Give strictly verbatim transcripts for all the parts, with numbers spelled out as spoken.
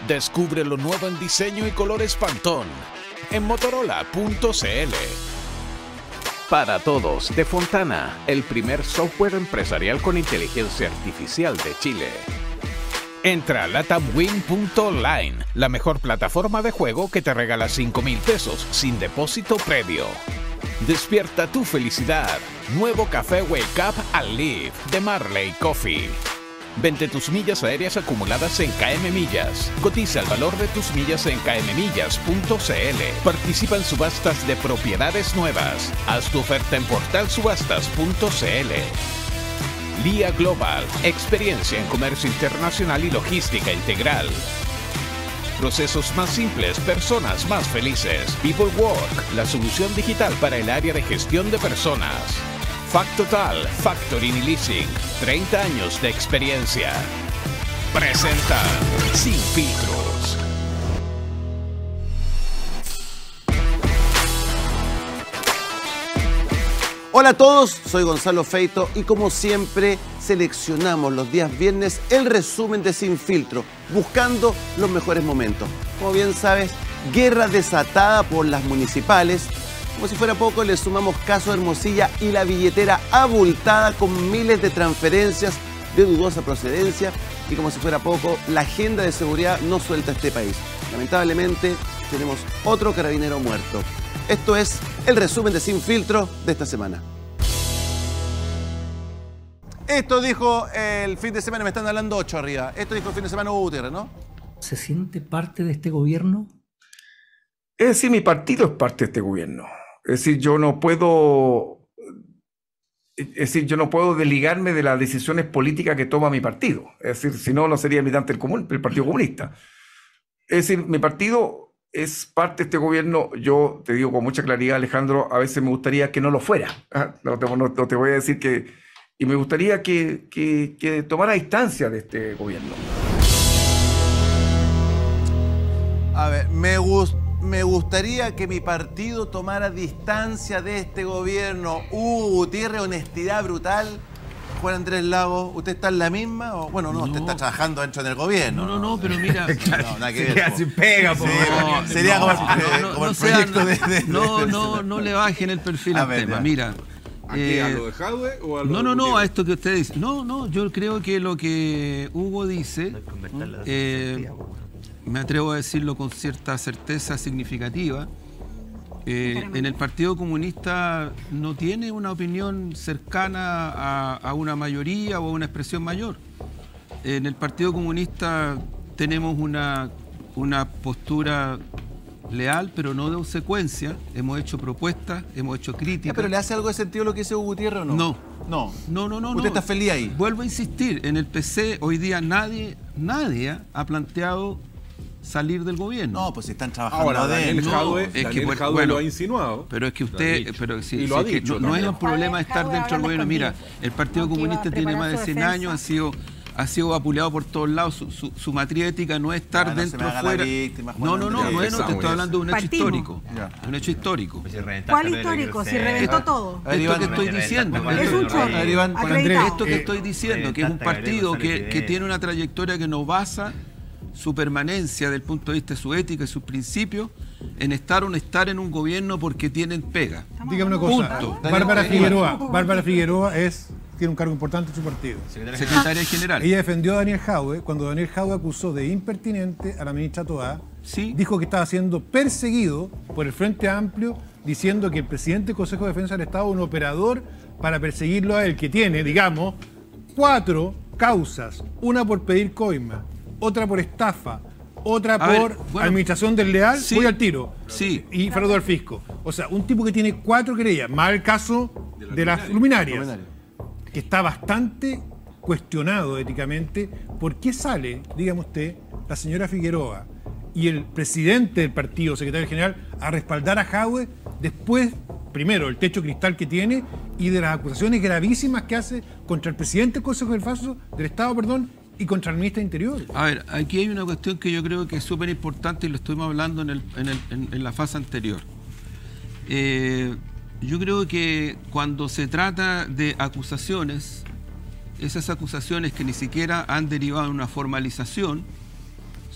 Descubre lo nuevo en diseño y colores Pantone en motorola punto cl. Para todos, de Fontana, el primer software empresarial con inteligencia artificial de Chile. Entra a latamwin punto online, la mejor plataforma de juego que te regala cinco mil pesos sin depósito previo. Despierta tu felicidad. Nuevo café Wake Up and Live de Marley Coffee. Vende tus millas aéreas acumuladas en K M Millas. Cotiza el valor de tus millas en k m millas punto cl. Participa en subastas de propiedades nuevas. Haz tu oferta en portal subastas punto cl. Lía Global, experiencia en comercio internacional y logística integral. Procesos más simples, personas más felices. People Work, la solución digital para el área de gestión de personas. Factotal, Factoring y Leasing, treinta años de experiencia. Presenta Sin Filtros. Hola a todos, soy Gonzalo Feito y como siempre seleccionamos los días viernes el resumen de Sin Filtro, buscando los mejores momentos. Como bien sabes, guerra desatada por las municipales. Como si fuera poco, le sumamos caso de Hermosilla y la billetera abultada con miles de transferencias de dudosa procedencia. Y como si fuera poco, la agenda de seguridad no suelta este país. Lamentablemente, tenemos otro carabinero muerto. Esto es el resumen de Sin Filtro de esta semana. Esto dijo el fin de semana, me están hablando ocho arriba. Esto dijo el fin de semana Hugo Gutiérrez, ¿no? ¿Se siente parte de este gobierno? Es decir, mi partido es parte de este gobierno. Es decir, yo no puedo, es decir, yo no puedo desligarme de las decisiones políticas que toma mi partido. Es decir, si no, no sería militante del, común, del Partido Comunista. Es decir, mi partido es parte de este gobierno. Yo te digo con mucha claridad, Alejandro, a veces me gustaría que no lo fuera. No te, no, no te voy a decir que... Y me gustaría que, que, que tomara distancia de este gobierno. A ver, me gusta... Me gustaría que mi partido tomara distancia de este gobierno. Hugo Gutiérrez, honestidad brutal. Juan Andrés Lagos, ¿usted está en la misma? O, bueno, no, no, usted está trabajando dentro del gobierno. No, no, no, pero mira... no, nada que ver. Sería sin pega, po. Sí, no, sería no, como, el, no, no, como no el sea, proyecto de, de, de... No, no, no le bajen el perfil A al ver, tema. ya. Mira... ¿A qué? ¿A lo de Jadwe o a lo No, de no, no, Gutiérrez? a esto que usted dice. No, no, yo creo que lo que Hugo dice, eh, me atrevo a decirlo con cierta certeza significativa, eh, en el Partido Comunista no tiene una opinión cercana a, a una mayoría o a una expresión mayor. En el Partido Comunista tenemos una, una postura leal, pero no de obsecuencia. Hemos hecho propuestas, hemos hecho críticas. ¿Pero le hace algo de sentido lo que dice Hugo Gutiérrez o no? No. No. No, no, no. ¿Usted no. está feliz ahí? Vuelvo a insistir, en el P C hoy día nadie, nadie ha planteado salir del gobierno. No, pues si están trabajando Ahora, Daniel adentro. Jadwe, es que, Daniel bueno, Jadwe bueno, lo ha insinuado. Pero es que Lo ha usted, dicho. pero sí, Y lo sí, ha que dicho no, no es también. un problema estar Jadwe dentro del habla gobierno. Mira, escondido. el Partido No, que iba a Comunista tiene preparar más de su cien defensa. años, ha sido, ha sido vapuleado por todos lados. Su, su, su matriz ética no es estar Ya, no se dentro me o haga la fuera. víctima, Juan No, no, no, Andrés. bueno, te Empezamos estoy ya. hablando de un hecho Partimos. histórico. Ya. Un hecho histórico. ¿Cuál histórico? Si reventó todo. A ver, Esto Iván, que estoy diciendo. Es un chorro. A ver, Iván, Juan Acreditado. Andrés, Esto que eh, estoy diciendo, que es un partido que, que tiene una trayectoria que no basa su permanencia desde el punto de vista de su ética y sus principios en estar o no estar en un gobierno porque tienen pega. Dígame una cosa, Punto. Bárbara Daniel, Figueroa, Bárbara Figueroa es, tiene un cargo importante en su partido. Secretaria general. Ella defendió a Daniel Jadwe cuando Daniel Jadwe acusó de impertinente a la ministra Toá. Sí. Dijo que estaba siendo perseguido por el Frente Amplio, diciendo que el presidente del Consejo de Defensa del Estado es un operador para perseguirlo a él, que tiene, digamos, cuatro causas. Una por pedir coima, otra por estafa, otra A por ver, bueno, administración desleal, sí, voy al tiro. sí. Y fraude al fisco. O sea, un tipo que tiene cuatro querellas, más el caso de las luminarias, Luminaria. que está bastante cuestionado éticamente. ¿Por qué sale, dígame usted, la señora Figueroa y el presidente del partido, secretario general, a respaldar a Jadwe después, primero, el techo cristal que tiene y de las acusaciones gravísimas que hace contra el presidente del Consejo del, Faso, del Estado, perdón, y contra el ministro de Interior? A ver, aquí hay una cuestión que yo creo que es súper importante y lo estuvimos hablando en, el, en, el, en, en la fase anterior. Eh, yo creo que cuando se trata de acusaciones, esas acusaciones que ni siquiera han derivado en una formalización,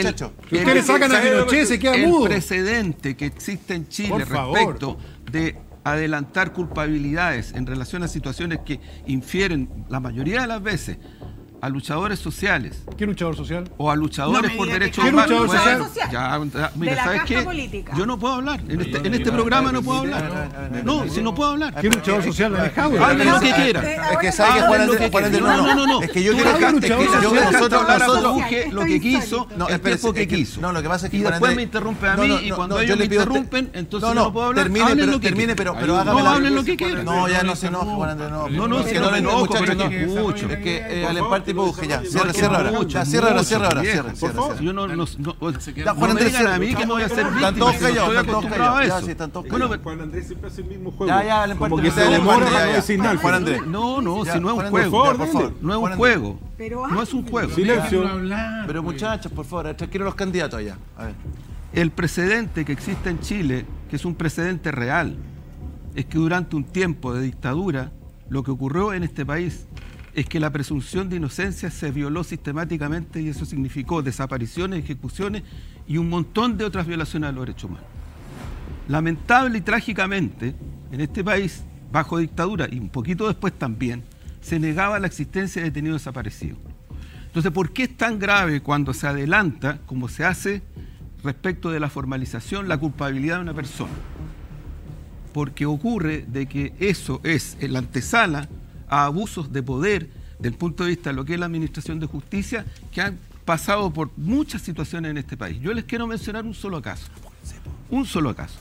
muchacho. Si ustedes le sacan a Pinochet, se queda el mudo. precedente que existe en Chile Por favor. respecto de adelantar culpabilidades en relación a situaciones que infieren la mayoría de las veces a luchadores sociales. ¿Qué luchador social? O a luchadores No por me diga derechos que- ¿Qué luchador humanos. social? Bueno, ya, ya, mira, De la ¿sabes casta qué? política. Yo no puedo hablar. En este, en este programa no puedo hablar. No, si no puedo hablar. ¿Qué luchador social? ¿La de Hable lo que quiera. Es que sabe que Juan Andrés, Juan Andrés, No, no, no, no. Es que yo Tú quiero dejaste es que que yo- nosotros, nosotros, hablara nosotros, Buje lo que quiso, No, el espérese, tiempo que es que- quiso. no, lo que pasa es que y Juan después Andrés- me interrumpe a no, mí no, y no, cuando no, ellos yo me le pido- interrumpen, entonces no, no, no, puedo hablar. termine, Hablen pero lo que termine, quieran. pero, pero hágame No, la- hablen lo que quieran. No, ya no se enoje, Juan Andrés, no. No, no, Es si que no me el enojo, muchacho pero no- es que escucho. Es que eh, al emparte y Buje, ya. Cierra, No, cierra ahora. mucho, Ya, cierra ahora, mucho, cierra ahora, viejo. cierra, cierra, cierra. Yo no, no, no, Ya, no Juan me Andrés, digan a mí cierra. que me voy a hacer Están víctima. todos si no callados, estoy están todos acostumbrado a callados. Ya, eso. sí, están todos Bueno, callados. Juan Andrés siempre hace el mismo juego. Ya, ya, al emparte. Como que Usted se al emparte, demora ya, para ya. designar. Juan Andrés. No, no, Ya, si no es un Juan juego. Andrés, favor, por dale. favor. No es Juan un Andrés. juego. Pero No es un juego. Silencio. Pero muchachos, por favor, tranquilos los candidatos allá. A ver. El precedente que existe en Chile, que es un precedente real, es que durante un tiempo de dictadura, lo que ocurrió en este país es que la presunción de inocencia se violó sistemáticamente y eso significó desapariciones, ejecuciones y un montón de otras violaciones a los derechos humanos. Lamentable y trágicamente, en este país, bajo dictadura y un poquito después también, se negaba la existencia de detenidos desaparecidos. Entonces, ¿por qué es tan grave cuando se adelanta, como se hace respecto de la formalización, la culpabilidad de una persona? Porque ocurre de que eso es la antesala a abusos de poder del punto de vista de lo que es la administración de justicia que han pasado por muchas situaciones en este país. Yo les quiero mencionar un solo caso, un solo caso.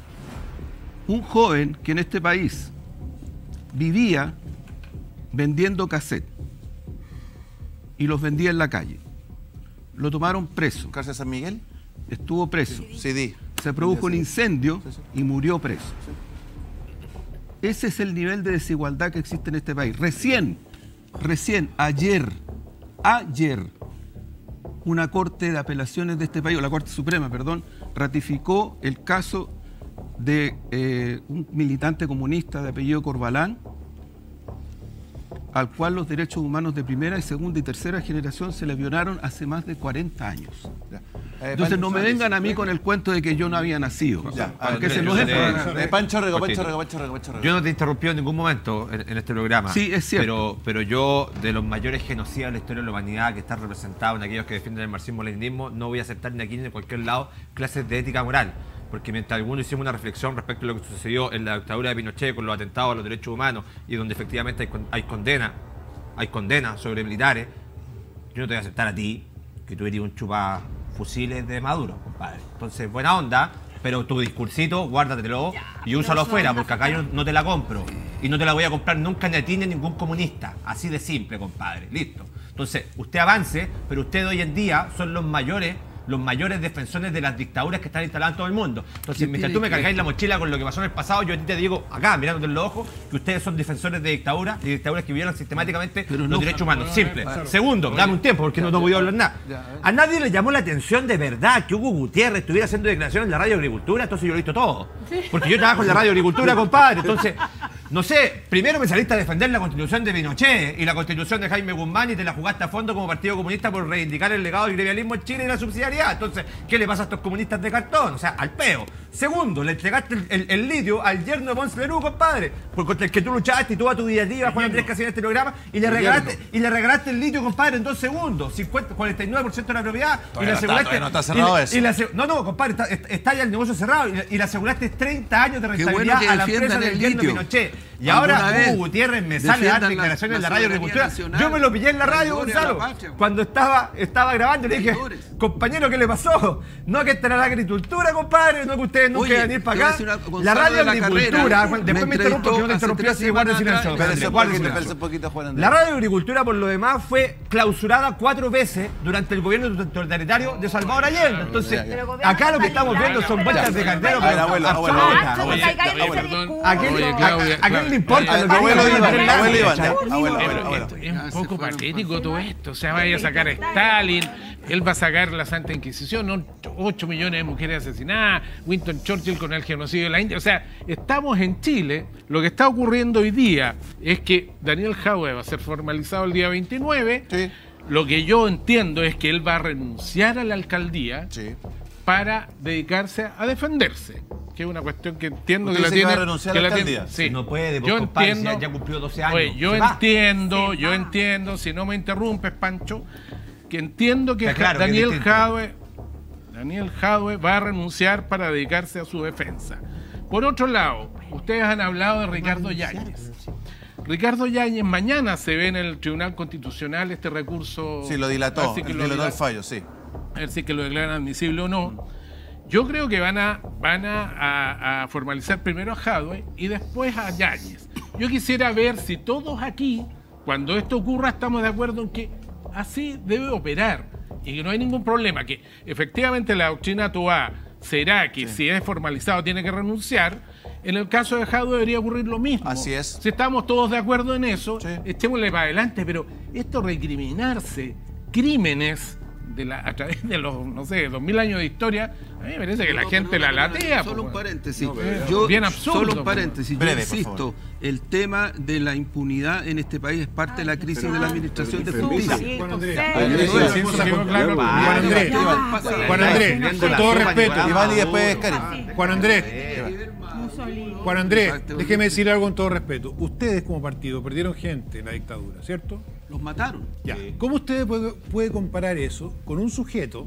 Un joven que en este país vivía vendiendo cassette y los vendía en la calle. Lo tomaron preso, ¿Cárcel San Miguel? estuvo preso. C D. Se produjo un incendio Sí, sí. y murió preso. Ese es el nivel de desigualdad que existe en este país. Recién, recién, ayer, ayer, una Corte de Apelaciones de este país, o la Corte Suprema, perdón, ratificó el caso de eh, un militante comunista de apellido Corbalán, al cual los derechos humanos de primera y segunda y tercera generación se le violaron hace más de cuarenta años. Ya. Eh, Entonces Pancho no me Rego. vengan a mí con el cuento de que yo no había nacido. Ya, a ver, porque ese yo no es el te- problema. Eh, Pancho Rego, Pancho Cortito. Rego, Pancho Rego, Pancho Rego. Yo no te he interrumpido en ningún momento en, en este programa. Sí, es cierto. Pero, pero yo, de los mayores genocidas de la historia de la humanidad que está representado en aquellos que defienden el marxismo-leninismo, no voy a aceptar ni aquí ni en cualquier lado clases de ética moral. Porque mientras algunos hicimos una reflexión respecto a lo que sucedió en la dictadura de Pinochet con los atentados a los derechos humanos y donde efectivamente hay, con- hay condena, hay condena sobre militares, yo no te voy a aceptar a ti que tú eres un chupa fusiles de Maduro, compadre. Entonces, buena onda, pero tu discursito, guárdatelo y úsalo afuera, porque acá yo no te la compro. Y no te la voy a comprar nunca ni a ti ni a ningún comunista. Así de simple, compadre. Listo. Entonces, usted avance, pero ustedes hoy en día son los mayores los mayores defensores de las dictaduras que están instaladas en todo el mundo. Entonces, mientras tú me cargáis la mochila con lo que pasó en el pasado, yo a ti te digo, acá, mirándote en los ojos, que ustedes son defensores de dictaduras y dictaduras que violan sistemáticamente Pero los no- derechos humanos. Simple. Segundo, dame un tiempo, porque no te voy a hablar nada. A nadie le llamó la atención de verdad que Hugo Gutiérrez estuviera haciendo declaraciones en la radio agricultura, entonces yo lo he visto todo. Porque yo trabajo en la radio agricultura, compadre. Entonces, no sé, primero me saliste a defender la constitución de Pinochet y la constitución de Jaime Guzmán y te la jugaste a fondo como Partido Comunista por reivindicar el legado del gremialismo en Chile y la subsidiariedad. Entonces, ¿qué le pasa a estos comunistas de cartón? O sea, al peo. Segundo, le entregaste el, el, el lidio al yerno de Ponce Lerú, compadre, por contra el que tú luchaste y toda tu diatriba, Juan Andrés, que hacía en este programa, y le regalaste, y le regalaste el lidio, compadre, en dos segundos, cincuenta, cuarenta y nueve por ciento de la propiedad. Todavía y le no está, aseguraste. todavía no está cerrado y le- eso. y le ase- no, no, compadre, está, está ya el negocio cerrado y le, y le aseguraste treinta años de Qué rentabilidad bueno que a la defiendan empresa del el yerno litio. Pinochet. Y Alguna ahora vez Hugo Gutiérrez me sale a dar defiendan la- declaraciones en la la radio soberanía agricultura. nacional, Yo me lo pillé en la radio, traidores a la Gonzalo. patria. Cuando estaba, estaba grabando, le dije, Traidores. compañero, ¿qué le pasó? No que estará la agricultura, compadre, no que ustedes nunca Oye, iban a ir te para voy a acá. decir una- Gonzalo La radio de la agricultura, Carrera Juan, me después me interrumpo, porque no te entrevistó interrumpí hace así, tres guarda semanas silencio. atrás. Espérese un guarda poquito, silencio. espérese un poquito, Juan Andrés. La radio agricultura, por lo demás, fue clausurada cuatro veces durante el gobierno totalitario de Salvador Allende. Entonces, Ya, ya. acá lo que estamos viendo son vueltas de caldero, A ver, pero abuelo, abuelo, absolutas. Nacho, no Oye, caigáis en oye, ese perdón. discurso. ¿A quién, Oye, a- Claudia, a quién le importa Oye, lo que abuelo diga Iván, Andrés abuelo Iván, Lago, ya, ¿cachai? abuelo, Pero abuelo, abuelo. esto es Ya un se poco fueron. patético todo esto. O sea, vaya a sacar a Stalin, él va a sacar la Santa Inquisición, ¿no? ocho millones de mujeres asesinadas, Winston Churchill con el genocidio de la India. O sea, estamos en Chile. Lo que está ocurriendo hoy día es que Daniel Jadwe va a ser formalizado el día veintinueve. Sí. Lo que yo entiendo es que él va a renunciar a la alcaldía Sí. para dedicarse a defenderse, que es una cuestión que entiendo ¿Usted que la dice que va tiene. a renunciar que a la la tiene- alcaldía? sí. No puede, yo compadre, entiendo, ya, ya cumplió doce años. Oye, yo Se va. entiendo, Se yo va. entiendo, si no me interrumpes, Pancho, que entiendo que Está claro que es Daniel distinto. Jadwe, Daniel Jadwe va a renunciar para dedicarse a su defensa. Por otro lado, ustedes han hablado de Ricardo Yáñez. Ricardo Yáñez mañana se ve en el Tribunal Constitucional este recurso. Sí, lo dilató, a ver si que el lo dilató el dila- fallo, sí. a ver si que lo declaran admisible o no. Yo creo que van a, van a, a- a formalizar primero a Jadwe y después a Yáñez. Yo quisiera ver si todos aquí, cuando esto ocurra, estamos de acuerdo en que así debe operar y que no hay ningún problema, que efectivamente la doctrina Toá será que si es formalizado tiene que renunciar. En el caso de Jadwe debería ocurrir lo mismo. Así es. Si estamos todos de acuerdo en eso, Sí. echémosle para adelante, pero esto recriminarse crímenes de la, a través de los, no sé, dos mil años de historia, a mí me parece que la gente la latea. Solo po, un weón. paréntesis. pero- Yo, bien absurdo, Solo po. un paréntesis. Breve, Yo por insisto, el tema de la impunidad en este país es parte de la crisis de la administración de Pero, justicia. sí, Juan Andrés, sí. Juan Andrés, Yo voy a sí, decir una sí, cosa sí, con- claro. Juan Andrés, Ya. Juan Andrés, con todo respeto, Iván y después Karim. Juan Andrés, Mussolini. Juan Andrés, déjeme decir algo con todo respeto. Ustedes como partido perdieron gente en la dictadura, ¿cierto? Los mataron. Ya. ¿Cómo usted puede, puede comparar eso con un sujeto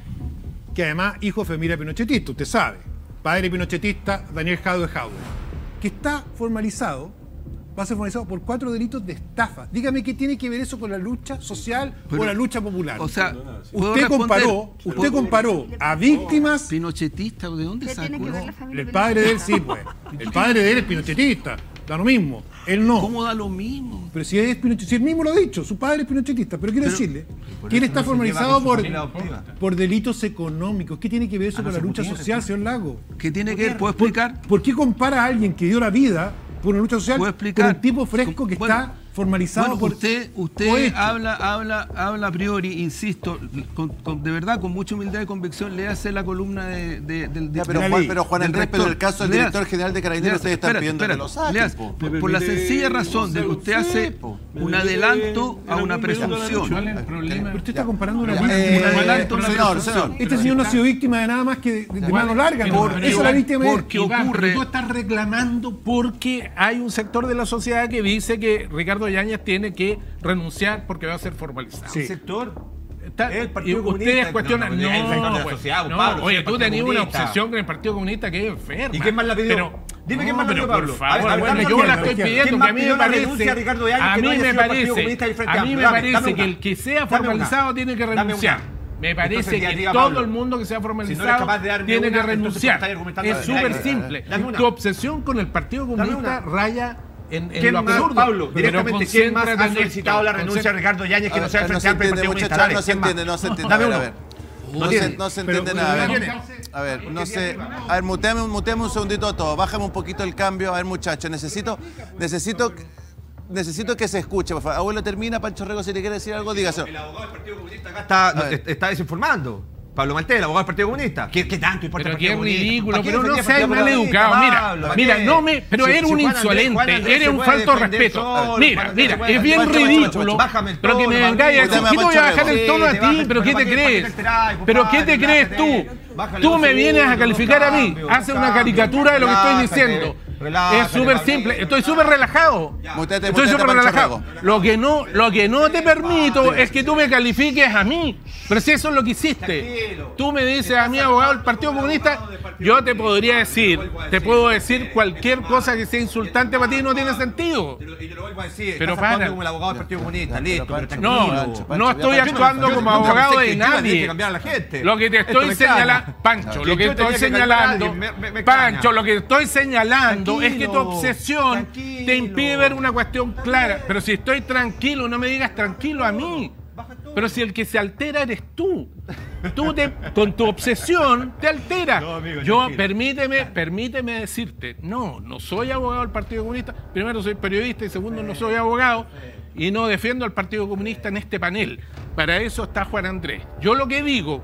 que además hijo de familia pinochetista, usted sabe, padre pinochetista, Daniel Jadwe Jadwe, que está formalizado, va a ser formalizado por cuatro delitos de estafa? Dígame qué tiene que ver eso con la lucha social Pero- o la lucha popular. O sea, ¿puedo usted responder? comparó, usted ¿Puedo- comparó a víctimas. Pinochetista, ¿de dónde ¿Qué tiene sacó que ver eso? la familia El padre de él sí, pues. El padre de él es pinochetista, da lo mismo. Él no. ¿Cómo da lo mismo? Pero si es pinochetista, si él mismo lo ha dicho, su padre es pinochetista, pero quiero Pero- decirle por que él eso está no se formalizado lleva con su por, familia adoptiva. por delitos económicos. ¿Qué tiene que ver eso Ah, no con la se lucha pudiera, social, pues. señor Lago? ¿Qué tiene que ver? ¿Puedo ¿Por, explicar? por qué compara a alguien que dio la vida por una lucha social ¿Puedo explicar? con un tipo fresco que Bueno, está formalizado Bueno, por usted, usted por hecho? habla, habla, habla a priori, insisto, con, con- de verdad, con mucha humildad y convicción, le hace la columna de, de- del Ya, del- pero la Juan, ley, pero Juan del Andrés, pero en el rector. caso del Leas, director general de Carabineros, leas, ustedes están espérate, pidiendo que lo espérate, saquen, leas, po. por, por la permite, sencilla razón de que usted hace Sí, po. un adelanto a una presunción. ¿Cuál es el problema? Pero usted está comparando una Ya, víctima. eh, un adelanto a una señor, presunción. señor. Este señor no ha sido víctima de nada más que de, de- de mano larga. ¿no? Por- Esa es la Iván, víctima de- porque Iván, ocurre- pero tú estás reclamando porque hay un sector de la sociedad que dice que Ricardo Yáñez tiene que renunciar porque va a ser formalizado. Sí. sector. Está- El Partido y Comunista. ustedes cuestionan, No, no, no, el sector de la pues, sociedad, no, Pablo, oye, el tú Partido tenías una Comunista. obsesión con el Partido Comunista que es enferma. ¿Y quién más la pidió? Pero, Dime no, quién más la pero pidió, Pablo. por favor, A ver, a ver, bueno, dame yo quién, la ¿quién estoy más pidiendo, que a mí pidió me la parece, renuncia a Ricardo Yáñez a que no mí haya me sido el Partido parece, Comunista y el Frente a mí Amplio? me Dame, parece dame que una. el que sea Dame una. formalizado tiene que Dame una. renunciar. Me parece Entonces, ya que diga, todo Pablo, el mundo que sea si no formalizado eres capaz de darme tiene una, que entonces renunciar. estás argumentando Es al súper aire. simple. Dame una. Tu obsesión con el Partido Dame Comunista una. raya en, en ¿Quién lo más, absurdo. Pablo? Pero Directamente, ¿quién más concéntrate ha en solicitado esto. la renuncia a Ricardo Yáñez que no sea el A ver, Frente Amplio y el entiende, Partido Comunista? muchachos, Dale, no se ¿quién más? entiende, no se entiende. Dame A ver, a uno. ver. No No se, tiene. no se Pero, entiende pero, nada. A ¿quién ver, es? a ver, no sé. A ver, muteame, muteame un segundito todo. Bájame un poquito el cambio. A ver, muchachos, necesito, necesito, necesito que se escuche, por favor. Abuelo, termina. Pancho Rego, si le quiere decir algo, dígaselo. El abogado del Partido Comunista acá está, no, ver. está desinformando. Pablo Maltés, el abogado del Partido Comunista. ¿Qué, qué tanto importa Pero el qué Partido Comunista? ridículo, ¿Para qué pero no defendía el seas Partido mal Comunista, educado. Mira, Pablo? ¿Para mira, qué? no me, pero Si- eres si un Juan Andrés- insolente, Juan Andrés eres se un puede falto de defender respeto. solo, Juan Mira, Andrés se mira, puede es defender bien solo. ridículo. Bájame el Pero que tono, me Madrid. vengáis a Bájame, decir, ¿qué te voy a Pancho bajar el Rego. tono a Sí, te baja ti? el ¿Pero qué tono, te ¿para qué- crees? para qué te alteráis, ¿Pero qué compadre? te crees tú? Relájate. Bájale Tú un me vienes a segundo, calificar a mí, cambio, haces una cambio. caricatura de lo que estoy Relájate, diciendo. relájate, Es súper Pablito. simple, estoy súper relajado. Mutete, Estoy mutete, súper Pancho relajado. Rego. Lo que no, lo que no te permito es que tú me califiques a mí. Pero si eso es lo que hiciste. Tranquilo. Tú me dices a mí, abogado del Partido Comunista, yo te podría decir, te puedo decir cualquier cosa que sea insultante para ti y no tiene sentido. Y te lo vuelvo a decir, Pero estás actuando para. como el abogado del Partido Comunista, Ya, listo, pero pero Pancho, No, tranquilo. Pancho, Pancho, no ya, estoy Pancho, actuando yo como nunca abogado pensé de que yo tenía nadie. que cambiar a la gente. Lo que te Esto estoy me señalando, extraña. Pancho, Que lo que yo estoy tenía que calmar a señalando, alguien, me- me- me Pancho, extraña. lo que estoy señalando es que tu Tranquilo, obsesión tranquilo. te impide ver una cuestión clara. Pero si estoy tranquilo, no me digas tranquilo a mí. Pero si el que se altera eres tú. Tú te, con tu obsesión te altera. No, amigo, Yo, tranquilo. permíteme, permíteme decirte, no, no soy abogado del Partido Comunista. Primero, soy periodista y segundo, no soy abogado. Y no defiendo al Partido Comunista en este panel. Para eso está Juan Andrés. Yo lo que digo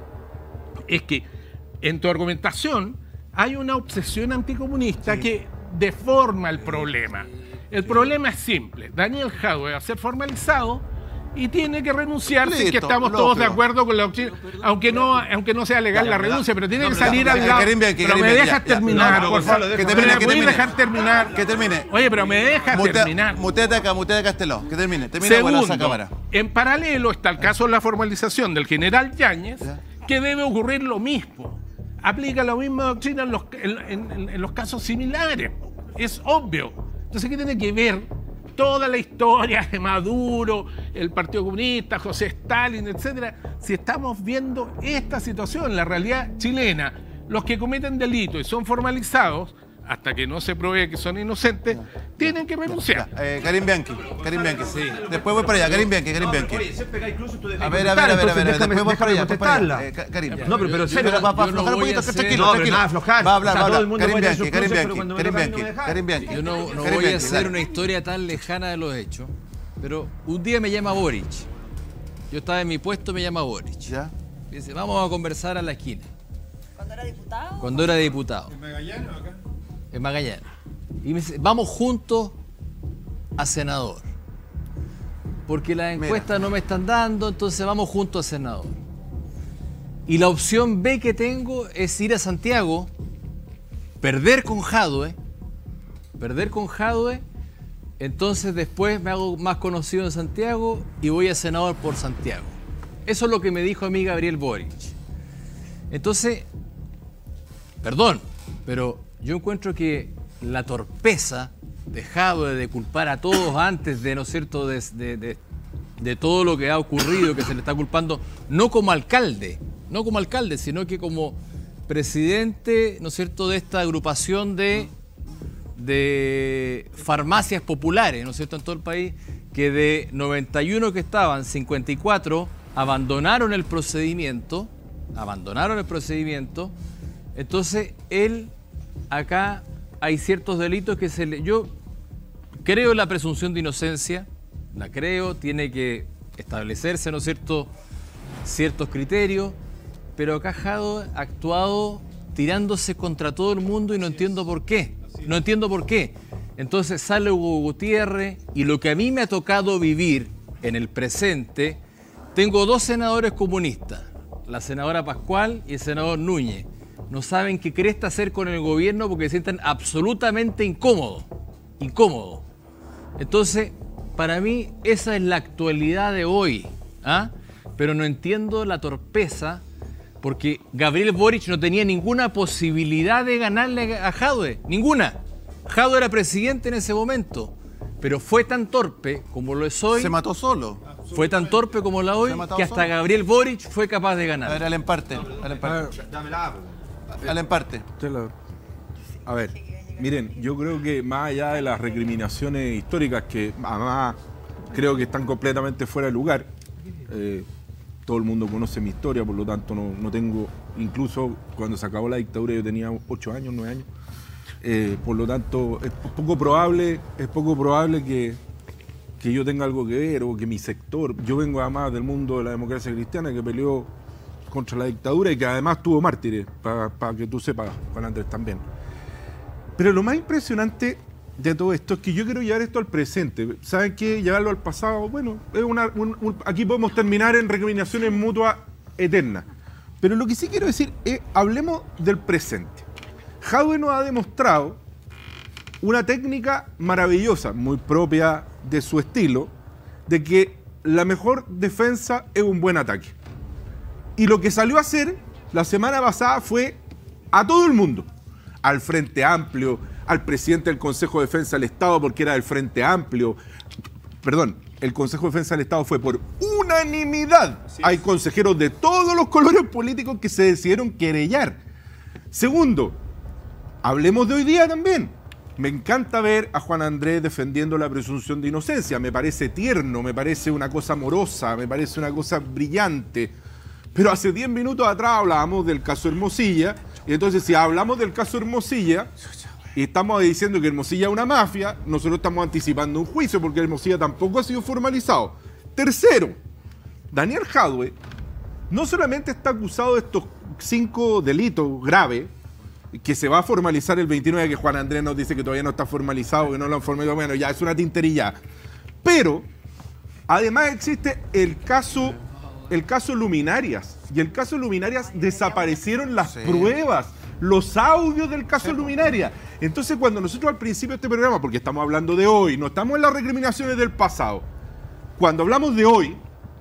es que en tu argumentación hay una obsesión anticomunista que deforma el problema. El problema es simple. Daniel Jadwe va a ser formalizado y tiene que renunciar si es que Listo, estamos lógico. todos de acuerdo con la opción, aunque no, aunque no sea legal Ya, la ¿verdad? renuncia, pero tiene No, que pero salir ya, al ya, lado. Karim Bianchi, Pero Karim me Bianchi, dejas ya, ya. terminar, No, por Gonzalo, favor. deja- Que Pero termine, me que voy a termine. dejar terminar. Que termine. Oye, pero me dejas Mutea- terminar. Muteate acá, muteate a Casteló. Que termine. Termina con esa Segundo, cámara. en paralelo está el caso de la formalización del general Yáñez, Ya. que debe ocurrir lo mismo. Aplica la misma doctrina en los, en, en- en los casos similares. Es obvio. Entonces, ¿qué tiene que ver toda la historia de Maduro, el Partido Comunista, José Stalin, etcétera? Si estamos viendo esta situación, la realidad chilena, los que cometen delitos y son formalizados, hasta que no se pruebe que son inocentes, tienen que renunciar. Ya, eh, Karim Bianchi, Karim Bianchi. Sí. Después voy para allá, Karim Bianchi, Karim Bianchi. Oye, siempre que incluso tú dejas A ver, a ver, a ver, a ver, a ver, déjame- después voy para allá, déjame voy para allá. contestarla. Eh, Ka- Karim. No, pero, pero en serio, Pero va, va a yo no aflojar un voy poquito, a está hacer- tranquilo, No, pero tranquilo. nada, aflojar. Va a hablar, O sea, va a todo hablar. el mundo Karim puede tener Bianchi, sus Karim cruces, pero Bianchi, cuando me Karim toca a mí no Bianchi, me dejan. Karim Bianchi. Yo no, no Karim voy a Bianchi, hacer dale. una historia tan lejana de los hechos, pero un día me llama Boric. Yo estaba en mi puesto, me llama Boric. ¿Ya? Y dice, vamos a conversar a la esquina. ¿Cuando era diputado? Cuando era diputado. ¿En Magallanes o acá? En Magallanes. Y me dice, vamos juntos a senador. Porque las encuestas no me están dando, entonces vamos juntos a senador. Y la opción B que tengo es ir a Santiago, perder con Jadwe, perder con Jadwe, entonces después me hago más conocido en Santiago y voy a senador por Santiago. Eso es lo que me dijo a mí Gabriel Boric. Entonces, perdón, pero yo encuentro que la torpeza de Jadwe de culpar a todos antes de, ¿no es cierto?, de, de, de, de todo lo que ha ocurrido, que se le está culpando, no como alcalde, no como alcalde, sino que como presidente, ¿no es cierto?, de esta agrupación de, de farmacias populares, ¿no es cierto?, en todo el país, que de noventa y uno que estaban, cincuenta y cuatro abandonaron el procedimiento, abandonaron el procedimiento. Entonces, él, acá hay ciertos delitos que se le... Yo creo en la presunción de inocencia, la creo, tiene que establecerse, ¿no es cierto?, ciertos criterios, pero acá Jadwe ha actuado tirándose contra todo el mundo y no entiendo por qué. No entiendo por qué. Entonces sale Hugo Gutiérrez y lo que a mí me ha tocado vivir en el presente, tengo dos senadores comunistas, la senadora Pascual y el senador Núñez. No saben qué cresta hacer con el gobierno porque se sienten absolutamente incómodos. Incómodos. Entonces, para mí, esa es la actualidad de hoy. ¿Ah? Pero no entiendo la torpeza, porque Gabriel Boric no tenía ninguna posibilidad de ganarle a Jadwe. Ninguna. Jadwe era presidente en ese momento. Pero fue tan torpe como lo es hoy. Se mató solo. Fue tan torpe como la hoy Se ha matado que hasta solo. Gabriel Boric fue capaz de A ganar. ver, al emparte. Al emparte. Dámela. Al emparte. A ver, miren, yo creo que más allá de las recriminaciones históricas que además creo que están completamente fuera de lugar, eh, todo el mundo conoce mi historia, por lo tanto no, no tengo, incluso cuando se acabó la dictadura yo tenía ocho años, nueve años, eh, por lo tanto es poco probable, es poco probable que, que yo tenga algo que ver o que mi sector, yo vengo además del mundo de la democracia cristiana que peleó contra la dictadura y que además tuvo mártires, para pa que tú sepas, Juan Andrés, también. Pero lo más impresionante de todo esto es que yo quiero llevar esto al presente. ¿Saben qué? Llevarlo al pasado, bueno, es una, un, un, aquí podemos terminar en recriminaciones mutuas eternas. Pero lo que sí quiero decir es, hablemos del presente. Jadwe nos ha demostrado una técnica maravillosa, muy propia de su estilo, de que la mejor defensa es un buen ataque. Y lo que salió a hacer la semana pasada fue a todo el mundo, al Frente Amplio, al presidente del Consejo de Defensa del Estado porque era del Frente Amplio. Perdón, el Consejo de Defensa del Estado fue por unanimidad. Hay consejeros de todos los colores políticos que se decidieron querellar. Segundo, hablemos de hoy día también. Me encanta ver a Juan Andrés defendiendo la presunción de inocencia. Me parece tierno, me parece una cosa amorosa, me parece una cosa brillante. Pero hace diez minutos atrás hablábamos del caso Hermosilla, y entonces si hablamos del caso Hermosilla y estamos diciendo que Hermosilla es una mafia, nosotros estamos anticipando un juicio porque Hermosilla tampoco ha sido formalizado. Tercero, Daniel Jadwe no solamente está acusado de estos cinco delitos graves, que se va a formalizar el veintinueve, que Juan Andrés nos dice que todavía no está formalizado, que no lo han formalizado, bueno, ya es una tinterilla, pero Además existe el caso, el caso Luminarias. Y el caso Luminarias desaparecieron las sí. pruebas, los audios del caso sí. Luminarias. Entonces cuando nosotros al principio de este programa, porque estamos hablando de hoy, no estamos en las recriminaciones del pasado, cuando hablamos de hoy,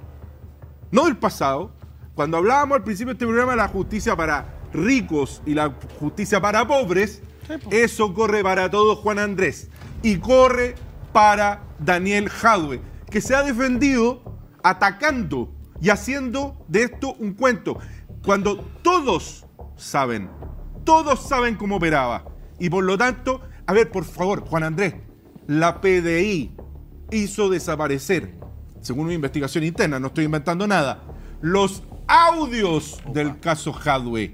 no del pasado, cuando hablábamos al principio de este programa de la justicia para ricos y la justicia para pobres, sí, pues. Eso corre para todos, Juan Andrés. Y corre para Daniel Jadwe, que se ha defendido atacando y haciendo de esto un cuento. Cuando todos saben, todos saben cómo operaba. Y por lo tanto, a ver, por favor, Juan Andrés, la P D I hizo desaparecer, según una investigación interna, no estoy inventando nada, los audios Opa. del caso Jadwe.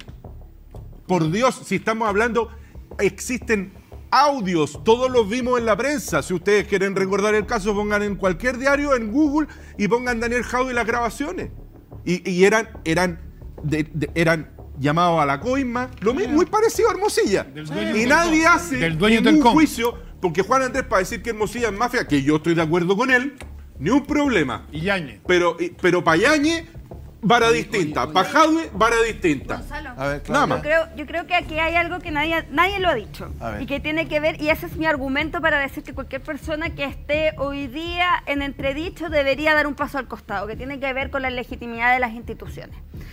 Por Dios, si estamos hablando, existen audios, todos los vimos en la prensa. Si ustedes quieren recordar el caso, pongan en cualquier diario, en Google, y pongan Daniel Jadwe y las grabaciones. Y, y eran, eran, de, de, eran llamados a la coima, lo mismo, muy parecido a Hermosilla. Y nadie hace del dueño ningún del juicio, porque Juan Andrés, para decir que Hermosilla es mafia, que yo estoy de acuerdo con él, ni un problema. Y Yañez. Pero, pero para Yañez, vara distinta. Para Jadwe, vara distinta. Gonzalo, A ver, Nada claro. más. yo creo, yo creo que aquí hay algo que nadie, nadie lo ha dicho A ver. y que tiene que ver, y ese es mi argumento para decir que cualquier persona que esté hoy día en entredicho debería dar un paso al costado, que tiene que ver con la legitimidad de las instituciones.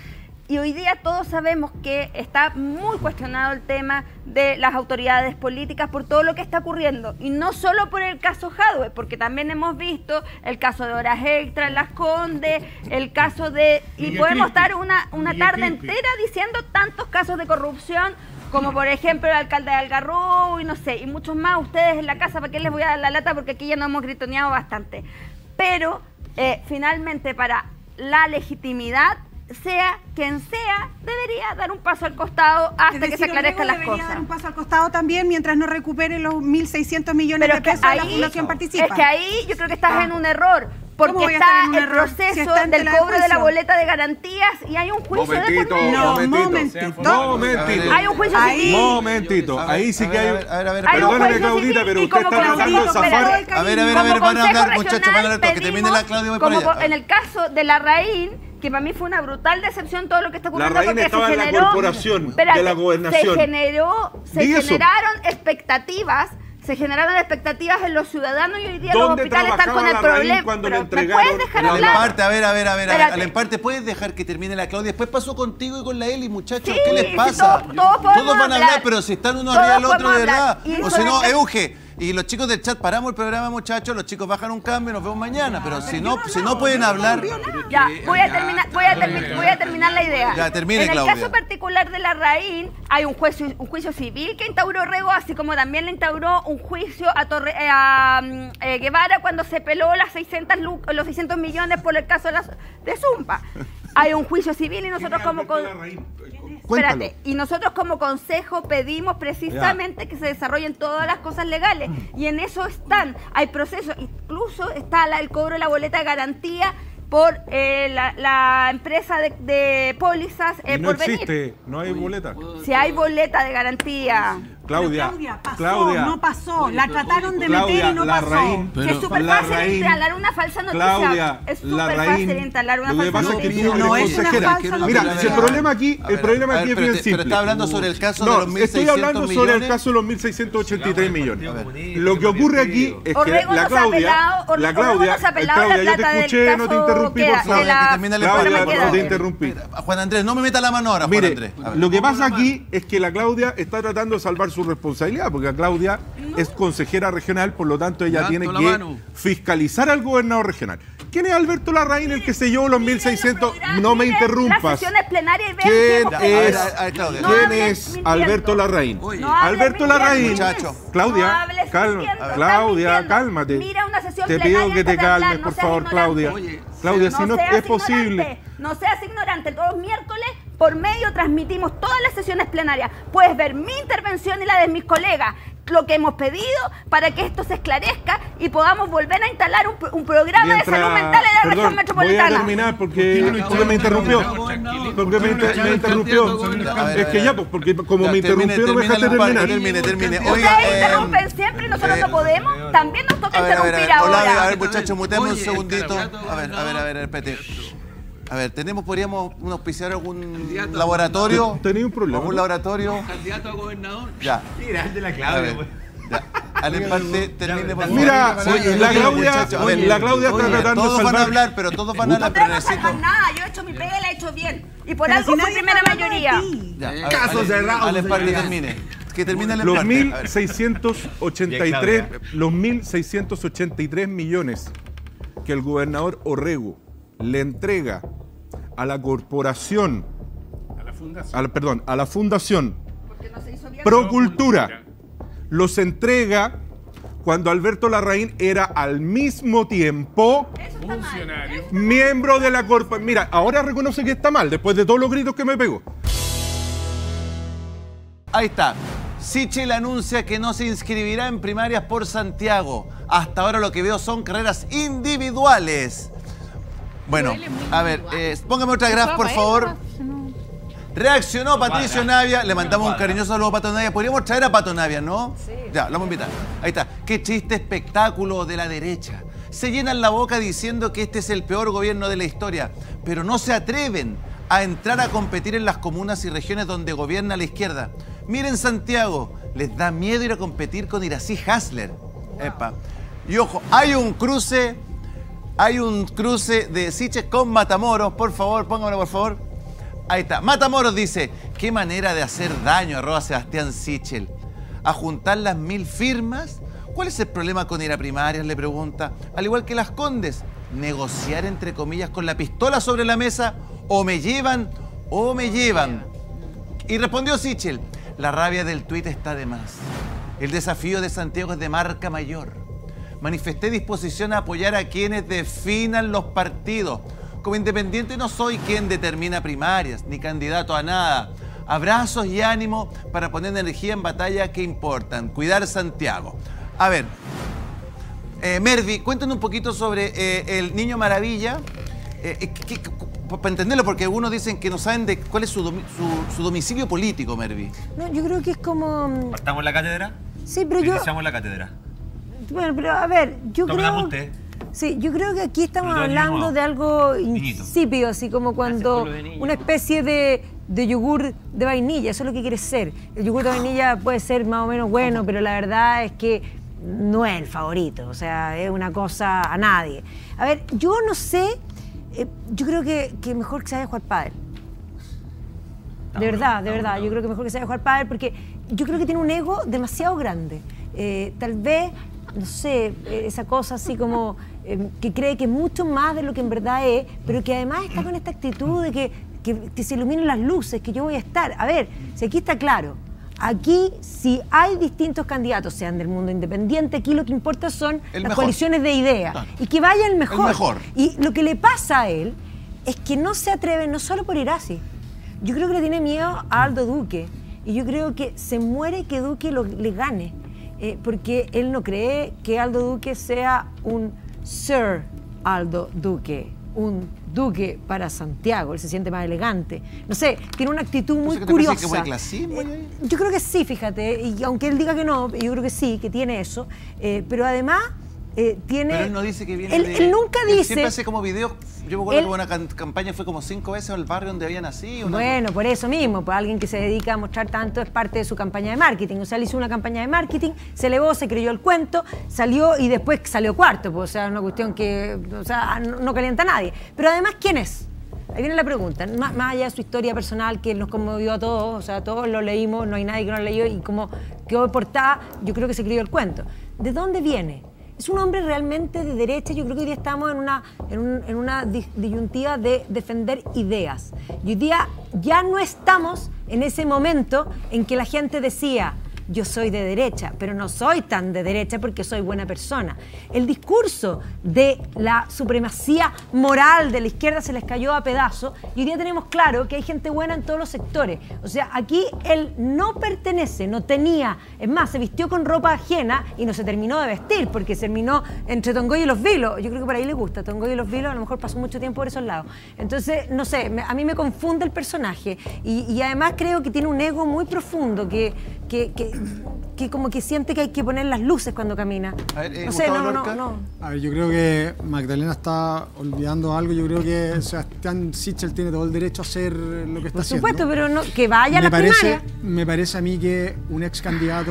Y hoy día todos sabemos que está muy cuestionado el tema de las autoridades políticas por todo lo que está ocurriendo. Y no solo por el caso Jadwe, porque también hemos visto el caso de horas extra en Las Condes, el caso de... Y Miguel podemos Crispi. estar una, una Miguel tarde Crispi. entera diciendo tantos casos de corrupción, como por ejemplo el alcalde de Algarrobo y no sé, y muchos más. Ustedes en la casa, ¿para qué les voy a dar la lata? Porque aquí ya nos hemos gritoneado bastante. Pero eh, finalmente para la legitimidad, sea quien sea, debería dar un paso al costado hasta Es decir, que se aclarezcan las debería cosas. dar un paso al costado también mientras no recupere los mil seiscientos millones Pero de es que pesos de la ahí- Fundación Participa. Es que ahí yo creo que estás Ah. en un error, porque ¿Cómo voy a está estar en un el error? proceso Si está en del tela de cobro de la juicio. boleta de garantías y hay un juicio de Momentito, por medio. No, momentito. momentito. Momentito. Hay un juicio Ahí- civil. Momentito. A ver, Ahí sí a que hay... ver, a ver, a ver, Hay un Perdóname, juicio Claudita, civil pero y usted como está tratando de Claudito, zafar... espérate. A ver, a ver, a Como ver, van a Consejo hablar, muchachos, van a hablar Regional todo, que termine la Claudia y voy como para allá. en el caso de Larraín, que para mí fue una brutal decepción todo lo que está ocurriendo. Larraín porque estaba se en la generó, corporación espérate, de la gobernación. Se generó, se Di eso. generaron expectativas. Se generaron expectativas en los ciudadanos y hoy día los ¿Dónde hospitales están con el trabajaba Larraín problema. cuando Pero le ¿me entregaron? puedes dejar Pero al hablar? emparte, a ver, a ver, a ver, a ver, Espérate. al emparte, ¿puedes dejar que termine la Claudia? Después pasó contigo y con la Eli, muchachos, Sí, ¿qué les sí, pasa? todos- todos podemos van a hablar, hablar. pero si están uno Todos arriba del otro, de podemos verdad. hablar. Y O eso si no, es- Euge, y los chicos del chat, paramos el programa, muchachos, los chicos bajan un cambio, nos vemos mañana, pero si no, si no pueden hablar... Ya, voy a terminar, voy a, termi- voy a terminar la idea. Ya, termine, en el Claudia. caso particular de Larraín, hay un juicio, un juicio civil que instauró Rego, así como también le instauró un juicio a, Torre, eh, a mm, eh, Guevara cuando se peló las seiscientos lu- los seiscientos millones por el caso de, la, de Zumpa. Hay un juicio civil y nosotros como... con- Cuéntalo. Espérate, y nosotros como consejo pedimos precisamente que se desarrollen todas las cosas legales y en eso están, hay procesos, incluso está la, el cobro de la boleta de garantía por eh, la, la empresa de, de pólizas eh, Y no por venir. existe, no hay boleta. Si hay boleta de garantía. Claudia, Claudia, pasó, Claudia, no pasó. La trataron de Claudia, meter y no pasó. Larraín, Que es súper la fácil raíz- instalar una falsa noticia. Claudia, es la súper raíz, fácil instalar una lo que falsa pasa es que noticia. tú No eres es una consejera. falsa Mira, noticia. si el problema aquí, A el ver, problema a aquí ver, es pero bien te- simple. pero está hablando sobre el caso de No, los mil estoy seiscientos hablando sobre el millones. caso de los mil seiscientos ochenta y tres millones. ver. Lo que ocurre aquí es que Orrego la no se ha Claudia, apelado, Orrego la no Claudia, se ha apelado la Claudia, yo te plata del escuché, no te caso interrumpí, que- por de favor. la- Que termine el Claudia, empate. no te interrumpí. Juan Andrés, no me meta la mano ahora, Juan Mire, Andrés. A ver. lo que pasa aquí es que la Claudia está tratando de salvar su responsabilidad, porque la Claudia es consejera regional, por lo tanto ella Levanto tiene la que mano. fiscalizar al gobernador regional. ¿Quién es Alberto Larraín, el que selló los mil seiscientos? No me Miren interrumpas. Las sesiones plenarias y vean ¿Quién qué hemos A ver, es, a ver, Claudia. No ¿quién hables es mintiendo. Alberto Larraín? Oye. No hables Alberto mintiendo. Larraín, Muchacho. Claudia, No hables calma, mintiendo, estás Claudia, mintiendo. cálmate. Mira una sesión Te plenaria pido que te antes de hablar, calmes, no por seas favor, ignorante. Claudia. Oye, Claudia, si no seas es posible. ignorante, No seas ignorante. Todos los miércoles por medio transmitimos todas las sesiones plenarias. Puedes ver mi intervención y la de mis colegas. lo que hemos pedido para que esto se esclarezca y podamos volver a instalar un, un programa Mientras, de salud mental en la perdón, región metropolitana. Voy a terminar porque, porque me interrumpió. Porque me, inter, me interrumpió. Es que ya, pues, porque como ya, me termine, interrumpió, no me dejaste terminar. Termine, termine. Ustedes Oiga, interrumpen eh, siempre y nosotros eh, no podemos. También nos toca a ver, a ver, interrumpir a ver, ahora. Hola, a ver, muchachos, mutemos un Oye, segundito. candidato A ver, a ver, a ver, espérate. A ver, tenemos, podríamos auspiciar algún Candidato a laboratorio. ¿Tenía un problema? ¿Algún laboratorio? Candidato a gobernador. Ya. Mira, de la A Claudia, ver, güey. ya. al empate termine por favor. Mira, Oye, la oye, Claudia, muchachos, a ver, la Claudia está oye, tratando de todos van a salvar. hablar, pero todos van a hablar, Ustedes pero no necesito... salvan nada, yo he hecho mi pega y la he hecho bien. Y por Pero algo si fui nadie primera está hablando de mayoría. ti. Ya, a ver, Caso al- cerrado, Al empate señoría. termine. Que termine el Los empate. mil A ver. seiscientos ochenta y tres, los mil seiscientos ochenta y tres millones que el gobernador Orrego le entrega a la corporación, A la fundación. a la- perdón, a la fundación Porque no se hizo bien. Procultura, los entrega cuando Alberto Larraín era al mismo tiempo Funcionario. miembro de la corporación. Mira, ahora reconoce que está mal, después de todos los gritos que me pegó. Ahí está. Sichel anuncia que no se inscribirá en primarias por Santiago. Hasta ahora lo que veo son carreras individuales. Bueno, a ver, eh, póngame otra graf, por favor. Reaccionó Patricio Navia. Le mandamos un cariñoso saludo a Pato Navia. Podríamos traer a Pato Navia, ¿no? Sí. Ya, lo vamos a invitar. Ahí está. Qué triste espectáculo de la derecha. Se llenan la boca diciendo que este es el peor gobierno de la historia, pero no se atreven a entrar a competir en las comunas y regiones donde gobierna la izquierda. Miren Santiago, les da miedo ir a competir con Iracy Hasler. Epa. Y ojo, hay un cruce, hay un cruce de Sichel con Matamoros. Por favor, póngamelo, por favor. Ahí está. Matamoros dice, qué manera de hacer daño, arroba Sebastián Sichel. A juntar las mil firmas. ¿Cuál es el problema con ir a primarias? Le pregunta. Al igual que las Condes, negociar entre comillas con la pistola sobre la mesa, o me llevan o me llevan. Y respondió Sichel, la rabia del tuit está de más. El desafío de Santiago es de marca mayor. Manifesté disposición a apoyar a quienes definan los partidos. Como independiente no soy quien determina primarias, ni candidato a nada. Abrazos y ánimo para poner energía en batallas que importan. Cuidar Santiago. A ver, eh, Mervi, cuéntanos un poquito sobre eh, el Niño Maravilla. Eh, eh, que- que- para entenderlo, porque algunos dicen que no saben de cuál es su, domi- su, su domicilio político, Mervi. No, yo creo que es como... ¿Partamos la cátedra? Sí, pero yo... Iniciamos la cátedra. Bueno, pero a ver, yo Tome creo... la usted. Sí, yo creo que aquí estamos Pero de niño hablando nuevo. de algo Niñito. insípido, así como cuando una especie de, de yogur de vainilla, eso es lo que quiere ser. El yogur de vainilla puede ser más o menos bueno, pero la verdad es que no es el favorito, o sea, es una cosa a nadie. A ver, yo no sé, eh, yo creo que, que mejor que se vaya a jugar pádel. De verdad, de verdad, yo creo que mejor que se vaya a jugar pádel porque yo creo que tiene un ego demasiado grande. Eh, tal vez, no sé, eh, esa cosa así como eh, que cree que es mucho más de lo que en verdad es, pero que además está con esta actitud de que, que, que se iluminen las luces, que yo voy a estar. A ver, si aquí está claro, aquí si hay distintos candidatos, sean del mundo independiente, aquí lo que importa son El las mejor. coaliciones de ideas Claro. y que vaya el mejor. El mejor. Y lo que le pasa a él es que no se atreve, no solo por Iracy, yo creo que le tiene miedo a Aldo Duque. Y yo creo que se muere que Duque lo, le gane. Eh, porque él no cree que Aldo Duque sea un Sir Aldo Duque, un duque para Santiago. Él se siente más elegante. No sé, tiene una actitud muy ¿Qué te parece curiosa. que fue clasismo ahí? Eh, yo creo que sí, fíjate. Y aunque él diga que no, yo creo que sí, que tiene eso. Eh, pero además eh, tiene... Pero él no dice que viene Él, de... él nunca él dice... siempre hace como videos. Yo me acuerdo Él- que una can- campaña fue como cinco veces al barrio donde había nacido. una- Bueno, por eso mismo, pues alguien que se dedica a mostrar tanto es parte de su campaña de marketing. O sea, él hizo una campaña de marketing, se elevó, se creyó el cuento, salió y después salió cuarto. Pues, o sea, una cuestión que o sea, no, no calienta a nadie. Pero además, ¿quién es? Ahí viene la pregunta. Más, más allá de su historia personal que nos conmovió a todos, o sea, todos lo leímos, no hay nadie que no lo leyó y como quedó de portada, yo creo que se creyó el cuento. ¿De dónde viene? Es un hombre realmente de derecha. Yo creo que hoy día estamos en una, en un- en una dis- disyuntiva de defender ideas. Y hoy día ya no estamos en ese momento en que la gente decía, yo soy de derecha, pero no soy tan de derecha porque soy buena persona. El discurso de la supremacía moral de la izquierda se les cayó a pedazos y hoy día tenemos claro que hay gente buena en todos los sectores. O sea, aquí él no pertenece, no tenía, es más, se vistió con ropa ajena y no se terminó de vestir porque se terminó entre Tongoy y Los Vilos. Yo creo que por ahí le gusta, Tongoy y Los Vilos, a lo mejor pasó mucho tiempo por esos lados. Entonces, no sé, me, a mí me confunde el personaje y, y además creo que tiene un ego muy profundo que, que, que, que como que siente que hay que poner las luces cuando camina. A ver, eh, no sé, no, no, Lorca. no. A ver, yo creo que Magdalena está olvidando algo. Yo creo que Sebastián Sichel tiene todo el derecho a hacer lo que está Por haciendo. supuesto, pero no, que vaya a me la parece, primaria. Me parece a mí que un ex candidato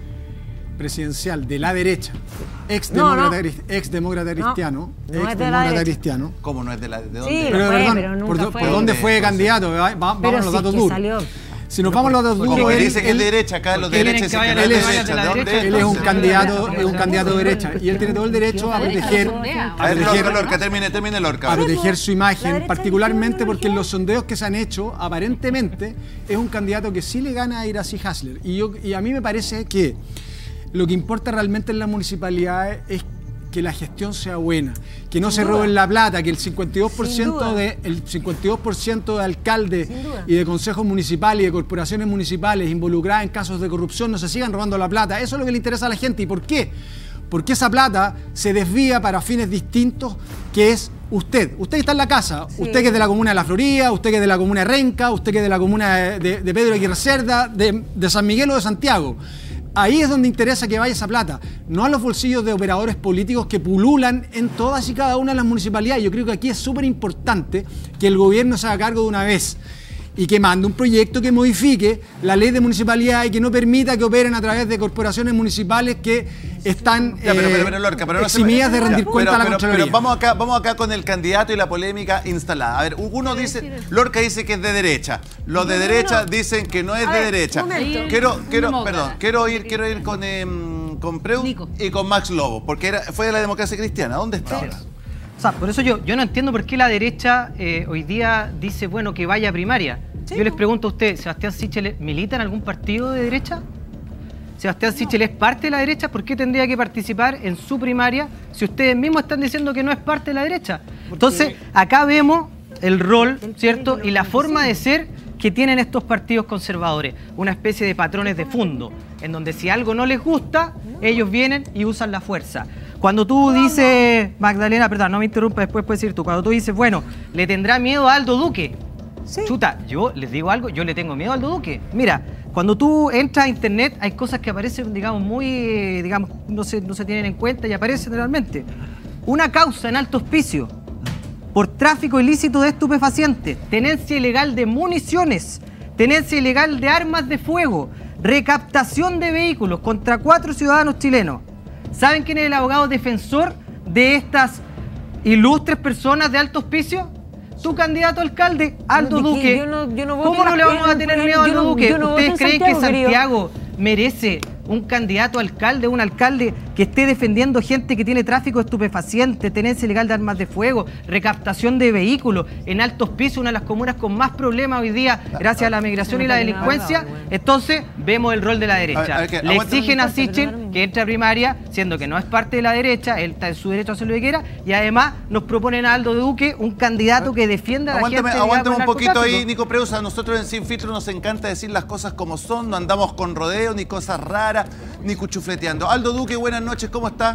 presidencial de la derecha, ex No, demócrata, no. ex demócrata No, cristiano, no ex es de la demócrata derecha. cristiano. ¿Cómo no es de la de dónde? Sí, Pero, lo fue, perdón, pero nunca ¿por, do- fue. ¿por dónde fue Entonces, candidato? Va- va- Vamos Pero a los sí datos que duros. salió. Si nos vamos a los datos Como duros, que él, dice que es él- de derecha, acá los de quieren derecha que dicen que vayan no es él de es- derecha. ¿De dónde? él es un entonces? candidato, es un candidato de derecha y él tiene todo el derecho a proteger, A a ver, proteger, Lorca, Lorca, termine, termine Lorca. a proteger pues, su la imagen, derecha particularmente dice porque en una los sondeos que se han hecho, aparentemente es un candidato que sí le gana a Iracy Hasler. Y, yo, y a mí me parece que lo que importa realmente en las municipalidades es que la gestión sea buena, que no Sin se duda. roben la plata, que el cincuenta y dos por ciento Sin duda. de el cincuenta y dos por ciento de alcaldes Sin duda. y de consejos municipales y de corporaciones municipales involucradas en casos de corrupción no se sigan robando la plata. Eso es lo que le interesa a la gente. ¿Y por qué? Porque esa plata se desvía para fines distintos, que es usted. Usted está en la casa, Sí. usted que es de la comuna de La Florida, usted que es de la comuna de Renca, usted que es de la comuna de, de- de Pedro Aguirre Cerda, de, de San Miguel o de Santiago. Ahí es donde interesa que vaya esa plata, no a los bolsillos de operadores políticos que pululan en todas y cada una de las municipalidades. Yo creo que aquí es súper importante que el gobierno se haga cargo de una vez y que mande un proyecto que modifique la ley de municipalidad y que no permita que operen a través de corporaciones municipales que están Ya, pero, eh, pero, pero, Lorca, pero no se- eximidas de rendir Ya, cuenta pero, a la pero, Contraloría. pero vamos acá, vamos acá con el candidato y la polémica instalada. A ver, uno dice, Lorca dice que es de derecha. Los de No, no, derecha no. dicen que no es A de ver, derecha. un momento. Quiero, Un quiero, demócrata. perdón, quiero ir, quiero ir con, em, con Preu Nico. y con Max Lobo, porque era, fue de la democracia cristiana. ¿Dónde está ahora? O sea, por eso yo, yo no entiendo por qué la derecha eh, hoy día dice, bueno, que vaya a primaria. Yo les pregunto a usted, ¿Sebastián Sichel milita en algún partido de derecha? ¿Sebastián Sichel es parte de la derecha? ¿Por qué tendría que participar en su primaria si ustedes mismos están diciendo que no es parte de la derecha? Entonces, acá vemos el rol, ¿cierto? Y la forma de ser que tienen estos partidos conservadores. Una especie de patrones de fondo, en donde si algo no les gusta, ellos vienen y usan la fuerza. Cuando tú dices, Magdalena, perdón, no me interrumpa, después puedes decir tú, cuando tú dices, bueno, le tendrá miedo a Aldo Duque. Sí. Chuta, yo les digo algo, yo le tengo miedo a Aldo Duque. Mira, cuando tú entras a internet hay cosas que aparecen, digamos, muy, eh, digamos, no se, no se tienen en cuenta y aparecen realmente. Una causa en Alto Hospicio por tráfico ilícito de estupefacientes, tenencia ilegal de municiones, tenencia ilegal de armas de fuego, recaptación de vehículos contra cuatro ciudadanos chilenos. ¿Saben quién es el abogado defensor de estas ilustres personas de Alto Hospicio? Tu candidato a alcalde, Aldo No, ¿de qué? Duque. Yo no- yo no voto ¿Cómo en no le las- vamos a en- tener en- miedo a yo Aldo no- Duque? yo no voto ¿Ustedes en creen Santiago, que querido. Santiago merece un candidato a alcalde, un alcalde que esté defendiendo gente que tiene tráfico de estupefacientes, tenencia ilegal de armas de fuego, recaptación de vehículos en Alto Hospicio, una de las comunas con más problemas hoy día gracias a la migración y la delincuencia? Entonces vemos el rol de la A ver, derecha. a ver, que Le aguanta- exigen a no importa, pero no es lo Sichel mismo. que entre a primaria, siendo que no es parte de la derecha, él está en su derecho a hacer lo que quiera, y además nos proponen a Aldo Duque, un candidato que defienda a la Aguántame, gente. aguántame un ligada con el poquito ahí, narcotráfico. Nico Preusa. A nosotros en Sin Filtro nos encanta decir las cosas como son, no andamos con rodeo, ni cosas raras, ni cuchufleteando. Aldo Duque, buenas noches, ¿cómo está?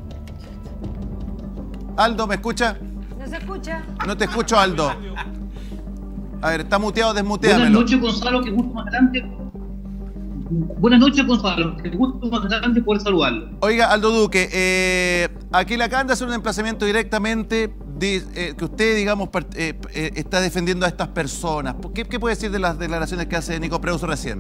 Aldo, ¿me escucha? No se escucha. No te escucho, Aldo. A ver, está muteado, Buenas desmuteamelo. noches, Gonzalo, que gusto más grande. Buenas noches, Gonzalo, que gusto más grande poder saludarlo. Oiga, Aldo Duque, eh, aquí le acaban de hacer un emplazamiento directamente de, eh, que usted, digamos, part- eh, eh, está defendiendo a estas personas. ¿Qué, qué puede decir de las declaraciones que hace Nico Preusa recién?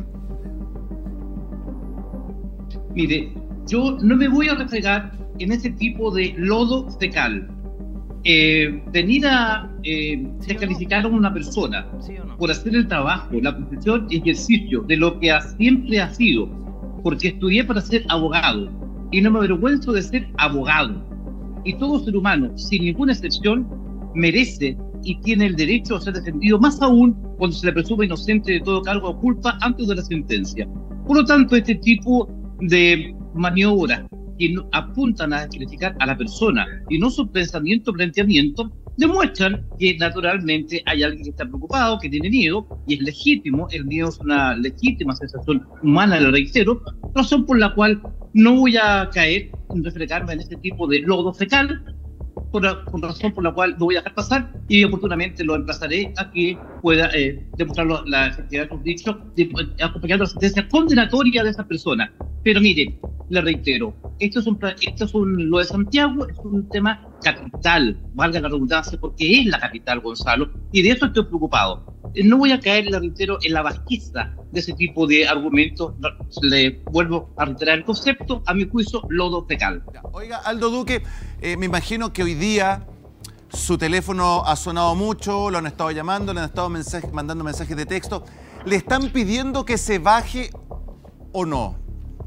Mire, yo no me voy a refregar en ese tipo de lodo fecal. Eh, venir a eh, descalificar a una persona ¿Sí o no? por hacer el trabajo, la profesión y ejercicio de lo que ha- siempre ha sido, porque estudié para ser abogado y no me avergüenzo de ser abogado. Y todo ser humano, sin ninguna excepción, merece y tiene el derecho a ser defendido, más aún cuando se le presume inocente de todo cargo o culpa antes de la sentencia. Por lo tanto, este tipo de maniobras que no, apuntan a criticar a la persona y no su pensamiento o planteamiento, demuestran que naturalmente hay alguien que está preocupado, que tiene miedo, y es legítimo. El miedo es una legítima sensación humana, lo reitero, razón por la cual no voy a caer en reflejarme en este tipo de lodo fecal, por, la, por razón por la cual lo voy a dejar pasar, y oportunamente lo emplazaré a que pueda eh, demostrar la efectividad de sus dichos, de, acompañando la sentencia condenatoria de esa persona. Pero mire, le reitero, esto es un, esto es un, lo de Santiago es un tema capital, valga la redundancia, porque es la capital, Gonzalo, y de eso estoy preocupado. No voy a caer, le reitero, en la bajeza de ese tipo de argumentos. Le vuelvo a reiterar el concepto, a mi juicio, lodo fecal. Oiga, Aldo Duque, eh, me imagino que hoy día su teléfono ha sonado mucho, lo han estado llamando, le han estado mensaje, mandando mensajes de texto. ¿Le están pidiendo que se baje o no?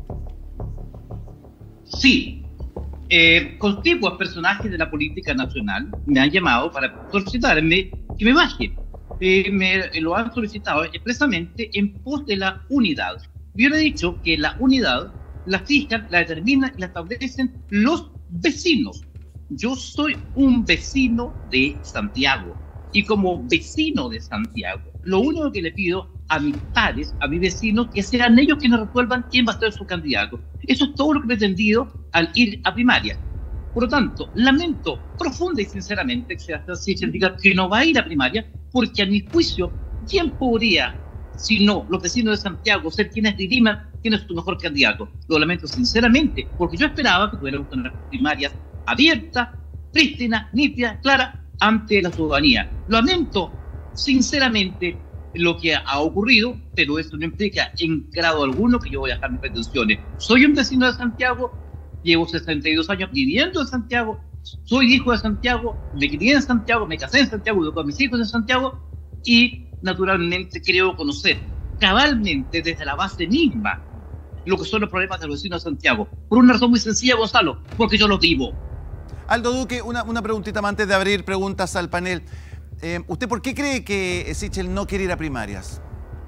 Sí. Eh, contiguos personajes de la política nacional me han llamado para solicitarme que me baje. Eh, me lo han solicitado expresamente en pos de la unidad. Yo le he dicho que la unidad la fijan, la determinan y la establecen los vecinos. Yo soy un vecino de Santiago, y como vecino de Santiago, lo único que le pido a mis pares, a mis vecinos, que sean ellos quienes resuelvan quién va a ser su candidato. Eso es todo lo que he pretendido al ir a primaria. Por lo tanto, lamento profunda y sinceramente que Sebastián Sichel diga que no va a ir a primaria, porque a mi juicio, ¿quién podría, si no los vecinos de Santiago, ser quienes diriman quién es tu mejor candidato? Lo lamento sinceramente, porque yo esperaba que tuviéramos unas primarias abiertas, prístinas, nítidas, claras, ante la ciudadanía. Lamento sinceramente lo que ha ocurrido, pero eso no implica en grado alguno que yo voy a dejar mis pretensiones. Soy un vecino de Santiago, llevo sesenta y dos años viviendo en Santiago, soy hijo de Santiago, me crié en Santiago, me casé en Santiago, educo a mis hijos en Santiago, y naturalmente creo conocer cabalmente desde la base misma lo que son los problemas de los vecinos de Santiago. Por una razón muy sencilla, Gonzalo, porque yo los vivo. Aldo Duque, una, una preguntita más antes de abrir preguntas al panel. Eh, ¿Usted por qué cree que Sichel no quiere ir a primarias?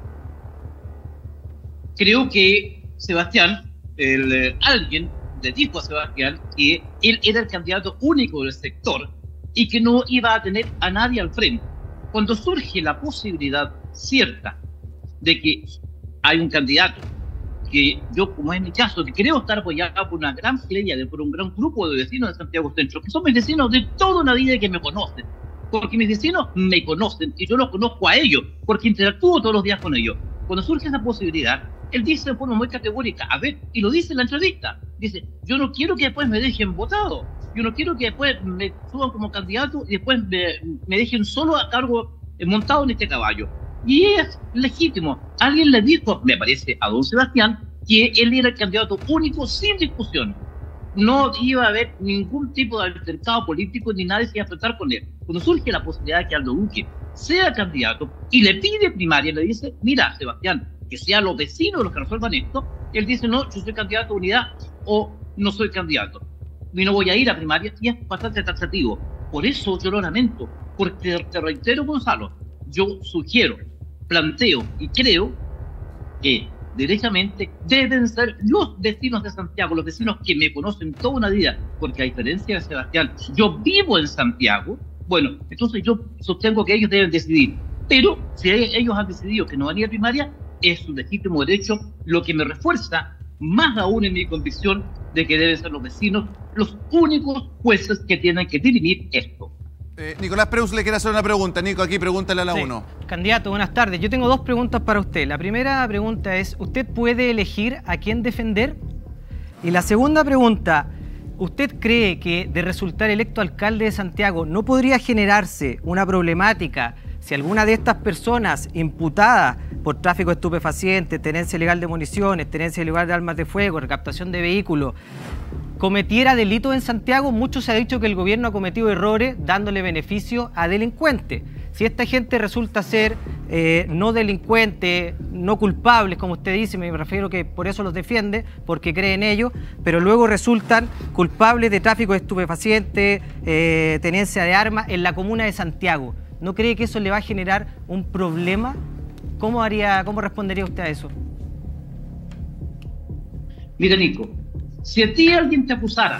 Creo que Sebastián, el, eh, alguien le dijo a Sebastián que él era el candidato único del sector y que no iba a tener a nadie al frente. Cuando surge la posibilidad cierta de que hay un candidato, que yo, como es mi caso, que creo estar apoyado por una gran playa, por un gran grupo de vecinos de Santiago Centro, que son mis vecinos de toda la vida y que me conocen, porque mis vecinos me conocen y yo los conozco a ellos, porque interactúo todos los días con ellos. Cuando surge esa posibilidad, él dice de forma muy categórica, a ver, y lo dice en la entrevista, dice, yo no quiero que después me dejen votado, yo no quiero que después me suban como candidato y después me, me dejen solo a cargo, eh, montado en este caballo. Y es legítimo. Alguien le dijo, me parece, a don Sebastián, que él era el candidato único sin discusión. No iba a haber ningún tipo de altercado político ni nadie se iba a enfrentar con él. Cuando surge la posibilidad de que Aldo Duque sea candidato y le pide primaria, le dice, mira, Sebastián, que sean los vecinos los que resuelvan esto, él dice, no, yo soy candidato a unidad o no soy candidato. Y no voy a ir a primaria, y es bastante taxativo. Por eso yo lo lamento, porque te reitero, Gonzalo, yo sugiero, planteo y creo que directamente deben ser los vecinos de Santiago, los vecinos que me conocen toda una vida, porque a diferencia de Sebastián, yo vivo en Santiago. Bueno, entonces yo sostengo que ellos deben decidir, pero si ellos han decidido que no van a ir a primaria, es su legítimo derecho, lo que me refuerza más aún en mi convicción de que deben ser los vecinos los únicos jueces que tienen que dirimir esto. Eh, Nicolás Preus le quiere hacer una pregunta. Nico, aquí pregúntale a la sí. uno. Candidato, buenas tardes. Yo tengo dos preguntas para usted. La primera pregunta es, ¿usted puede elegir a quién defender? Y la segunda pregunta, ¿usted cree que de resultar electo alcalde de Santiago no podría generarse una problemática si alguna de estas personas imputadas por tráfico de estupefacientes, tenencia ilegal de municiones, tenencia ilegal de armas de fuego, recaptación de vehículos, cometiera delitos en Santiago? Mucho se ha dicho que el gobierno ha cometido errores dándole beneficio a delincuentes. Si esta gente resulta ser eh, no delincuentes, no culpables, como usted dice, me refiero que por eso los defiende, porque cree en ellos, pero luego resultan culpables de tráfico de estupefacientes, eh, tenencia de armas en la comuna de Santiago, ¿no cree que eso le va a generar un problema? ¿Cómo haría, cómo respondería usted a eso? Mira, Nico, si a ti alguien te acusara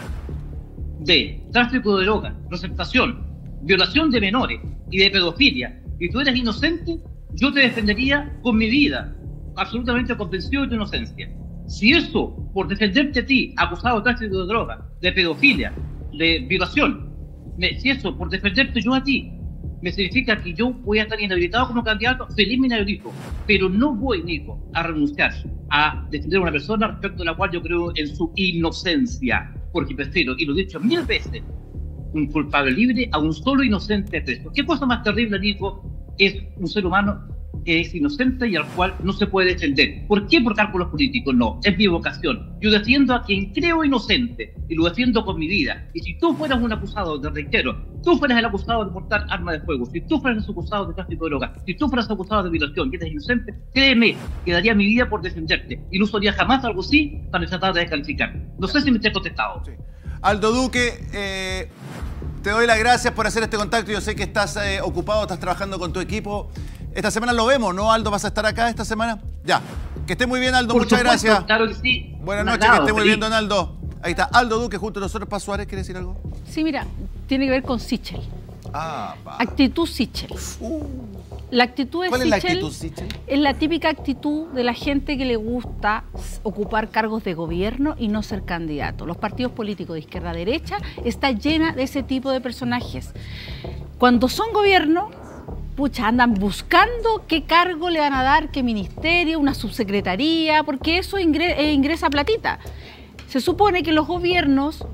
de tráfico de drogas, receptación, violación de menores y de pedofilia, y tú eres inocente, yo te defendería con mi vida, absolutamente convencido de tu inocencia. Si eso, por defenderte a ti, acusado de tráfico de drogas, de pedofilia, de violación, me, si eso, por defenderte yo a ti, me significa que yo voy a estar inhabilitado como candidato, feliz me inhabilito, pero no voy, Nico, a renunciar a defender a una persona respecto a la cual yo creo en su inocencia, porque prefiero, y lo he dicho mil veces, un culpable libre a un solo inocente preso. ¿Qué cosa más terrible, Nico, es un ser humano que es inocente y al cual no se puede defender? ¿Por qué por cálculos políticos? No, es mi vocación. Yo defiendo a quien creo inocente y lo defiendo con mi vida. Y si tú fueras un acusado, te reitero, tú fueras el acusado de portar armas de fuego, si tú fueras acusado de tráfico de drogas, si tú fueras acusado de violación y eres inocente, créeme que daría mi vida por defenderte y no usaría jamás algo así para tratar de descalificar. No sé si me te he contestado. Sí. Aldo Duque, eh, te doy las gracias por hacer este contacto. Yo sé que estás eh, ocupado, estás trabajando con tu equipo. Esta semana lo vemos, ¿no, Aldo? ¿Vas a estar acá esta semana? Ya. Que esté muy bien, Aldo. Por Muchas supuesto, gracias. Claro que sí. Buenas Un noches, agrado, que esté muy feliz. bien, don Aldo. Ahí está, Aldo Duque junto a nosotros. Paz Suárez, ¿quiere decir algo? Sí, mira, tiene que ver con Sichel. Ah, va. Actitud Sichel. Uh. La actitud de ¿Cuál es la Sichel actitud, Sichel? es la típica actitud de la gente que le gusta ocupar cargos de gobierno y no ser candidato. Los partidos políticos de izquierda a derecha están llena de ese tipo de personajes. Cuando son gobierno, pucha, andan buscando qué cargo le van a dar, qué ministerio, una subsecretaría, porque eso ingre- eh, ingresa platita. Se supone que los gobiernos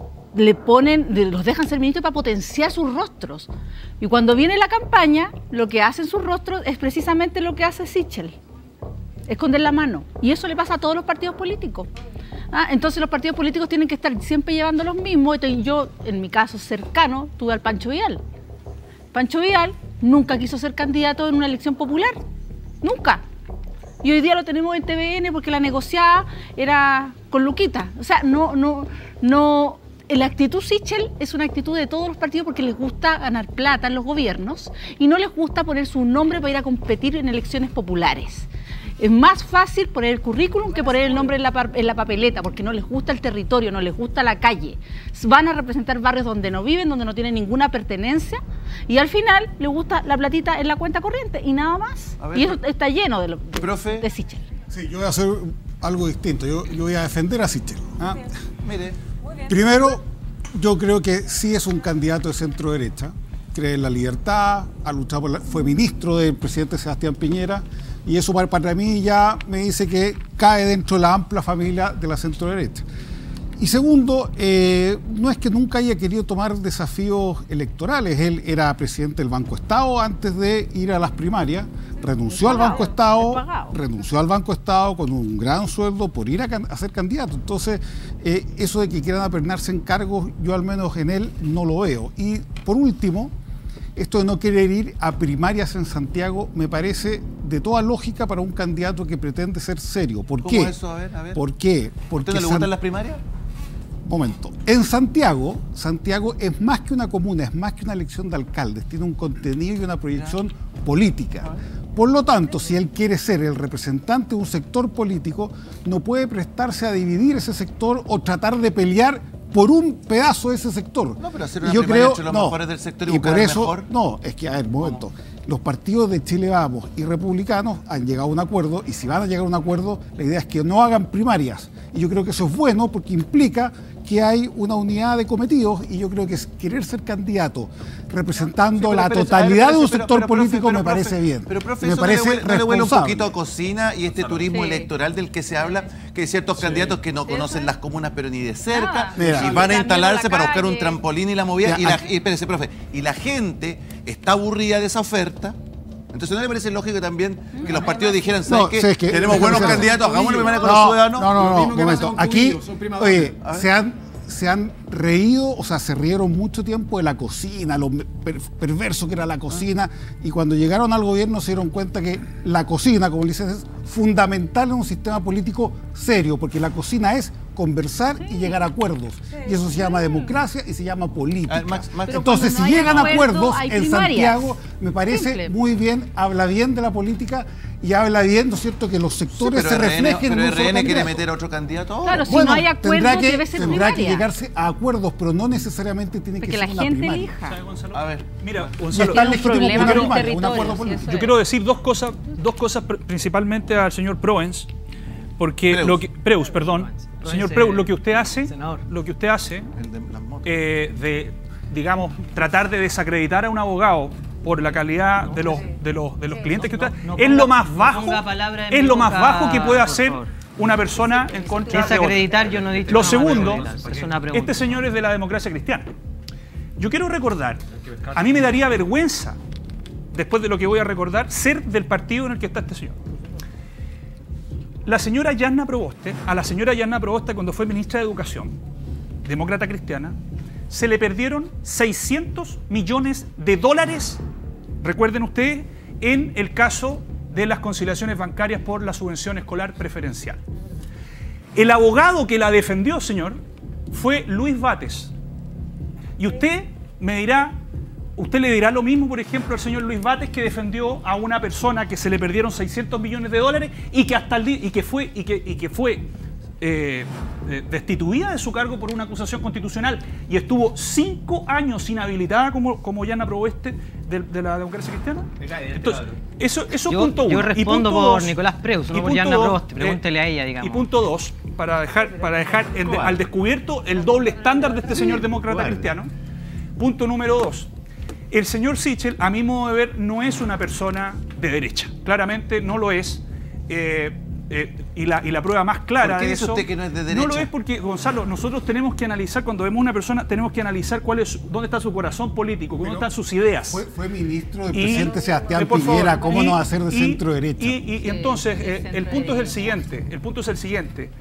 le ponen, los dejan ser ministros para potenciar sus rostros. Y cuando viene la campaña, lo que hacen sus rostros es precisamente lo que hace Sichel, esconder la mano. Y eso le pasa a todos los partidos políticos. Ah, entonces los partidos políticos tienen que estar siempre llevando los mismos. Entonces, yo, en mi caso cercano, tuve al Pancho Vidal. Pancho Vidal nunca quiso ser candidato en una elección popular. Nunca. Y hoy día lo tenemos en T V N porque la negociada era con Luquita. O sea, no, no, no. La actitud Sichel es una actitud de todos los partidos porque les gusta ganar plata en los gobiernos y no les gusta poner su nombre para ir a competir en elecciones populares. Es más fácil poner el currículum que poner el nombre en la, en la papeleta, porque no les gusta el territorio, no les gusta la calle. Van a representar barrios donde no viven, donde no tienen ninguna pertenencia, y al final les gusta la platita en la cuenta corriente y nada más. Ver, y eso está lleno de, lo, de, profe. de Sichel. Sí, yo voy a hacer algo distinto. Yo, yo voy a defender a Sichel. ¿Ah? Mire. Primero, yo creo que sí es un candidato de centro derecha. Cree en la libertad, ha luchado por la, fue ministro del presidente Sebastián Piñera, y eso para, para mí ya me dice que cae dentro de la amplia familia de la centro derecha. Y segundo, eh, no es que nunca haya querido tomar desafíos electorales. Él era presidente del Banco Estado antes de ir a las primarias, renunció al Banco Estado, renunció al Banco Estado con un gran sueldo por ir a, a ser candidato. Entonces, eh, eso de que quieran apernarse en cargos, yo al menos en él no lo veo. Y por último, esto de no querer ir a primarias en Santiago me parece de toda lógica para un candidato que pretende ser serio. ¿Por ¿Cómo qué? eso? A ver, a ver. ¿Por qué? ¿Usted Porque no le San... gustan las primarias? Momento. En Santiago, Santiago es más que una comuna, es más que una elección de alcaldes, tiene un contenido y una proyección política. Por lo tanto, si él quiere ser el representante de un sector político, no puede prestarse a dividir ese sector o tratar de pelear por un pedazo de ese sector. No, pero hacer una y yo primaria creo, entre los no, mejores del sector y, y buscar por el eso, mejor. no, es que, a ver, momento. Los partidos de Chile Vamos y republicanos han llegado a un acuerdo, y si van a llegar a un acuerdo, la idea es que no hagan primarias. Y yo creo que eso es bueno porque implica que hay una unidad de cometidos, y yo creo que es querer ser candidato representando Sí, pero, la pero, totalidad ver, de un pero, sector pero, profe, político pero, me profe, parece bien. Pero, profe, me eso parece no le, huele, no le huele un responsable. poquito a cocina y este turismo Sí. electoral del que se habla, que hay ciertos Sí. candidatos que no conocen las comunas pero ni de cerca, Ah, mira. y van a Cambiando instalarse la para buscar calle. un trampolín y la movida, Ya, y la, aquí- y, espérese, profe, y la gente está aburrida de esa oferta. Entonces, ¿no le parece lógico también que los partidos dijeran, ¿sabes No, qué? sí, es que- Tenemos buenos candidatos, hagamos una primaria con los No, ciudadanos. no, no, no, Lo mismo que pasa momento. con Aquí, Cubillos, son primas oye, damas. se han, se han reído, o sea, se rieron mucho tiempo de la cocina, lo per- perverso que era la cocina, y cuando llegaron al gobierno se dieron cuenta que la cocina, como dicen, es fundamental en un sistema político serio, porque la cocina es conversar y llegar a acuerdos. Y eso se llama democracia y se llama política. Max, Max, Entonces, cuando no si hay llegan a acuerdo, acuerdos hay en primarias. Santiago, me parece Simple. muy bien, habla bien de la política, y habla bien, ¿no es cierto?, que los sectores Sí, se pero R N reflejen pero en un R solo N quiere candidato. meter a otro candidato ahora. Claro, si Bueno, no hay acuerdo, tendrá que, debe ser tendrá que primaria. llegarse a acuerdos, pero no necesariamente tiene Porque que la ser una gente primaria. elija. A ver, Mira, Y Gonzalo, está un legítimo problema por una con el primaria, un territorio, acuerdo sí, político. eso yo es. quiero decir dos cosas, dos cosas pr- principalmente al señor Proens, porque Preus. lo que Preus, perdón, Proens, señor eh, Preus, lo que usted hace, senador. lo que usted hace el de las motos. eh, de, digamos, tratar de desacreditar a un abogado por la calidad de los de los de los clientes que usted no es ponga- lo más no bajo, ponga palabra en es mi lo más boca, bajo que puede por hacer favor. una persona en contra de otra. Desacreditar, yo no he dicho Lo que no va a segundo, desacreditar, es una pregunta. este señor es de la democracia cristiana. Yo quiero recordar, a mí me daría vergüenza, después de lo que voy a recordar, ser del partido en el que está este señor. La señora Yanna Proboste, a la señora Yanna Proboste cuando fue ministra de Educación, demócrata cristiana, se le perdieron seiscientos millones de dólares, recuerden ustedes, en el caso de las conciliaciones bancarias por la subvención escolar preferencial. El abogado que la defendió, señor, fue Luis Bates. Y usted me dirá, usted le dirá lo mismo, por ejemplo, al señor Luis Bates, que defendió a una persona que se le perdieron seiscientos millones de dólares y que hasta el día, y que fue y que, y que fue eh, eh, destituida de su cargo por una acusación constitucional y estuvo cinco años inhabilitada como, como Yanna Proboste de, de la democracia cristiana. Entonces, eso, eso es Yo, punto uno. yo Y respondo punto por dos, Nicolás Preus, y no por punto Yanna dos, Proboste. Pregúntele eh, a ella, digamos. Y punto dos, para dejar, para dejar en de- al descubierto el doble estándar de este señor demócrata cristiano. Punto número dos. El señor Sichel, a mi modo de ver, no es una persona de derecha. Claramente no lo es. Eh, eh, y, la, y la prueba más clara ¿Por qué de dice eso... usted que no es de derecha? No lo es porque, Gonzalo, nosotros tenemos que analizar, cuando vemos una persona, tenemos que analizar cuál es, dónde está su corazón político, dónde están sus ideas. Fue, fue ministro del Y- presidente Sebastián eh, por favor, Piñera, ¿cómo y- no va a ser de y- centro derecha? Y, y- y entonces, eh, el punto es el siguiente, el punto es el siguiente.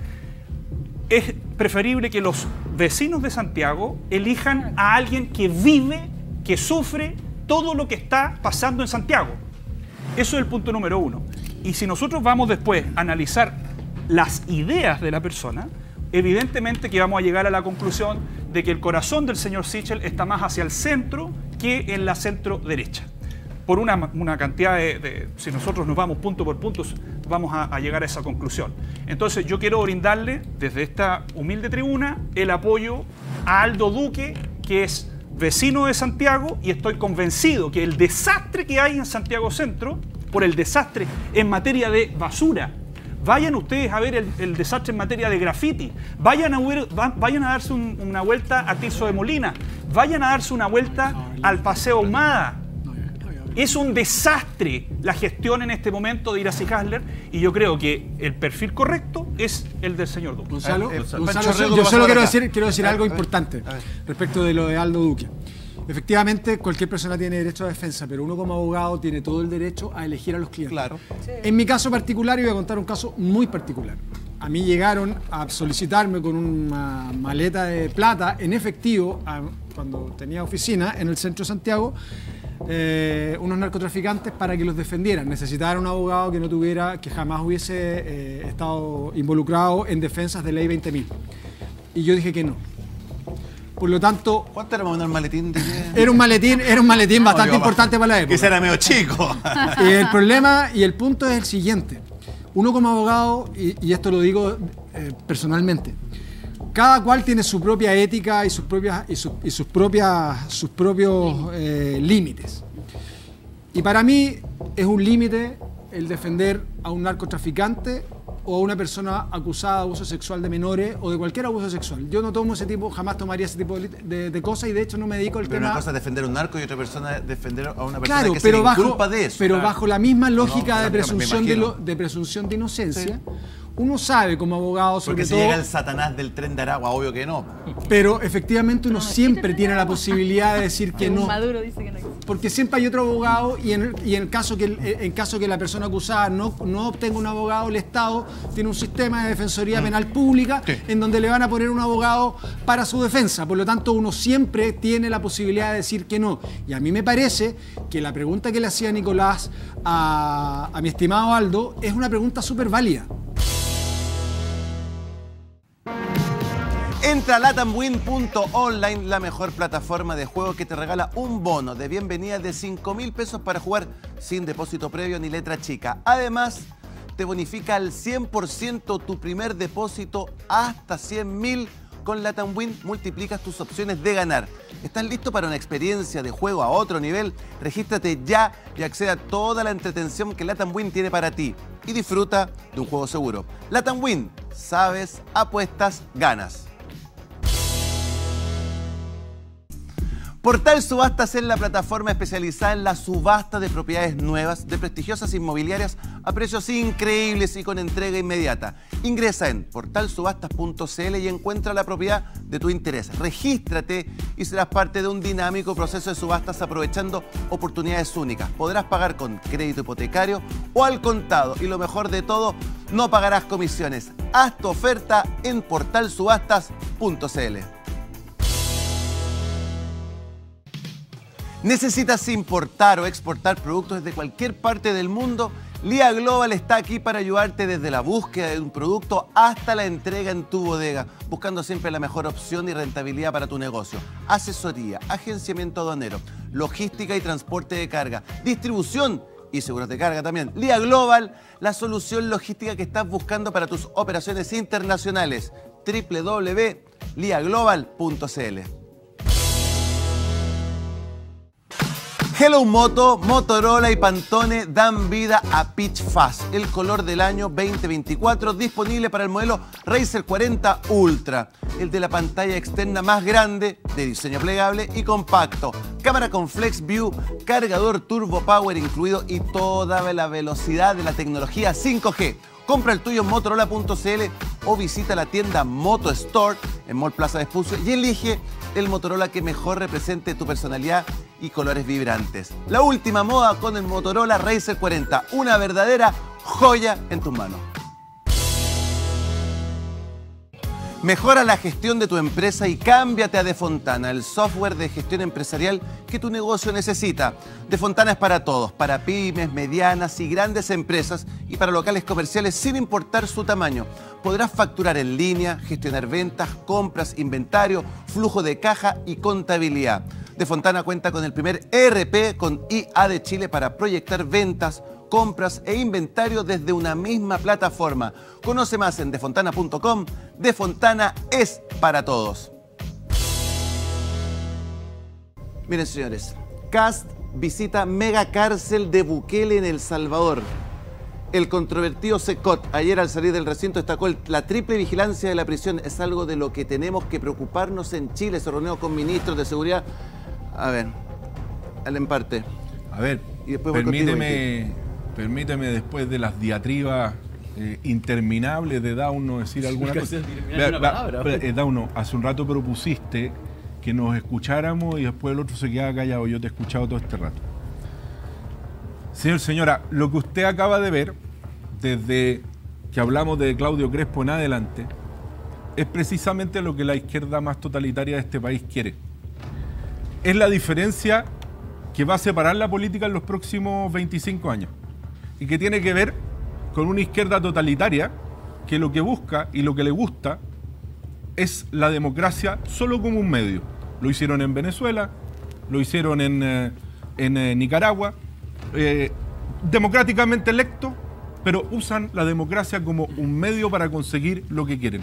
Es preferible que los vecinos de Santiago elijan a alguien que vive, que sufre todo lo que está pasando en Santiago. Eso es el punto número uno. Y si nosotros vamos después a analizar las ideas de la persona, evidentemente que vamos a llegar a la conclusión de que el corazón del señor Sichel está más hacia el centro que en la centro derecha. Por una, una cantidad de, de, si nosotros nos vamos punto por punto, vamos a, a llegar a esa conclusión. Entonces yo quiero brindarle desde esta humilde tribuna el apoyo a Aldo Duque, que es vecino de Santiago, y estoy convencido que el desastre que hay en Santiago Centro, por el desastre en materia de basura, vayan ustedes a ver el, el desastre en materia de graffiti, vayan a, ver, va, vayan a darse un, una vuelta a Tirso de Molina, vayan a darse una vuelta al Paseo Ahumada. Es un desastre la gestión en este momento de Iracy Hasler, y yo creo que el perfil correcto es el del señor Duque. Gonzalo, Eh, eh, Gonzalo, Pancho Rego yo pasa solo por quiero acá. decir, quiero decir A algo ver, importante a ver. respecto de lo de Aldo Duque. Efectivamente, cualquier persona tiene derecho a defensa, pero uno como abogado tiene todo el derecho a elegir a los clientes. Claro. En mi caso particular, y voy a contar un caso muy particular. A mí llegaron a solicitarme con una maleta de plata en efectivo, a- cuando tenía oficina en el centro de Santiago, eh, unos narcotraficantes para que los defendieran. Necesitaban un abogado que no tuviera, que jamás hubiese eh, estado involucrado en defensas de ley veinte mil. Y yo dije que no. Por lo tanto, ¿Cuánto era más o menos el maletín? De... era un maletín, era un maletín bastante Oye, papá, importante para la época. Que ese era medio chico. Y el problema y el punto es el siguiente. Uno como abogado, y, y esto lo digo eh, personalmente, cada cual tiene su propia ética y sus propias y, sus- y sus propias sus propios eh, límites. Y para mí es un límite el defender a un narcotraficante o a una persona acusada de abuso sexual de menores o de cualquier abuso sexual. Yo no tomo ese tipo, jamás tomaría ese tipo de, de- de cosas, y de hecho no me dedico al Pero tema. una cosa es defender a un narco y otra persona es defender a una persona Claro, que pero se bajo, inculpa de eso. pero Claro. bajo la misma No, lógica no, de, me presunción de, imagino. lo- de presunción de inocencia, uno sabe como abogado, sobre Porque si todo, llega el Satanás del tren de Aragua, obvio que no. pero efectivamente uno siempre tiene la posibilidad de decir que no. Maduro dice que no existe. Porque siempre hay otro abogado, y en, y en caso que el- en caso que la persona acusada no, no obtenga un abogado, el Estado tiene un sistema de defensoría penal pública en donde le van a poner un abogado para su defensa. Por lo tanto, uno siempre tiene la posibilidad de decir que no. Y a mí me parece que la pregunta que le hacía Nicolás a, a mi estimado Aldo es una pregunta súper válida. Entra a latamwin punto online, la mejor plataforma de juego que te regala un bono de bienvenida de cinco mil pesos para jugar sin depósito previo ni letra chica. Además, te bonifica al cien por ciento tu primer depósito hasta cien mil. Con LatamWin multiplicas tus opciones de ganar. ¿Estás listo para una experiencia de juego a otro nivel? Regístrate ya y accede a toda la entretención que LatamWin tiene para ti. Y disfruta de un juego seguro. LatamWin, sabes, apuestas, ganas. Portal Subastas es la plataforma especializada en la subasta de propiedades nuevas de prestigiosas inmobiliarias a precios increíbles y con entrega inmediata. Ingresa en portal subastas punto cl y encuentra la propiedad de tu interés. Regístrate y serás parte de un dinámico proceso de subastas aprovechando oportunidades únicas. Podrás pagar con crédito hipotecario o al contado y lo mejor de todo, no pagarás comisiones. Haz tu oferta en portal subastas punto cl. ¿Necesitas importar o exportar productos desde cualquier parte del mundo? Lía Global está aquí para ayudarte desde la búsqueda de un producto hasta la entrega en tu bodega, buscando siempre la mejor opción y rentabilidad para tu negocio. Asesoría, agenciamiento aduanero, logística y transporte de carga, distribución y seguros de carga también. Lía Global, la solución logística que estás buscando para tus operaciones internacionales. doble u doble u doble u punto lía global punto cl. Hello Moto, Motorola y Pantone dan vida a Pitch Fast, el color del año veinte veinticuatro, disponible para el modelo Razer cuarenta Ultra, el de la pantalla externa más grande, de diseño plegable y compacto, cámara con Flex View, cargador Turbo Power incluido y toda la velocidad de la tecnología cinco G. Compra el tuyo en motorola punto cl o visita la tienda Moto Store en Mall Plaza Vespucio y elige el Motorola que mejor represente tu personalidad y colores vibrantes. La última moda con el Motorola Razer cuarenta, una verdadera joya en tus manos. Mejora la gestión de tu empresa y cámbiate a Defontana, el software de gestión empresarial que tu negocio necesita. Defontana es para todos, para pymes, medianas y grandes empresas y para locales comerciales sin importar su tamaño. Podrás facturar en línea, gestionar ventas, compras, inventario, flujo de caja y contabilidad. Defontana cuenta con el primer E R P con I A de Chile para proyectar ventas, compras e inventario desde una misma plataforma. Conoce más en defontana punto com. Defontana es para todos. Miren, señores, Kast visita mega cárcel de Bukele en El Salvador. El controvertido Secot ayer al salir del recinto destacó el, la triple vigilancia de la prisión. Es algo de lo que tenemos que preocuparnos en Chile. Se reunió con ministros de seguridad. A ver, al emparte. A ver, y después permíteme, permíteme después de las diatribas eh, interminables de Dauno decir alguna cosa. Vea, palabra, eh, Dauno, hace un rato propusiste que nos escucháramos y después el otro se quedaba callado. Yo te he escuchado todo este rato. Señor, señora, lo que usted acaba de ver, desde que hablamos de Claudio Crespo en adelante, es precisamente lo que la izquierda más totalitaria de este país quiere. Es la diferencia que va a separar la política en los próximos veinticinco años y que tiene que ver con una izquierda totalitaria que lo que busca y lo que le gusta es la democracia solo como un medio. Lo hicieron en Venezuela, lo hicieron en, eh, en eh, Nicaragua, eh, democráticamente electo, pero usan la democracia como un medio para conseguir lo que quieren.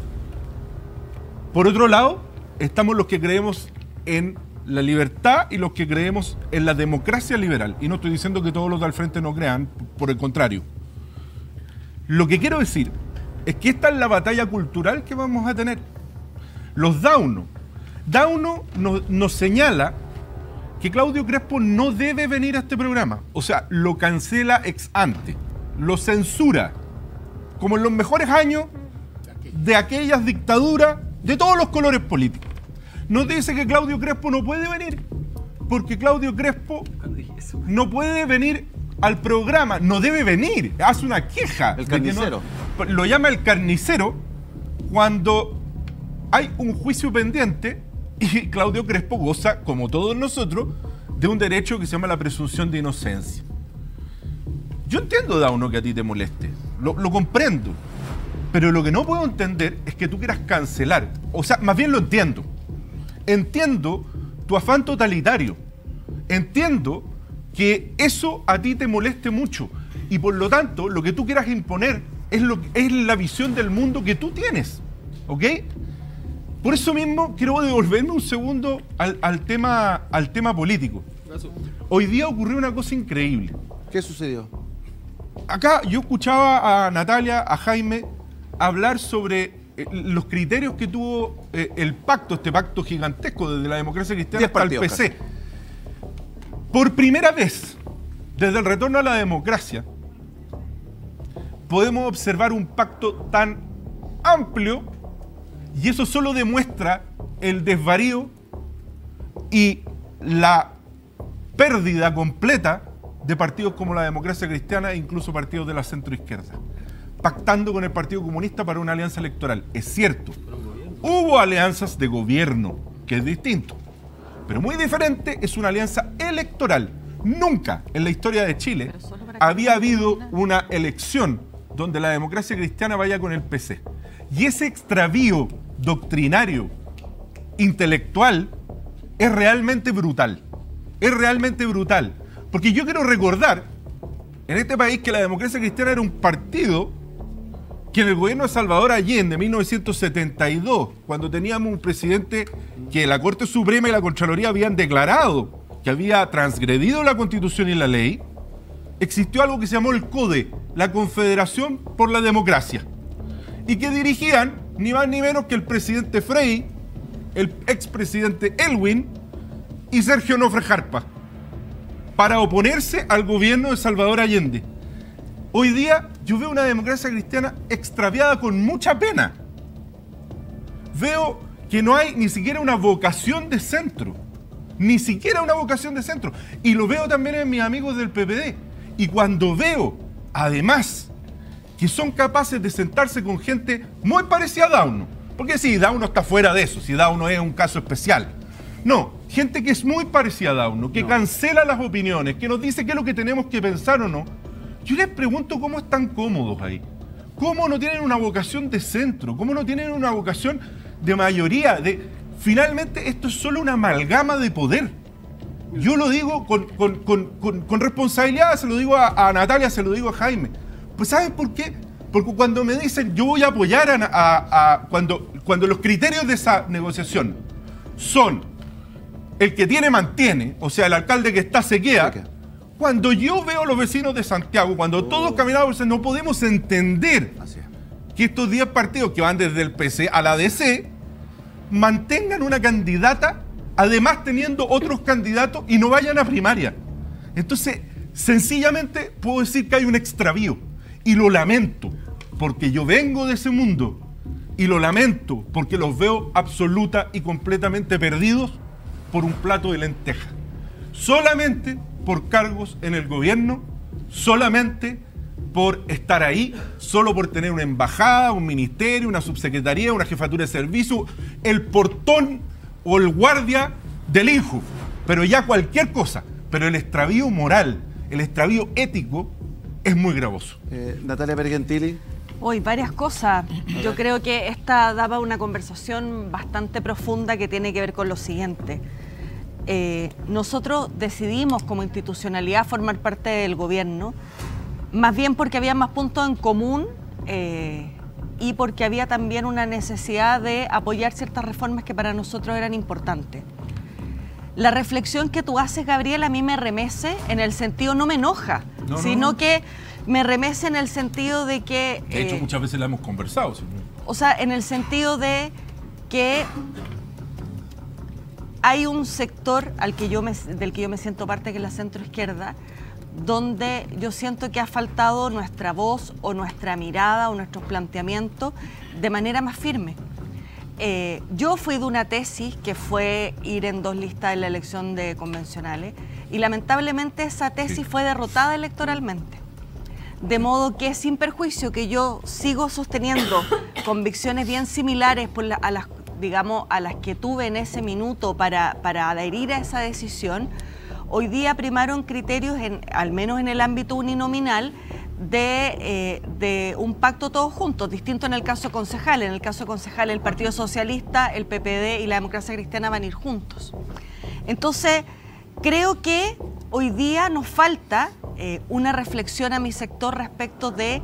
Por otro lado, estamos los que creemos en la libertad y los que creemos en la democracia liberal. Y no estoy diciendo que todos los del frente no crean, por el contrario. Lo que quiero decir es que esta es la batalla cultural que vamos a tener. Los Dauno. Dauno nos, nos señala que Claudio Crespo no debe venir a este programa. O sea, lo cancela ex ante, lo censura, como en los mejores años de aquellas dictaduras de todos los colores políticos. Nos dice que Claudio Crespo no puede venir, porque Claudio Crespo no puede venir al programa, no debe venir, hace una queja. El carnicero. No, lo llama el carnicero cuando hay un juicio pendiente y Claudio Crespo goza, como todos nosotros, de un derecho que se llama la presunción de inocencia. Yo entiendo, Dauno, que a ti te moleste, lo, lo comprendo, Pero lo que no puedo entender es que tú quieras cancelar. O sea, más bien lo entiendo. Entiendo tu afán totalitario. Entiendo que eso a ti te moleste mucho. Y por lo tanto, lo que tú quieras imponer es, lo, es la visión del mundo que tú tienes. ¿Ok? Por eso mismo quiero devolverme un segundo al, al, tema, al tema político. Hoy día ocurrió una cosa increíble. ¿Qué sucedió? Acá yo escuchaba a Natalia, a Jaime, hablar sobre eh, los criterios que tuvo eh, el pacto, este pacto gigantesco desde la democracia cristiana hasta el P C. Casi. Por primera vez, desde el retorno a la democracia, podemos observar un pacto tan amplio, y eso solo demuestra el desvarío y la pérdida completa de partidos como la democracia cristiana e incluso partidos de la centroizquierda, pactando con el Partido Comunista para una alianza electoral. Es cierto, hubo alianzas de gobierno, que es distinto, pero muy diferente es una alianza electoral. Nunca en la historia de Chile había habido una elección donde la democracia cristiana vaya con el P C. Y ese extravío doctrinario, intelectual, es realmente brutal. Es realmente brutal. Porque yo quiero recordar en este país que la democracia cristiana era un partido que en el gobierno de Salvador Allende, en mil novecientos setenta y dos, cuando teníamos un presidente que la Corte Suprema y la Contraloría habían declarado que había transgredido la Constitución y la ley, existió algo que se llamó el CODE, la Confederación por la Democracia, y que dirigían ni más ni menos que el presidente Frei, el expresidente Elwin y Sergio Nofre Jarpa, para oponerse al gobierno de Salvador Allende. Hoy día yo veo una democracia cristiana extraviada con mucha pena. Veo que no hay ni siquiera una vocación de centro. Ni siquiera una vocación de centro. Y lo veo también en mis amigos del P P D. Y cuando veo, además, que son capaces de sentarse con gente muy parecida a Dauno. Porque sí, Dauno está fuera de eso, si Dauno es un caso especial. No, gente que es muy parecida a Dauno, que no. cancela las opiniones, que nos dice qué es lo que tenemos que pensar o no. Yo les pregunto cómo están cómodos ahí. ¿Cómo no tienen una vocación de centro? ¿Cómo no tienen una vocación de mayoría? De... Finalmente, esto es solo una amalgama de poder. Yo lo digo con, con, con, con, con responsabilidad, se lo digo a, a Natalia, se lo digo a Jaime. Pues ¿saben por qué? Porque cuando me dicen yo voy a apoyar a... a, a cuando, cuando los criterios de esa negociación son el que tiene mantiene, o sea, el alcalde que está se queda, cuando yo veo a los vecinos de Santiago, cuando oh. todos caminamos, no podemos entender que estos diez partidos que van desde el P C a la D C mantengan una candidata, además teniendo otros candidatos y no vayan a primaria. Entonces, sencillamente puedo decir que hay un extravío y lo lamento porque yo vengo de ese mundo y lo lamento porque los veo absoluta y completamente perdidos por un plato de lenteja, solamente por cargos en el gobierno, solamente por estar ahí, solo por tener una embajada, un ministerio, una subsecretaría, una jefatura de servicio, el portón o el guardia del INJU, pero ya cualquier cosa. Pero el extravío moral, el extravío ético es muy gravoso. Eh, Natalia Pergentili. Hoy varias cosas. Yo creo que esta daba una conversación bastante profunda que tiene que ver con lo siguiente. Eh, nosotros decidimos como institucionalidad formar parte del gobierno, más bien porque había más puntos en común eh, y porque había también una necesidad de apoyar ciertas reformas que para nosotros eran importantes. La reflexión que tú haces, Gabriel, a mí me remece en el sentido, no me enoja, no, sino no. que me remece en el sentido de que... De hecho, eh, muchas veces la hemos conversado. ¿Sí? O sea, en el sentido de que hay un sector al que yo me, del que yo me siento parte, que es la centroizquierda, donde yo siento que ha faltado nuestra voz o nuestra mirada o nuestros planteamientos de manera más firme. Eh, yo fui de una tesis que fue ir en dos listas en la elección de convencionales y lamentablemente esa tesis fue derrotada electoralmente. De modo que, sin perjuicio que yo sigo sosteniendo convicciones bien similares por la, a las digamos, a las que tuve en ese minuto para, para adherir a esa decisión, hoy día primaron criterios, en, al menos en el ámbito uninominal, de, eh, de un pacto todos juntos, distinto en el caso concejal. En el caso concejal el Partido Socialista, el P P D y la Democracia Cristiana van a ir juntos. Entonces, creo que hoy día nos falta eh, una reflexión a mi sector respecto de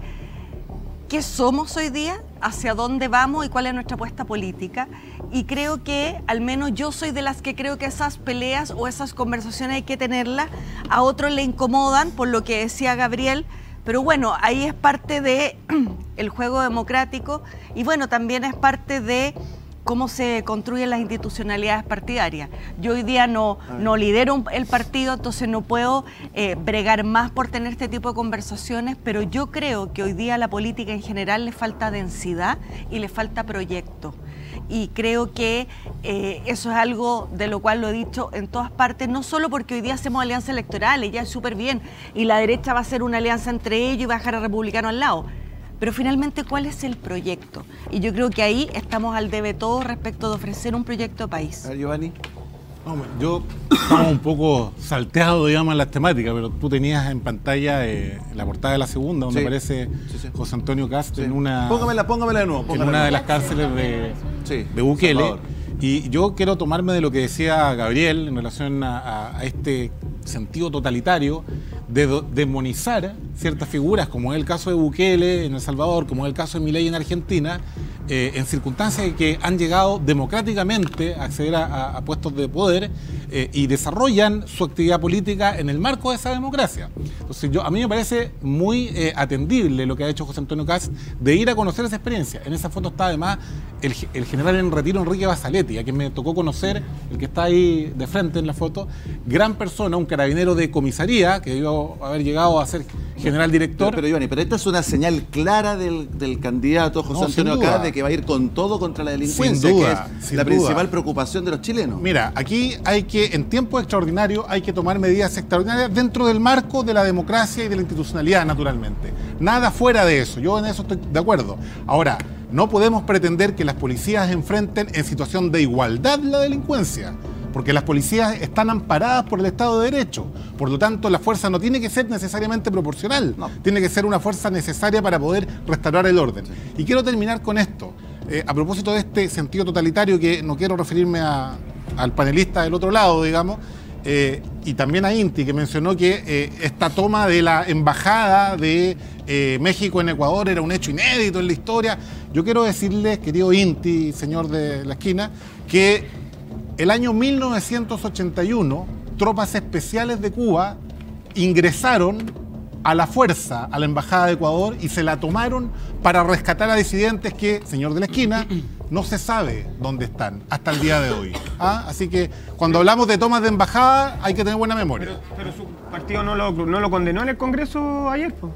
qué somos hoy día, hacia dónde vamos y cuál es nuestra apuesta política. Y creo que, al menos yo soy de las que creo que esas peleas o esas conversaciones hay que tenerlas. A otros le incomodan, por lo que decía Gabriel, pero bueno, ahí es parte de el juego democrático y bueno, también es parte de cómo se construyen las institucionalidades partidarias. Yo hoy día no, no lidero el partido, entonces no puedo eh, bregar más por tener este tipo de conversaciones, pero yo creo que hoy día a la política en general le falta densidad y le falta proyecto. Y creo que eh, eso es algo de lo cual lo he dicho en todas partes, no solo porque hoy día hacemos alianzas electorales, ya es súper bien, y la derecha va a hacer una alianza entre ellos y va a dejar a republicano al lado. Pero finalmente, ¿cuál es el proyecto? Y yo creo que ahí estamos al debe todos respecto de ofrecer un proyecto de país. A ver, Giovanni. Vamos, yo estaba un poco salteado, digamos, en las temáticas, pero tú tenías en pantalla eh, la portada de la segunda, donde Sí. aparece Sí, sí. José Antonio Cast Sí. en una, Póngamela, póngamela de nuevo. en póngamela una de de las nuevo. cárceles de, Sí, de Bukele. Salvador. Y yo quiero tomarme de lo que decía Gabriel en relación a, a- a este sentido totalitario de do- demonizar ciertas figuras, como es el caso de Bukele en El Salvador, como es el caso de Milei en Argentina, eh, en circunstancias en que han llegado democráticamente a acceder a, a- a puestos de poder eh, y desarrollan su actividad política en el marco de esa democracia. Entonces, yo, a mí me parece muy eh, atendible lo que ha hecho José Antonio Cast de ir a conocer esa experiencia. En esa foto está además el, ge- el general en retiro Enrique Basaletti, a quien me tocó conocer, el que está ahí de frente en la foto, gran persona, un carabinero de comisaría que debió haber llegado a ser general director. Pero, pero Giovanni, pero esta es una señal clara del, del candidato José No, sin Antonio duda. Cast de que va a ir con todo contra la delincuencia, Sin duda, que es sin la duda. principal preocupación de los chilenos. Mira, aquí hay que, en tiempos extraordinarios, hay que tomar medidas extraordinarias dentro del marco de la democracia y de la institucionalidad, naturalmente. Nada fuera de eso, yo en eso estoy de acuerdo. Ahora, no podemos pretender que las policías enfrenten en situación de igualdad la delincuencia, porque las policías están amparadas por el Estado de Derecho. Por lo tanto, la fuerza no tiene que ser necesariamente proporcional, no. Tiene que ser una fuerza necesaria para poder restaurar el orden. Sí. Y quiero terminar con esto. Eh, a propósito de este sentido totalitario, que no quiero referirme a, al panelista del otro lado, digamos, eh, y también a Inti, que mencionó que eh, esta toma de la embajada de eh, México en Ecuador era un hecho inédito en la historia. Yo quiero decirles, querido Inti, señor de la esquina, que el año mil novecientos ochenta y uno, tropas especiales de Cuba ingresaron a la fuerza a la embajada de Ecuador y se la tomaron para rescatar a disidentes que, señor de la esquina, no se sabe dónde están hasta el día de hoy. ¿Ah? Así que cuando hablamos de tomas de embajada hay que tener buena memoria. Pero, pero su partido no lo, no lo condenó en el Congreso ayer, pues.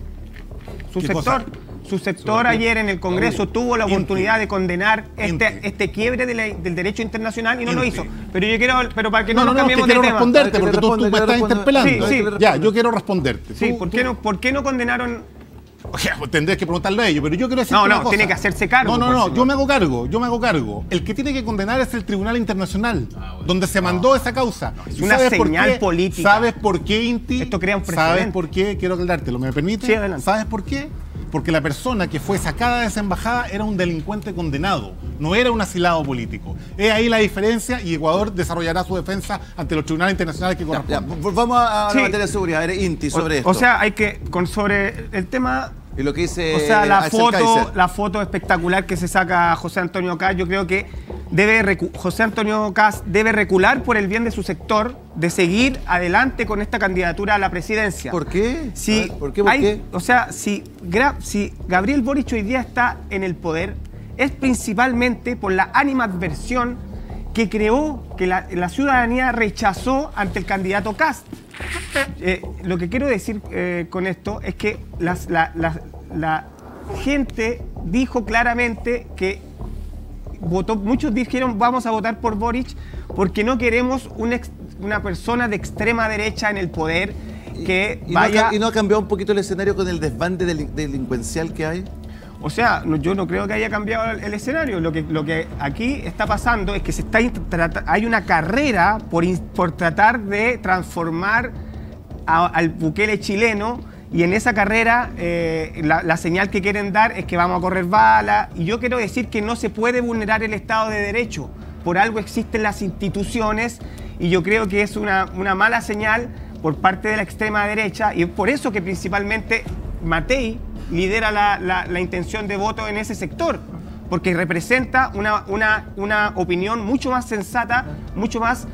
Su ¿Qué sector, cosa? su sector ayer en el Congreso tuvo la oportunidad de condenar este, este quiebre de la- del derecho internacional y no lo hizo. Pero yo quiero, pero para que no, No, no, nos no, que cambiemos quiero de tema. responderte, porque tú, tú me estás interpelando. Sí, sí. Ya, yo quiero responderte. Sí, Tú- ¿por tú- qué no, por qué no condenaron? O sea, pues tendrés que preguntarle a ellos, pero yo quiero decir No, una no, cosa. tiene que hacerse cargo, No, no, pues, no, señor. yo me hago cargo, yo me hago cargo. El que tiene que condenar es el Tribunal Internacional, donde se mandó esa causa. es ¿Y una sabes por señal qué? política. ¿Sabes por qué, Inti? Esto crea un ¿Sabes precedente. por qué? Quiero aclarártelo, ¿me permite? Sí, adelante. ¿Sabes por qué? Porque la persona que fue sacada de esa embajada era un delincuente condenado, no era un asilado político. Es ahí la diferencia y Ecuador desarrollará su defensa ante los tribunales internacionales que corresponden. Vamos a, a Sí. la materia de seguridad. A ver, Inti, sobre o, esto. o sea, hay que, con sobre el tema. Y lo que dice O sea, la Axel foto, Kaiser. la foto espectacular que se saca José Antonio Cast, yo creo que debe recu- José Antonio Cast debe recular por el bien de su sector, de seguir adelante con esta candidatura a la presidencia. ¿Por qué? Si A ver, ¿por qué? ¿Por hay- qué? O sea, si, Gra- si Gabriel Boric hoy día está en el poder, es principalmente por la animadversión que creó, que la, la ciudadanía rechazó ante el candidato Cast. Eh, lo que quiero decir eh, con esto es que las- la, la- la gente dijo claramente que votó, muchos dijeron vamos a votar por Boric porque no queremos un ex- una persona de extrema derecha en el poder que ¿Y no, ha, vaya... ca- ¿Y no ha cambiado un poquito el escenario con el desbande delin- delincuencial que hay? O sea, no- yo no creo que haya cambiado el, el escenario. Lo que, lo que aquí está pasando es que se está int- trata- hay una carrera por, in- por tratar de transformar a- al Bukele chileno y en esa carrera eh, la, la señal que quieren dar es que vamos a correr bala, y yo quiero decir que no se puede vulnerar el Estado de Derecho. Por algo existen las instituciones, y yo creo que es una, una mala señal por parte de la extrema derecha, y es por eso que principalmente Matei lidera la, la, la intención de voto en ese sector, porque representa una, una, una opinión mucho más sensata, mucho más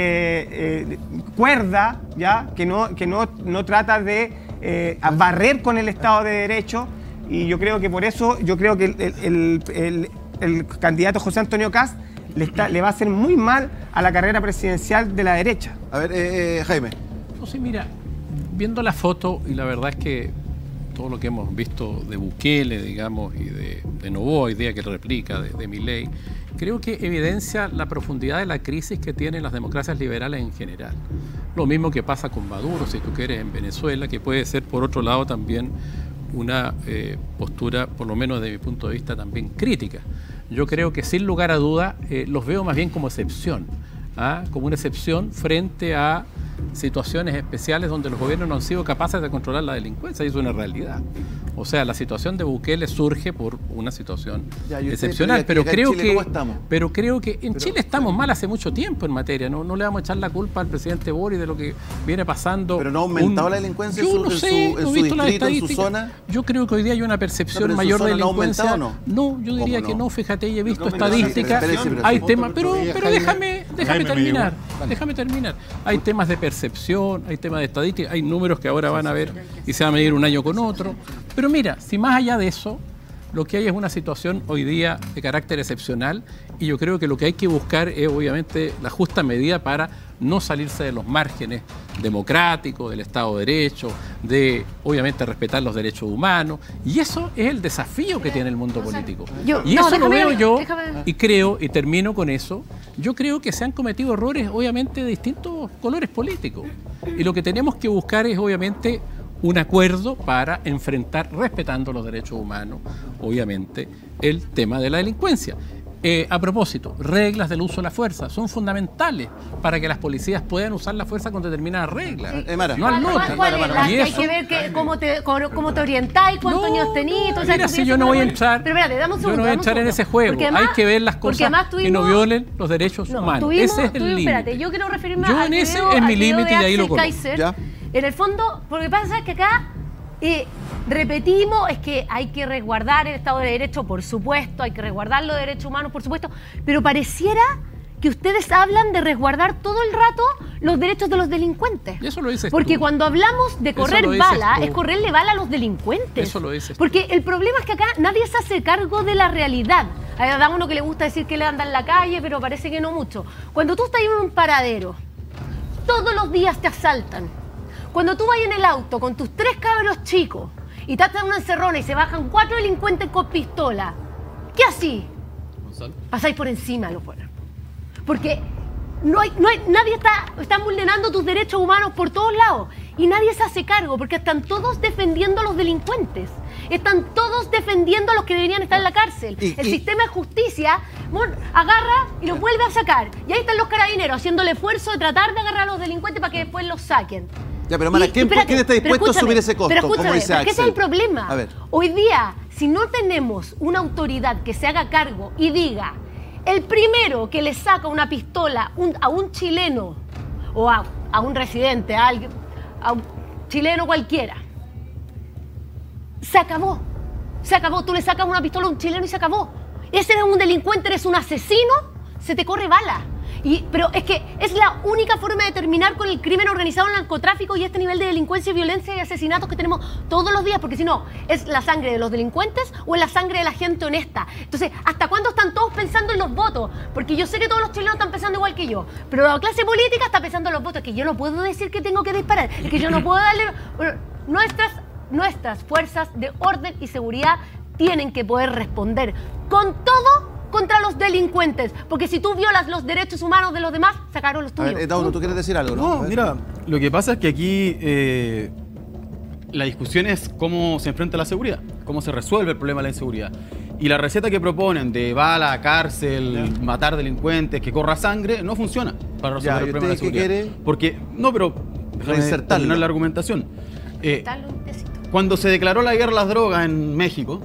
eh, eh, cuerda, ¿ya? que, no, que no, no trata de eh, barrer con el Estado de Derecho, y yo creo que por eso, yo creo que el, el, el, el candidato José Antonio Kast le, está, le va a hacer muy mal a la carrera presidencial de la derecha. A ver, eh, eh, Jaime. No, sí, mira, viendo la foto, y la verdad es que todo lo que hemos visto de Bukele, digamos, y de, de Noboa, idea que replica de, de Milei, creo que evidencia la profundidad de la crisis que tienen las democracias liberales en general. Lo mismo que pasa con Maduro, si tú quieres, en Venezuela, que puede ser, por otro lado, también una eh, postura, por lo menos desde mi punto de vista, también crítica. Yo creo que, sin lugar a duda, eh, los veo más bien como excepción, ¿ah? como una excepción frente a situaciones especiales donde los gobiernos no han sido capaces de controlar la delincuencia, y es una realidad. O sea, la situación de Bukele surge por una situación ya, excepcional, pero, pero creo Chile, que pero creo que en pero, Chile estamos mal hace mucho tiempo en materia, no, no le vamos a echar la culpa al presidente Boric de lo que viene pasando. Pero no ha aumentado un, la delincuencia en su, no sé, en su, en su distrito, en su zona. Yo creo que hoy día hay una percepción no, mayor de delincuencia. ¿No, no, yo diría que no? no, fíjate, y he visto estadísticas, hay temas, pero, pero déjame, déjame terminar, déjame terminar. Hay temas de percepción, hay temas de estadística, hay números que ahora van a ver y se va a medir un año con otro. Pero mira, si más allá de eso, lo que hay es una situación hoy día de carácter excepcional, y yo creo que lo que hay que buscar es obviamente la justa medida para no salirse de los márgenes democráticos, del Estado de Derecho, de obviamente respetar los derechos humanos, y eso es el desafío que tiene el mundo político. Yo, y no, eso lo veo yo, déjame. y creo, y termino con eso, yo creo que se han cometido errores obviamente de distintos colores políticos, y lo que tenemos que buscar es obviamente un acuerdo para enfrentar, respetando los derechos humanos, obviamente, el tema de la delincuencia. Eh, a propósito, reglas del uso de la fuerza son fundamentales para que las policías puedan usar la fuerza con determinadas reglas. Sí. Eh, Mara. No al norte. Y hay que ver que, cómo, te, cómo te orientáis, cuántos no, años tenís. No, mira, si yo no voy a entrar, pero espérate, dame un segundo, yo no voy a entrar en ese juego. Además, hay que ver las cosas tuvimos, que no violen los derechos no, humanos. Tuvimos, ese es el límite. Espérate, yo quiero referirme yo al en ese video, es mi límite y ahí lo coloco. En el fondo, porque pasa es que acá eh, repetimos, es que hay que resguardar el Estado de Derecho, por supuesto, hay que resguardar los derechos humanos, por supuesto, pero pareciera que ustedes hablan de resguardar todo el rato los derechos de los delincuentes. Y eso lo dices Porque tú. cuando hablamos de correr bala, tú. es correrle bala a los delincuentes. Eso lo dices Porque tú. el problema es que acá nadie se hace cargo de la realidad. A uno que le gusta decir que le anda en la calle, pero parece que no mucho. Cuando tú estás en un paradero, todos los días te asaltan. Cuando tú vas en el auto con tus tres cabros chicos y te hacen una encerrona y se bajan cuatro delincuentes con pistola, ¿qué así? Gonzalo. Pasáis por encima, lo fueron. Porque no hay, no hay, nadie está, están vulnerando tus derechos humanos por todos lados y nadie se hace cargo porque están todos defendiendo a los delincuentes. Están todos defendiendo a los que deberían estar en la cárcel. Y, el y, sistema de justicia bueno, agarra y los vuelve a sacar. Y ahí están los carabineros haciendo el esfuerzo de tratar de agarrar a los delincuentes para que después los saquen. Ya, pero Mara, ¿quién, ¿quién está dispuesto a asumir ese costo? Pero escúchame, como dice porque ese es el problema. A ver. Hoy día, si no tenemos una autoridad que se haga cargo y diga, el primero que le saca una pistola un, a un chileno o a, a un residente, a, alguien, a un chileno cualquiera, se acabó. Se acabó. Tú le sacas una pistola a un chileno y se acabó. Ese eres un delincuente, eres un asesino, se te corre bala. Y, pero es que es la única forma de terminar con el crimen organizado, el narcotráfico y este nivel de delincuencia, violencia y asesinatos que tenemos todos los días, porque si no, es la sangre de los delincuentes o es la sangre de la gente honesta. Entonces, ¿hasta cuándo están todos pensando en los votos? Porque yo sé que todos los chilenos están pensando igual que yo, pero la clase política está pensando en los votos. Es que yo no puedo decir que tengo que disparar, es que yo no puedo darle... Bueno, nuestras, nuestras fuerzas de orden y seguridad tienen que poder responder con todo contra los delincuentes, porque si tú violas los derechos humanos de los demás, sacaron los tuyos. A ver, Dauno, ¿tú quieres decir algo? No, no mira, lo que pasa es que aquí eh, la discusión es cómo se enfrenta la seguridad, cómo se resuelve el problema de la inseguridad. Y la receta que proponen de bala, cárcel, ya. matar delincuentes, que corra sangre, no funciona para resolver ya, el problema de la seguridad. ¿Qué quiere? Porque, no, pero déjame terminar la argumentación. Eh, cuando se declaró la guerra a las drogas en México,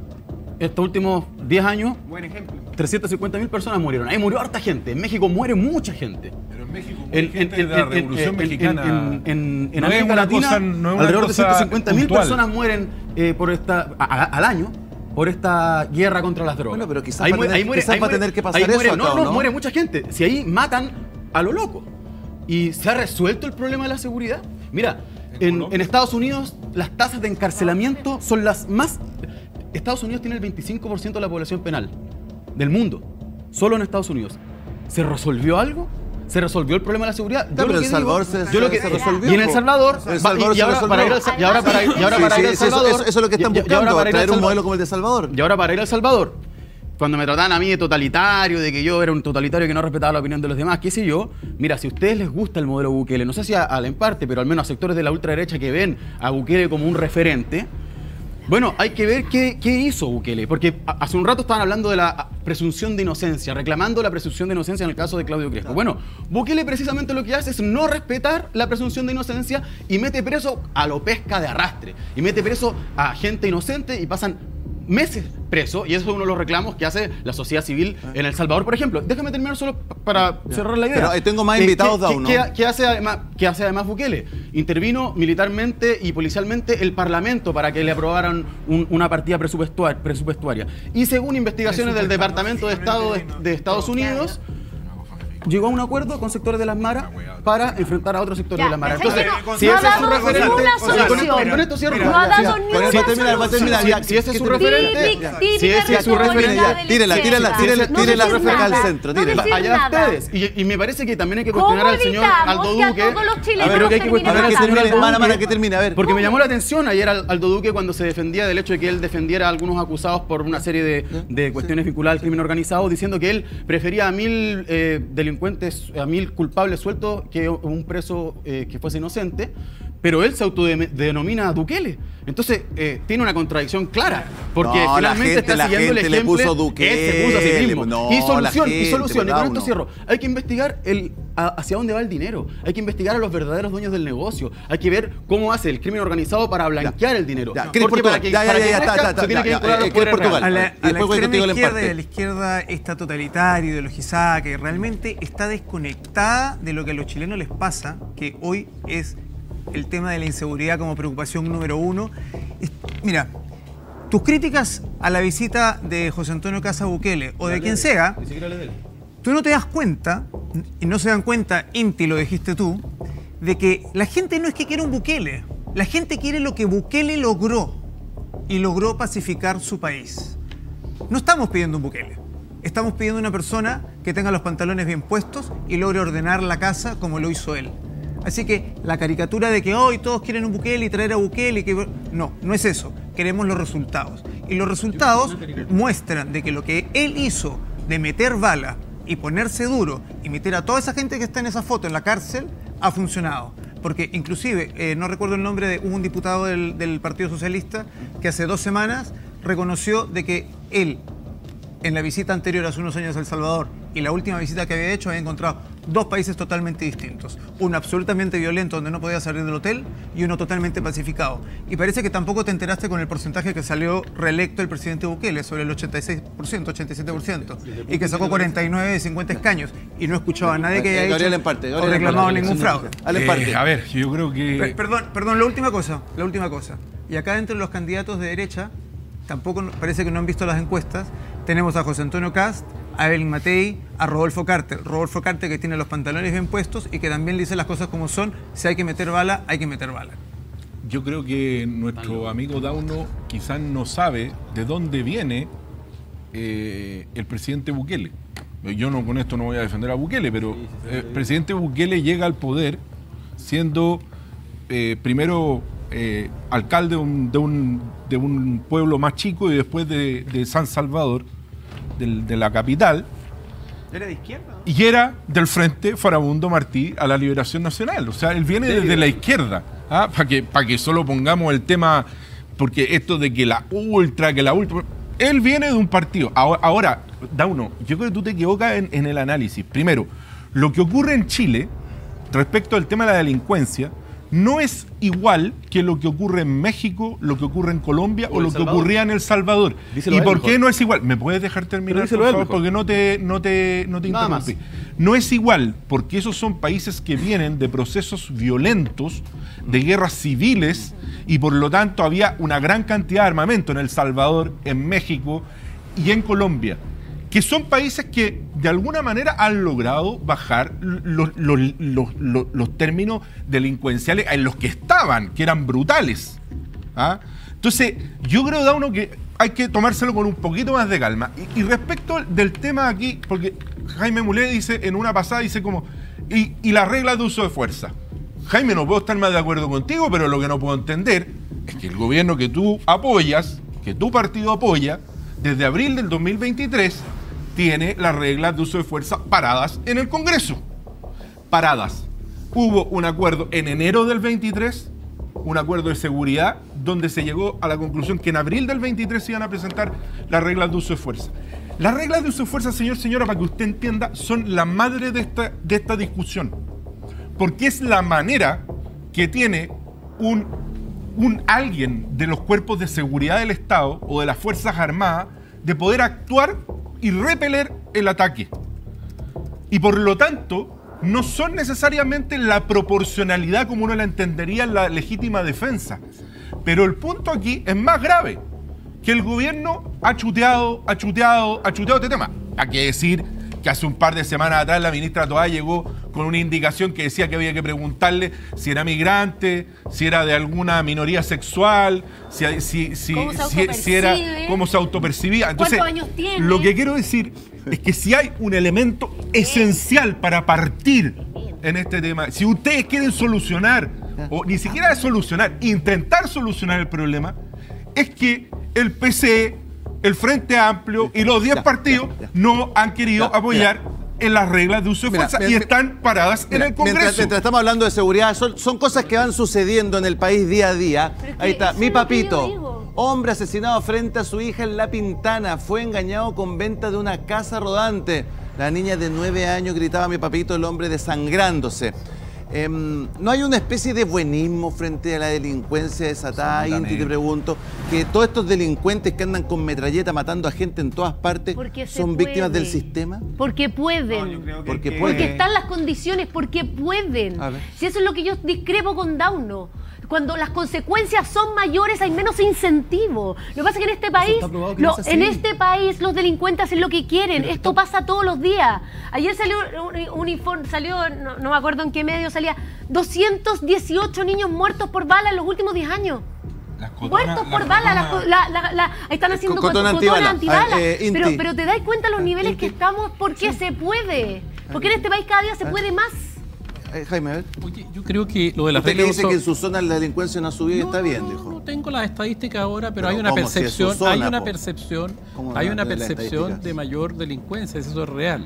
estos últimos diez años, Buen ejemplo. trescientas cincuenta mil personas murieron. Ahí murió harta gente. En México muere mucha gente. Pero en México En, muere gente de la Revolución Mexicana. En, en, en No es América una Latina, cosa- no es una alrededor de cosa ciento cincuenta mil puntual. personas mueren eh, por esta, a- a- al año por esta guerra contra las drogas. Bueno, pero quizás Ahí va a muere- tener- ahí muere- quizás ahí va a muere- tener que pasar ahí eso muere- acá, no, ¿o no, no? muere mucha gente. Si ahí matan a lo loco. ¿Y se ha resuelto el problema de la seguridad? Mira, en, en Estados Unidos las tasas de encarcelamiento son las más... Estados Unidos tiene el veinticinco por ciento de la población penal del mundo. Solo en Estados Unidos. ¿Se resolvió algo? ¿Se resolvió el problema de la seguridad? No, pero lo El que Salvador digo- se- yo lo que- se resolvió, Y en El po. Salvador... El va- Salvador y, se ahora resolvió. para ir al Sa- y ahora para ir, y ahora Sí, para sí, ir al sí, eso- Salvador... eso- eso es lo que están y- y- y buscando, ahora para ir al traer un Salvador- modelo como el de Salvador. Y ahora para ir a El Salvador, cuando me trataban a mí de totalitario, de que yo era un totalitario que no respetaba la opinión de los demás, qué sé yo, mira, si a ustedes les gusta el modelo Bukele, no sé si a, a la en parte, pero al menos a sectores de la ultraderecha que ven a Bukele como un referente, bueno, hay que ver qué, qué hizo Bukele, porque a- hace un rato estaban hablando de la presunción de inocencia, reclamando la presunción de inocencia en el caso de Claudio Crespo. Bueno, Bukele precisamente lo que hace es no respetar la presunción de inocencia y mete preso a lo pesca de arrastre, y mete preso a gente inocente y pasan meses preso, y eso es uno de los reclamos que hace la sociedad civil en El Salvador, por ejemplo. Déjame terminar solo p- para cerrar la idea. Pero ahí tengo más Eh, invitados, ¿qué- Dauno. qué- qué- qué hace además, qué hace además Bukele? Intervino militarmente y policialmente el Parlamento para que le aprobaran un- una partida presupuestua- presupuestaria. Y según investigaciones del Departamento de Estado de, de Estados Unidos, llegó a un acuerdo con sectores de las maras para enfrentar a otros sectores Ya, de las maras. pero es que Entonces, no- si no ha ese es su dado referente, ninguna o sea, con esto- solución. con esto cierro. No ha dado Si- ninguna si- solución. terminar, va a terminar, ya, Si ese es su Típica- referente, típica si ese es su retórica referente, de la ya, tírela, tírela, tírela, No tírela decir acá al nada, centro, no tírela. decir allá nada. ustedes. Y, y me parece que también hay que ¿Cómo cuestionar al señor evitamos Aldo que a Duque. todos los chilenos Creo que hay que cuestionar al terminemos señor hablando? Aldo Mana, mana, Duque, que termine, a ver. porque me llamó la atención ayer al- Aldo Duque cuando se defendía del hecho de que él defendiera a algunos acusados por una serie de, de cuestiones vinculadas al crimen organizado, diciendo que él prefería a mil eh, delincuentes, a mil culpables sueltos que un preso eh, que fuese inocente. Pero él se autodenomina Bukele. Entonces, eh, tiene una contradicción clara. Porque No, la finalmente gente- está la siguiendo el gente le ejemplo. puso Bukele, Él se puso a sí mismo. no, y solución, la y gente, solución. Y con ¿verdad, esto uno? cierro. Hay que investigar el, a- hacia dónde va el dinero. Hay que investigar a los verdaderos dueños del negocio. Hay que ver cómo hace el crimen organizado para blanquear el dinero. Ya, Porque ¿quieres Portugal? para que, Ya, ya, para ya, que ya, crezca, está, está, se tiene ya, que ya, vincular a los eh, ¿quieres poderes Portugal? A reales. la, Y a la después voy extrema contigo al izquierda empate. y a la izquierda esta totalitaria, ideologizada, que realmente está desconectada de lo que a los chilenos les pasa, que hoy es el tema de la inseguridad como preocupación número uno. Es- mira, tus críticas a la visita de José Antonio Casa Bukele o de quien sea, Ni siquiera le dé. tú no te das cuenta, y no se dan cuenta, Inti, lo dijiste tú, de que la gente no es que quiera un Bukele, la gente quiere lo que Bukele logró, y logró pacificar su país. No estamos pidiendo un Bukele, estamos pidiendo una persona que tenga los pantalones bien puestos y logre ordenar la casa como lo hizo él. Así que la caricatura de que hoy todos quieren un Bukele y traer a Bukele, que... no, no es eso, queremos los resultados. Y los resultados muestran de que lo que él hizo de meter bala y ponerse duro y meter a toda esa gente que está en esa foto en la cárcel ha funcionado. Porque inclusive, eh, no recuerdo el nombre de hubo un diputado del, del Partido Socialista que hace dos semanas reconoció de que él, en la visita anterior hace unos años a El Salvador y la última visita que había hecho, había encontrado dos países totalmente distintos. Uno absolutamente violento donde no podía salir del hotel y uno totalmente pacificado. Y parece que tampoco te enteraste con el porcentaje que salió reelecto el presidente Bukele, sobre el ochenta y seis por ciento, ochenta y siete por ciento, y que sacó cuarenta y nueve de cincuenta escaños. Y no escuchaba a nadie que haya Gabriel hecho Emparte, o Gabriel reclamado Emparte. ningún fraude. Eh, a ver, yo creo que... Per- Perdón, perdón, la última cosa, la última cosa. Y acá entre los candidatos de derecha, tampoco no- parece que no han visto las encuestas, tenemos a José Antonio Cast, a Evelyn Matei, a Rodolfo Carte. Rodolfo Carte que tiene los pantalones bien puestos y que también dice las cosas como son. Si hay que meter bala, hay que meter bala. Yo creo que nuestro amigo Dauno quizás no sabe de dónde viene eh, el presidente Bukele. Yo no con esto no voy a defender a Bukele, pero el presidente Bukele llega al poder siendo eh, primero eh, alcalde de un, de, un, de un pueblo más chico y después de, de San Salvador, del- de la capital. ¿Era de izquierda? Y era del Frente Farabundo Martí a la Liberación Nacional. O sea, él viene desde la izquierda. Para que, pa' que solo pongamos el tema, porque esto de que la ultra, que la ultra... Él viene de un partido. Ahora, ahora Dauno, yo creo que tú te equivocas en, en el análisis. Primero, lo que ocurre en Chile respecto al tema de la delincuencia no es igual que lo que ocurre en México, lo que ocurre en Colombia o, o lo que ocurría en El Salvador. Díselo ¿Y por mejor. qué no es igual? ¿Me puedes dejar terminar, por favor? Porque no te, no te, no te interrumpí. No es igual porque esos son países que vienen de procesos violentos, de guerras civiles, y por lo tanto había una gran cantidad de armamento en El Salvador, en México y en Colombia, que son países que de alguna manera han logrado bajar los, los, los, los, los términos delincuenciales en los que estaban, que eran brutales. ¿Ah? Entonces, yo creo, Dauno, que hay que tomárselo con un poquito más de calma. Y, y respecto del tema aquí, porque Jaime Mulet dice, en una pasada, dice como, y, y las reglas de uso de fuerza. Jaime, no puedo estar más de acuerdo contigo, pero lo que no puedo entender es que el gobierno que tú apoyas, que tu partido apoya, desde abril del dos mil veintitrés, tiene las reglas de uso de fuerza paradas en el Congreso. Paradas. Hubo un acuerdo en enero del veintitrés, un acuerdo de seguridad, donde se llegó a la conclusión que en abril del veintitrés se iban a presentar las reglas de uso de fuerza. Las reglas de uso de fuerza, señor, señora, para que usted entienda, son la madre de esta, de esta discusión. Porque es la manera que tiene un, un alguien de los cuerpos de seguridad del Estado o de las Fuerzas Armadas de poder actuar y repeler el ataque. Y por lo tanto, no son necesariamente la proporcionalidad como uno la entendería en la legítima defensa. Pero el punto aquí es más grave, que el gobierno ha chuteado, ha chuteado, ha chuteado este tema. Hay que decir que hace un par de semanas atrás la ministra Toá llegó con una indicación que decía que había que preguntarle si era migrante, si era de alguna minoría sexual, si, si, si, ¿Cómo se si, si era, cómo se autopercibía. Entonces, ¿cuántos años tiene? Lo que quiero decir es que si hay un elemento esencial para partir en este tema, si ustedes quieren solucionar, o ni siquiera solucionar, intentar solucionar el problema, es que el P C E, el Frente Amplio y los diez partidos no han querido ya, apoyar mira. en las reglas de uso de Mira, fuerza mira, y están paradas Mira, en el Congreso. Mientras, mientras estamos hablando de seguridad, son, son cosas que van sucediendo en el país día a día. Ahí está, mi papito, hombre asesinado frente a su hija en La Pintana, fue engañado con venta de una casa rodante. La niña de nueve años gritaba a mi papito, el hombre desangrándose. Eh, ¿No hay una especie de buenismo frente a la delincuencia desatada, Inti, te pregunto? Que todos estos delincuentes que andan con metralleta matando a gente en todas partes son víctimas puede. del sistema. Porque pueden. que Porque Porque pueden. están las condiciones, porque pueden. A ver. Si eso es lo que yo discrepo con Dauno. Cuando las consecuencias son mayores hay menos incentivo. Lo que pasa es que en este país, que lo- no es así. en este país los delincuentes hacen lo que quieren. Pero Esto pasa todos los días. Ayer salió un, un informe, salió, no, no me acuerdo en qué medio salía, doscientos dieciocho niños muertos por bala en los últimos diez años. Muertos por bala, la, la, la, la- están haciendo Cotón cotón antibala. antibala. Ah, eh, Inti. pero, pero te das cuenta los niveles que estamos porque se puede. Porque en este país cada día se puede más. Eh, Jaime, a ver. Yo creo que lo de las Usted que reglas dice de que uso- en su zona la delincuencia no ha subido y está bien, dijo. No tengo las estadísticas ahora, pero, Pero hay una ¿cómo? Si es su percepción, zona, hay una po. percepción, ¿Cómo hay no una de las percepción estadísticas? de mayor delincuencia, eso es real.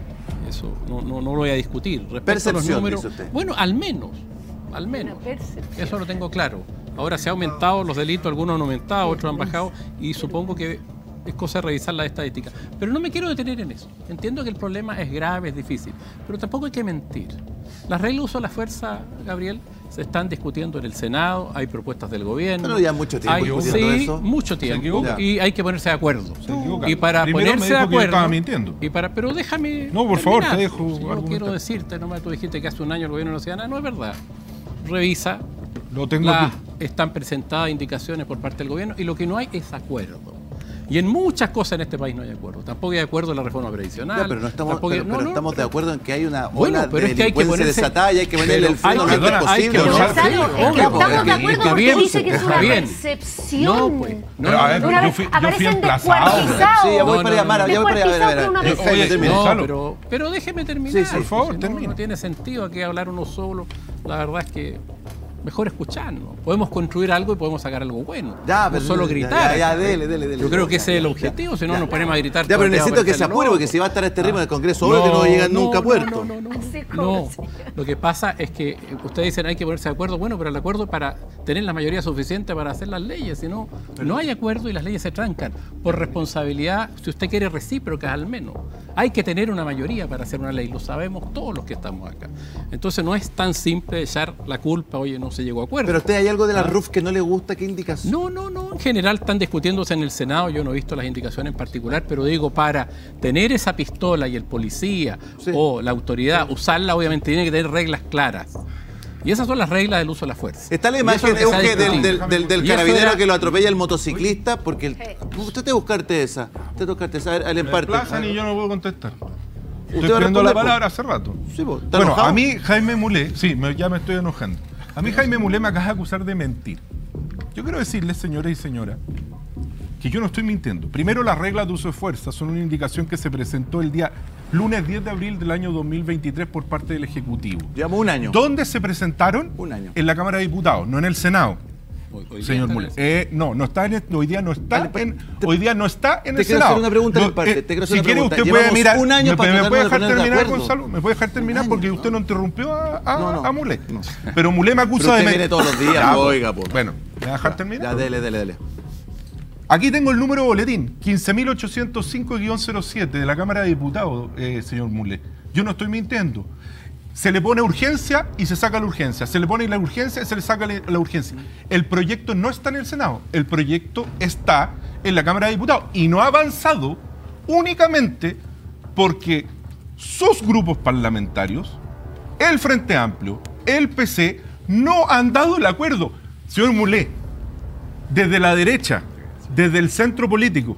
Eso no, no, no lo voy a discutir. Respecto a los Percepción, números, dice usted. bueno, al menos, al menos. Eso lo tengo claro. Ahora se ha aumentado los delitos, algunos han aumentado, otros han bajado, y supongo que es cosa de revisar las estadísticas. Pero no me quiero detener en eso. Entiendo que el problema es grave, es difícil, pero tampoco hay que mentir. Las reglas de uso de la fuerza, Gabriel, se están discutiendo en el Senado, hay propuestas del gobierno. Pero ya mucho tiempo Hay- discutiendo sí, eso. mucho Se tiempo. equivoca. Y hay que ponerse de acuerdo. Se equivoca. Y para Primero ponerse me de dijo que yo acuerdo. estaba mintiendo. Y para, pero déjame. No, por favor, te terminar. dejo Si yo argumentar. quiero decirte, nomás tú dijiste que hace un año el gobierno no hacía nada, no es verdad. Revisa. Lo tengo La- aquí. Están presentadas indicaciones por parte del gobierno y lo que no hay es acuerdo. Y en muchas cosas en este país no hay acuerdo. Tampoco hay acuerdo en la reforma previsional. Ya, pero no estamos, tampoco hay- pero, no, pero no, estamos de acuerdo en que hay una Bueno, ola pero de es que hay que delincuencia ponerse- desatada y hay que ponerle pero el freno hay lo que- antes hay que posible. ponerse- ¿no? Gonzalo, es que Obvio, estamos porque- de acuerdo está porque bien, dice que es está una bien. percepción. No, pues. No, Pero, a ver, no, yo no. fui, yo Aparecen fui emplazado. descuartizados. Sí, ya voy No, para allá, no, Mara, no. ya voy para allá. a ver, a ver, Descuartizados a ver, por Jaime, Oye, termina. No, Gonzalo. pero, pero déjeme terminar. Sí, sí, por favor, no, termine. No tiene sentido aquí hablar uno solo. La verdad es que mejor escucharnos. Podemos construir algo y podemos sacar algo bueno. Ya, no pero solo ya, gritar. ya, ya, dele, dele, dele. Yo creo que Ya, ese es el ya, objetivo, si no ya. nos ponemos a gritar. Ya, todo pero el día necesito que frente se al apure loco. porque si va a estar este ritmo del Congreso, obvio que no llegan no, nunca a no, puerto. No, no, no. Así No, como- lo que pasa es que ustedes dicen hay que ponerse de acuerdo, bueno, pero el acuerdo es para tener la mayoría suficiente para hacer las leyes, si no, no hay acuerdo y las leyes se trancan. Por responsabilidad, si usted quiere recíprocas al menos. Hay que tener una mayoría para hacer una ley, lo sabemos todos los que estamos acá. Entonces no es tan simple echar la culpa, oye, no se llegó a acuerdo. ¿Pero usted hay algo de la ¿Ah? R U F que no le gusta? ¿Qué indicación? No, no, no. En general están discutiéndose en el Senado, yo no he visto las indicaciones en particular, pero digo, para tener esa pistola y el policía sí. o la autoridad, sí. usarla obviamente tiene que tener reglas claras. Y esas son las reglas del uso de la fuerza. Está la imagen de que del, del, del, del carabinero era... que lo atropella el motociclista, porque el... usted te buscarte esa, usted te buscarte esa, al emparte. Y yo no puedo contestar. Estoy pidiendo la palabra hace rato. Sí, vos, bueno, enojado? A mí Jaime Mulé, sí, me, ya me estoy enojando. A mí Jaime Mulé me acaba de acusar de mentir. Yo quiero decirles, señores y señoras, que yo no estoy mintiendo. Primero, las reglas de uso de fuerza son una indicación que se presentó el día lunes diez de abril del año dos mil veintitrés por parte del Ejecutivo. Llevamos un año. ¿Dónde se presentaron? Un año. En la Cámara de Diputados, no en el Senado. Hoy, hoy Señor Mulé. Eh, no, no está en el, hoy día no está vale, en, te, hoy día no está en el Senado. Te quiero hacer una pregunta en parte. Te quiero hacer si una quiere pregunta. usted puede mirar. Un año me, para me puede dejar de terminar, de Gonzalo. Me puede dejar terminar porque usted no interrumpió a, a, no, no. a Mulé. No. Pero Mulé me acusa Pero usted de viene todos los días. Ya, oiga, po. Bueno, ¿me va a dejar terminar? Ya, dele, dele, dele. Aquí tengo el número de boletín, quince mil ochocientos cinco guión cero siete de la Cámara de Diputados, eh, señor Mulé. Yo no estoy mintiendo. Se le pone urgencia y se saca la urgencia. Se le pone la urgencia y se le saca la urgencia. El proyecto no está en el Senado. El proyecto está en la Cámara de Diputados. Y no ha avanzado únicamente porque sus grupos parlamentarios, el Frente Amplio, el P C, no han dado el acuerdo. Señor Mulé, desde la derecha, desde el centro político,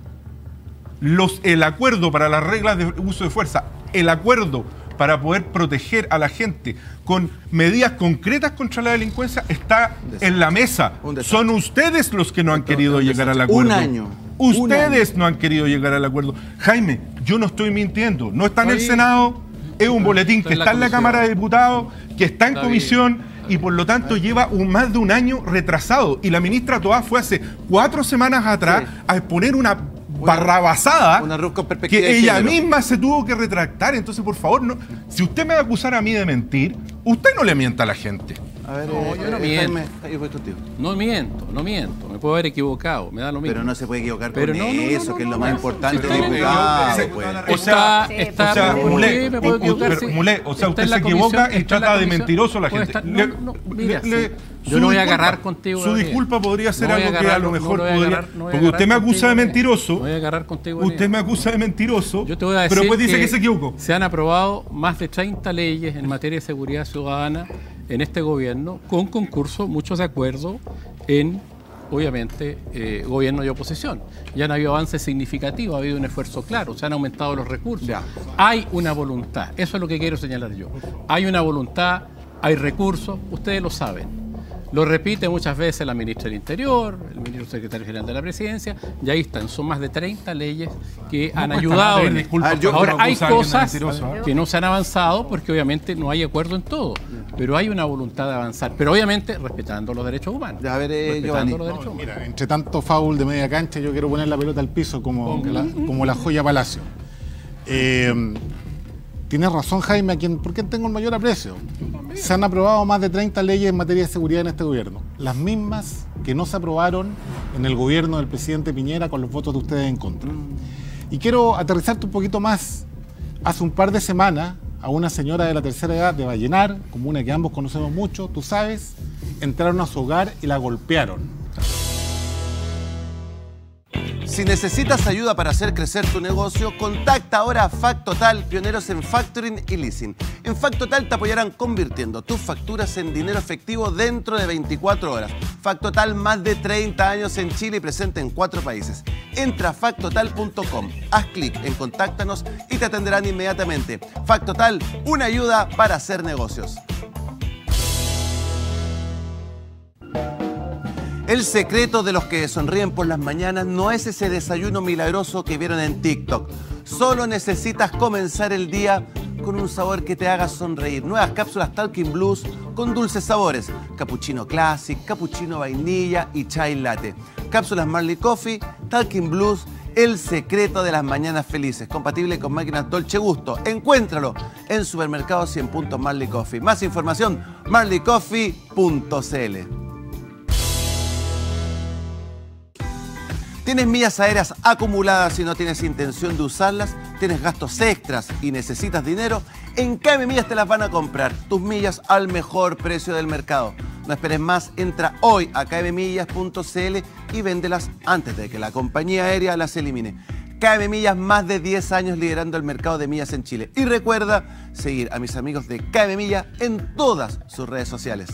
los, el acuerdo para las reglas de uso de fuerza, el acuerdo para poder proteger a la gente con medidas concretas contra la delincuencia está en la mesa. Son ustedes los que no han querido llegar al acuerdo. Un año. Ustedes no han querido llegar al acuerdo. Jaime, yo no estoy mintiendo. No está en el Senado, es un boletín que está en la Cámara de Diputados, que está en comisión y por lo tanto lleva un, más de un año retrasado. Y la ministra Toá fue hace cuatro semanas atrás a exponer una barrabasada una con perspectiva que de ella género. misma se tuvo que retractar. Entonces, por favor, no, si usted me va a acusar a mí de mentir, usted no le mienta a la gente. A ver, no, eh, yo no eh, miento. Jaime, yo voy contigo. No miento, no miento. Me puedo haber equivocado, me da lo mismo. Pero no se puede equivocar Pero con no, no, eso, no, que es no, lo no, más no, importante, no, diputado. no, pues. O sea, está, o sea, ¿por Mulé, qué me puedo equivocar? pero, Mulé, o sea, Está usted en se la equivoca comisión, y está en trata la de comisión, mentiroso a la puede gente. estar- Le- no, no, mira, le- le- sí. su Yo no voy a disculpa- agarrar contigo, Su Gabriel. disculpa podría ser No voy a algo que a agarrar- lo no mejor lo voy a podría... agarrar- no voy a Porque usted me agarrar acusa de contigo, mentiroso. No voy a agarrar contigo. Usted me acusa de mentiroso. Yo te voy a decir pero después dice que se equivocó. se han aprobado más de treinta leyes en materia de seguridad ciudadana en este gobierno, con concurso, muchos de acuerdo en, obviamente, eh, gobierno y oposición. Ya han habido avances significativos, ha habido un esfuerzo claro, se han aumentado los recursos. Ya. Hay una voluntad, eso es lo que quiero señalar yo. Hay una voluntad, hay recursos, ustedes lo saben. Lo repite muchas veces la ministra del Interior, el ministro secretario general de la Presidencia, y ahí están, son más de treinta leyes que No han cuesta ayudado. nada en- pedir disculpas Ahora, por Ahora, hay acusar a alguien de cosas mentiroso, ¿eh? que no se han avanzado porque obviamente no hay acuerdo en todo, pero hay una voluntad de avanzar, pero obviamente respetando los derechos humanos. Ya, a ver, eh, respetando Giovanni. los derechos humanos. Mira, entre tanto foul de media cancha, yo quiero poner la pelota al piso como, la, como la joya Palacio. Eh, Tienes razón, Jaime, a quien, por quien tengo el mayor aprecio. Se han aprobado más de treinta leyes en materia de seguridad en este gobierno. Las mismas que no se aprobaron en el gobierno del presidente Piñera con los votos de ustedes en contra. Y quiero aterrizarte un poquito más. Hace un par de semanas, a una señora de la tercera edad de Vallenar, comuna que ambos conocemos mucho, tú sabes, entraron a su hogar y la golpearon. Si necesitas ayuda para hacer crecer tu negocio, contacta ahora a Factotal, pioneros en factoring y leasing. En Factotal te apoyarán convirtiendo tus facturas en dinero efectivo dentro de veinticuatro horas. Factotal, más de treinta años en Chile y presente en cuatro países. Entra a factotal punto com, haz clic en Contáctanos y te atenderán inmediatamente. Factotal, una ayuda para hacer negocios. El secreto de los que sonríen por las mañanas no es ese desayuno milagroso que vieron en TikTok. Solo necesitas comenzar el día con un sabor que te haga sonreír. Nuevas cápsulas Talking Blues con dulces sabores. Cappuccino Classic, cappuccino vainilla y chai latte. Cápsulas Marley Coffee, Talking Blues, el secreto de las mañanas felices. Compatible con máquinas Dolce Gusto. Encuéntralo en supermercados y en puntos Marley Coffee. Más información, marley coffee punto c l. ¿Tienes millas aéreas acumuladas y no tienes intención de usarlas? tienes gastos extras y necesitas dinero, en K M Millas te las van a comprar. Tus millas al mejor precio del mercado. No esperes más, entra hoy a k m millas punto c l y véndelas antes de que la compañía aérea las elimine. K M Millas, más de diez años liderando el mercado de millas en Chile. Y recuerda seguir a mis amigos de K M Millas en todas sus redes sociales.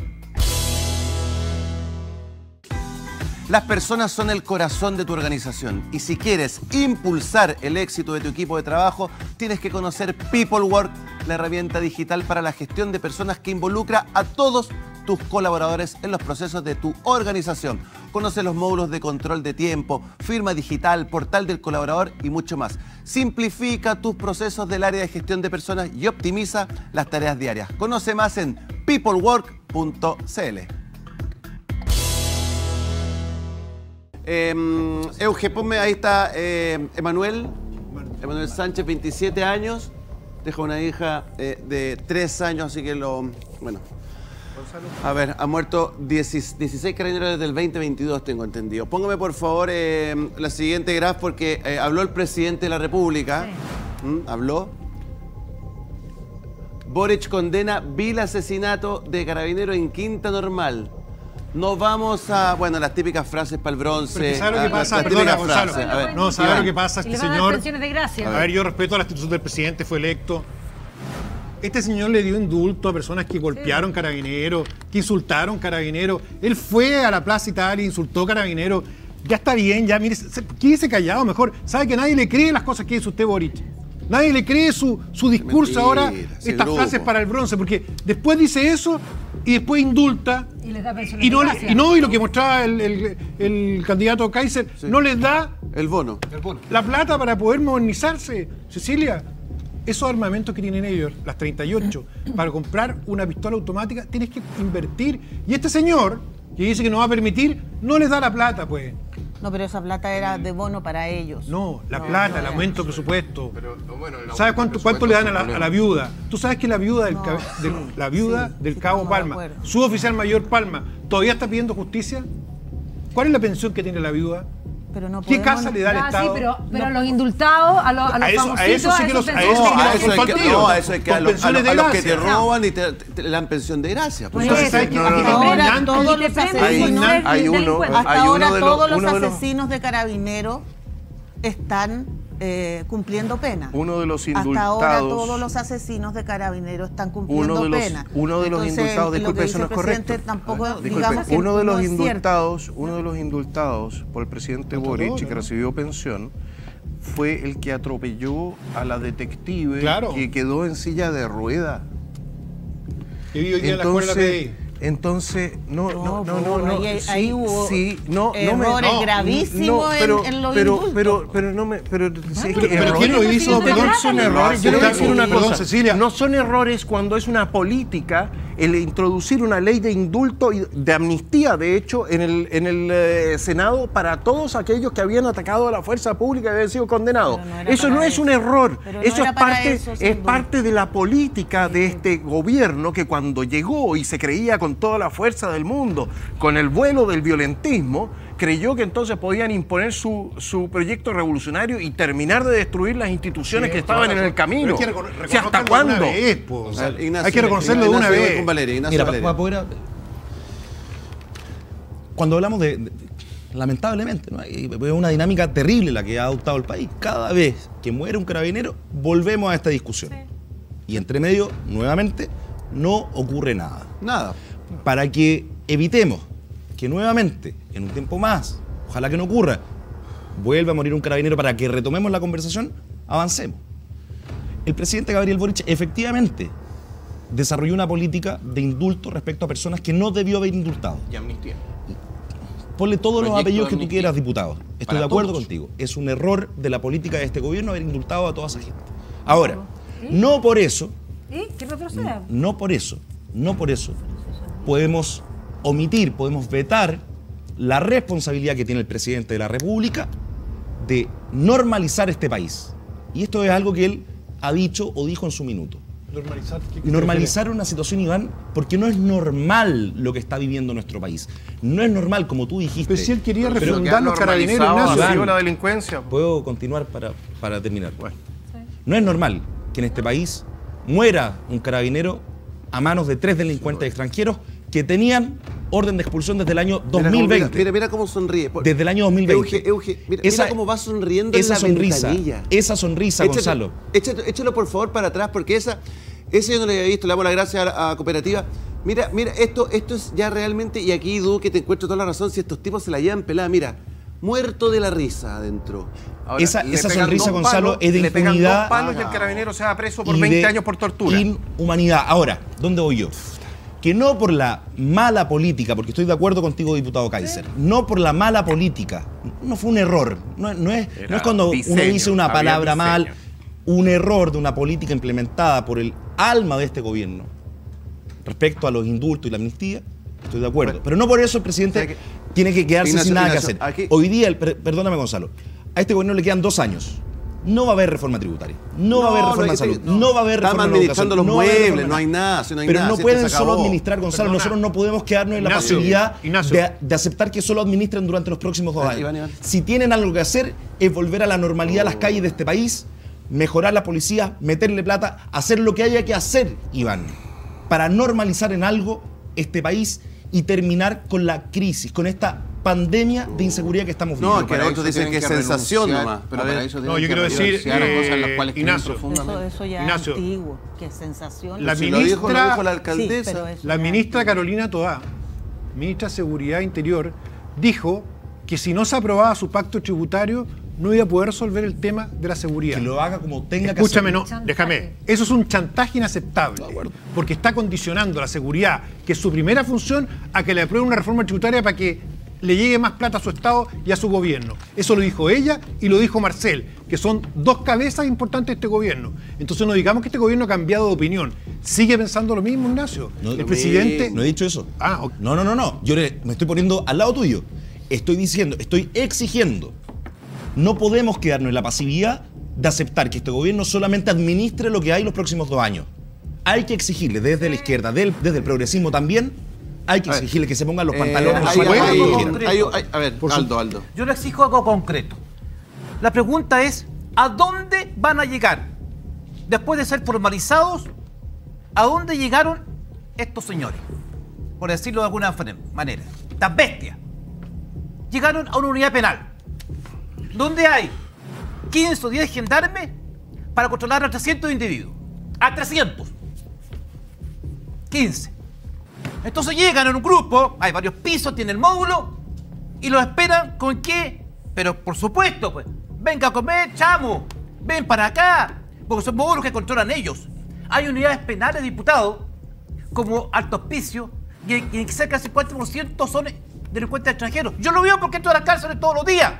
Las personas son el corazón de tu organización y si quieres impulsar el éxito de tu equipo de trabajo, tienes que conocer PeopleWork, la herramienta digital para la gestión de personas que involucra a todos tus colaboradores en los procesos de tu organización. Conoce los módulos de control de tiempo, firma digital, portal del colaborador y mucho más. Simplifica tus procesos del área de gestión de personas y optimiza las tareas diarias. Conoce más en peoplework punto c l. Eh, Euge, ponme, ahí está eh, Emanuel, Emanuel Sánchez, veintisiete años, deja una hija eh, de tres años, así que lo, bueno, a ver, ha muerto dieciséis carabineros desde el veinte veintidós, tengo entendido. Póngame por favor eh, la siguiente graf porque eh, habló el presidente de la República, sí. ¿Mm? Habló. Boric condena vil asesinato de carabineros en Quinta Normal. No vamos a, bueno, las típicas frases para el bronce. ¿Sabes lo que pasa? Las Perdona, típicas Gonzalo. frases. A ver, no, ¿sabes lo que pasa? Y Este le van a dar señor. pensiones de gracia. A ver, yo respeto a la institución del presidente, fue electo. Este señor le dio indulto a personas que golpearon carabineros, que insultaron carabineros. Él fue a la Plaza Italia, insultó carabineros. Ya está bien, ya, mire, quédese callado mejor. Sabe que nadie le cree las cosas que dice usted, Boric. Nadie le cree su, su discurso Mentira, ahora, ese estas grupo. frases para el bronce, porque después dice eso y después indulta. Y les da pensiones Y no, de le- gracia. y no, y lo que mostraba el, el- el candidato Kaiser, no les da el bono. la plata para poder modernizarse. Cecilia, esos armamentos que tienen ellos, las treinta y ocho, para comprar una pistola automática, tienes que invertir. Y este señor, que dice que no va a permitir, no les da la plata, pues. No, pero esa plata era de bono para ellos. No, la No, plata, no el era. aumento de presupuesto. ¿Sabes cuánto, cuánto le dan a la, a la viuda? Tú sabes que la viuda del, ca- del- la viuda del Cabo estamos de Palma, acuerdo. suboficial mayor Palma, ¿todavía está pidiendo justicia? ¿Cuál es la pensión que tiene la viuda? Pero no ¿Qué podemos- casa le da el Ah, Estado? sí, pero, pero a los indultados, a los, a los A eso- a famositos, eso sí que los- a pensiones eso de sí que los gracia. Eso es que, no, eso es que a, Con los- a pensiones los- de a los que te gracia. roban y te, te- te dan pensión de gracia. Pues Entonces, eso, ¿sabes qué? y Aquí te no, premian, no, todos y te los premian asesinos- por no ser hay uno- delincuente. Hasta hay ahora uno de los- todos los uno de los- asesinos de carabineros están eh, cumpliendo pena. Uno de los Hasta ahora indultados- todos los asesinos de carabineros están cumpliendo Uno de los, pena. uno de los Entonces, indultados, lo que disculpe, dice eso no es el presidente correcto. Tampoco, Disculpe, digamos que uno de los no es cierto. indultados, uno de los indultados por el presidente Boric y que recibió pensión fue el que atropelló a la detective Claro. que quedó en silla de rueda. Que vive hoy día en la escuela de la P D I. Entonces, no, no, no, no, pues, no, ahí- sí, ahí hubo sí, no, no me- errores no, gravísimos en- pero, en los pero, indultos. pero, pero no me, pero, sí, es que pero ¿quién errores- lo hizo? no, Perdón, no son errores. Yo le voy a decir una Perdón, cosa. Cecilia. No son errores cuando es una política el introducir una ley de indulto y de amnistía, de hecho, en el, en el eh, Senado para todos aquellos que habían atacado a la fuerza pública y habían sido condenados. Pero no era Eso para no es eso. un error. Pero no eso era es para parte, eso, sin es duda. parte de la política de este gobierno que cuando llegó y se creía con toda la fuerza del mundo, con el vuelo del violentismo, creyó que entonces podían imponer su, su proyecto revolucionario y terminar de destruir las instituciones Sí, que estaban claro. en el camino. Pero hay que recono- O sea, ¿hasta reconozcanlo de cuándo? una vez, po. O sea, A ver, Ignacio, hay que reconocerlo de una Ignacio, vez. con Valeria, Ignacio Mira, Valeria. para poder... Cuando hablamos de... de- lamentablemente, ¿no? Hay- es una dinámica terrible la que ha adoptado el país. Cada vez que muere un carabinero, volvemos a esta discusión. Y entre medio, nuevamente, no ocurre nada. Nada. Para que evitemos que nuevamente, en un tiempo más, ojalá que no ocurra, vuelva a morir un carabinero para que retomemos la conversación, avancemos. El presidente Gabriel Boric efectivamente desarrolló una política de indulto respecto a personas que no debió haber indultado. Y amnistía. Ponle todos los Proyecto apellidos de que tú amnistía. quieras, diputado. Estoy Para de acuerdo todos. contigo. Es un error de la política de este gobierno haber indultado a toda esa gente. Ahora, no por eso, ¿Y? ¿Qué retroceda? no por eso, no por eso, podemos omitir, podemos vetar la responsabilidad que tiene el presidente de la República de normalizar este país. Y esto es algo que él ha dicho o dijo en su minuto. Normalizar, ¿qué- qué Normalizar una situación, Iván, porque no es normal lo que está viviendo nuestro país. No es normal, como tú dijiste. Pero si él quería Pero- refundar los carabineros, normalizado Ignacio. ha sido la delincuencia. ¿Puedo continuar para, para terminar? Bueno. No es normal que en este país muera un carabinero a manos de tres delincuentes extranjeros que tenían orden de expulsión desde el año dos mil veinte. Mira, mira, mira cómo sonríe. Desde el año dos mil veinte. Euge, Euge, mira, esa, mira cómo va sonriendo esa en la sonrisa, ventanilla. Esa sonrisa, échalo, Gonzalo. Échalo, échalo por favor para atrás, porque esa, ese yo no le había visto. Le damos las gracias a la a Cooperativa. Mira, mira, esto, esto es ya realmente, y aquí dudo que te encuentro toda la razón, si estos tipos se la llevan pelada. Mira, muerto de la risa adentro. Ahora, esa esa sonrisa, Gonzalo, es de le pegan impunidad. dos palos y el carabinero se va preso por y veinte de años por tortura. Inhumanidad. Ahora, ¿dónde voy yo? Que no por la mala política, porque estoy de acuerdo contigo, diputado Kaiser, ¿sí? No por la mala política, no fue un error, no, no, es, no es cuando diseño, uno dice una palabra mal, un error de una política implementada por el alma de este gobierno respecto a los indultos y la amnistía, estoy de acuerdo, bueno, pero no por eso el presidente que, tiene que quedarse Ignacio, sin nada Ignacio, que hacer. Aquí... Hoy día, el, perdóname Gonzalo, a este gobierno le quedan dos años. No va a haber reforma tributaria, no, no va a haber reforma no, de salud, no, no va a haber reforma de educación. Estamos administrando los no muebles, no hay nada. Si no hay pero nada, no si pueden solo administrar, Gonzalo. Perdona. Nosotros no podemos quedarnos en la Ignacio, posibilidad de, de aceptar que solo administren durante los próximos dos años. Iván, Iván. Si tienen algo que hacer, es volver a la normalidad oh. a las calles de este país, mejorar la policía, meterle plata, hacer lo que haya que hacer, Iván, para normalizar en algo este país y terminar con la crisis, con esta pandemia de inseguridad que estamos viviendo. No, que otros dicen que es sensación nomás. Pero para eso no, yo quiero decir, eh, cosas en las cuales Ignacio, eso, eso ya Ignacio, es antiguo, que es sensación. La si ministra, lo dijo, lo dijo la alcaldesa. Sí, la ministra Carolina Toá, ministra de Seguridad Interior, dijo que si no se aprobaba su pacto tributario, no iba a poder resolver el tema de la seguridad. Que lo haga como tenga que Escúchame, hacerlo. Escúchame, no, déjame. Eso es un chantaje inaceptable. Porque está condicionando la seguridad, que es su primera función, a que le apruebe una reforma tributaria para que le llegue más plata a su Estado y a su gobierno. Eso lo dijo ella y lo dijo Marcel, que son dos cabezas importantes de este gobierno. Entonces no digamos que este gobierno ha cambiado de opinión. ¿Sigue pensando lo mismo, Ignacio? No, el presidente... No he dicho eso. Ah, okay. No, no, no, no. Yo le, me estoy poniendo al lado tuyo. Estoy diciendo, estoy exigiendo. No podemos quedarnos en la pasividad de aceptar que este gobierno solamente administre lo que hay los próximos dos años. Hay que exigirle desde la izquierda, del, desde el progresismo también, hay que exigirle que se pongan los pantalones. Eh, hay, hay, hay, hay, hay, a ver, Por Aldo, Aldo. Yo le exijo algo concreto. La pregunta es, ¿a dónde van a llegar? Después de ser formalizados, ¿a dónde llegaron estos señores? Por decirlo de alguna manera. Estas bestias. Llegaron a una unidad penal, donde hay quince o diez gendarmes para controlar a trescientos individuos. A trescientos. quince. Entonces llegan en un grupo, hay varios pisos, tiene el módulo, y los esperan con qué, pero por supuesto, pues, venga a comer, chamo, ven para acá, porque son módulos que controlan ellos. Hay unidades penales, diputados, como Alto Hospicio, y en, y en cerca del cincuenta por ciento son delincuentes extranjeros. Yo lo veo porque entro a las cárceles todos los días.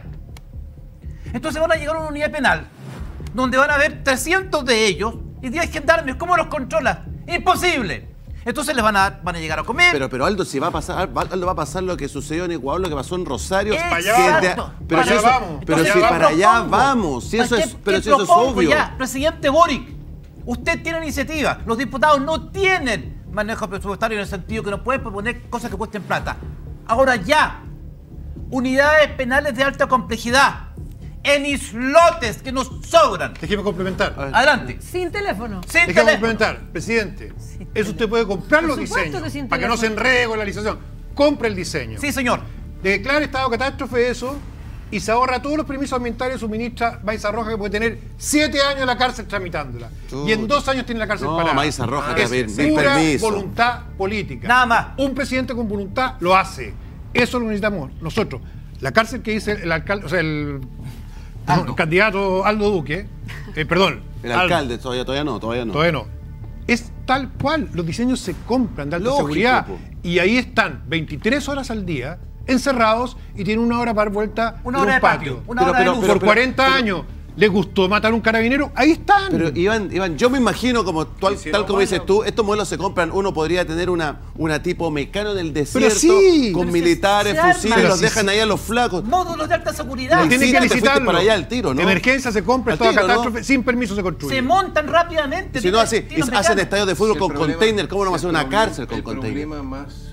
Entonces van a llegar a una unidad penal, donde van a haber trescientos de ellos y diez gendarmes. ¿Cómo los controla? ¡Imposible! Entonces les van a, van a llegar a comer. Pero, pero Aldo, si va a pasar, Aldo, va a pasar lo que sucedió en Ecuador, lo que pasó en Rosario. Para allá de, vamos. Pero para si, allá eso, vamos. Pero Entonces, si para allá propongo? vamos, si eso ¿Qué, es, pero qué si eso es obvio. Ya, presidente Boric, usted tiene iniciativa. Los diputados no tienen manejo presupuestario en el sentido que no pueden proponer cosas que cuesten plata. Ahora ya, unidades penales de alta complejidad. En islotes que nos sobran. Déjeme complementar. Adelante. Sin teléfono. Sin Déjeme teléfono. complementar, presidente. Sí, eso usted puede comprar los diseños. Que para que no se enrede con la licitación. Compre el diseño. Sí, señor. Declara estado de catástrofe eso y se ahorra todos los permisos ambientales. Su ministra Maiza Roja, que puede tener siete años en la cárcel tramitándola. Uh. Y en dos años tiene la cárcel no, parada. Maiza Roja, es mil pura permiso. voluntad política. Nada más. Un presidente con voluntad lo hace. Eso lo necesitamos nosotros. La cárcel que dice el alcalde, o sea, el... No, el candidato Aldo Duque, eh, perdón. El alcalde, Aldo, todavía, todavía no, todavía no. Todavía no. Es tal cual, los diseños se compran de alta Lógico, seguridad. Po. Y ahí están veintitrés horas al día, encerrados, y tienen una hora para dar vuelta una en hora un de patio. patio una pero, hora pero, de pero, por pero, cuarenta pero, años. ¿Les gustó matar a un carabinero? Ahí están. Pero Iván, Iván, yo me imagino, como tal, sí, tal no, como bueno. dices tú, estos modelos se compran, uno podría tener una, una tipo Mecano en el desierto, sí, con militares, se, se fusiles, arma. los sí, dejan sí. ahí a los flacos. Módulos de alta seguridad. Tienen sí, que te fuiste licitarlo. para allá al tiro, ¿no? De emergencia se compra, toda tiro, catástrofe, ¿no? sin permiso se construye. Se montan rápidamente. Si no, así, hacen estadios de fútbol si con problema, container, ¿cómo no va a si hacer una problema, cárcel con el container? problema más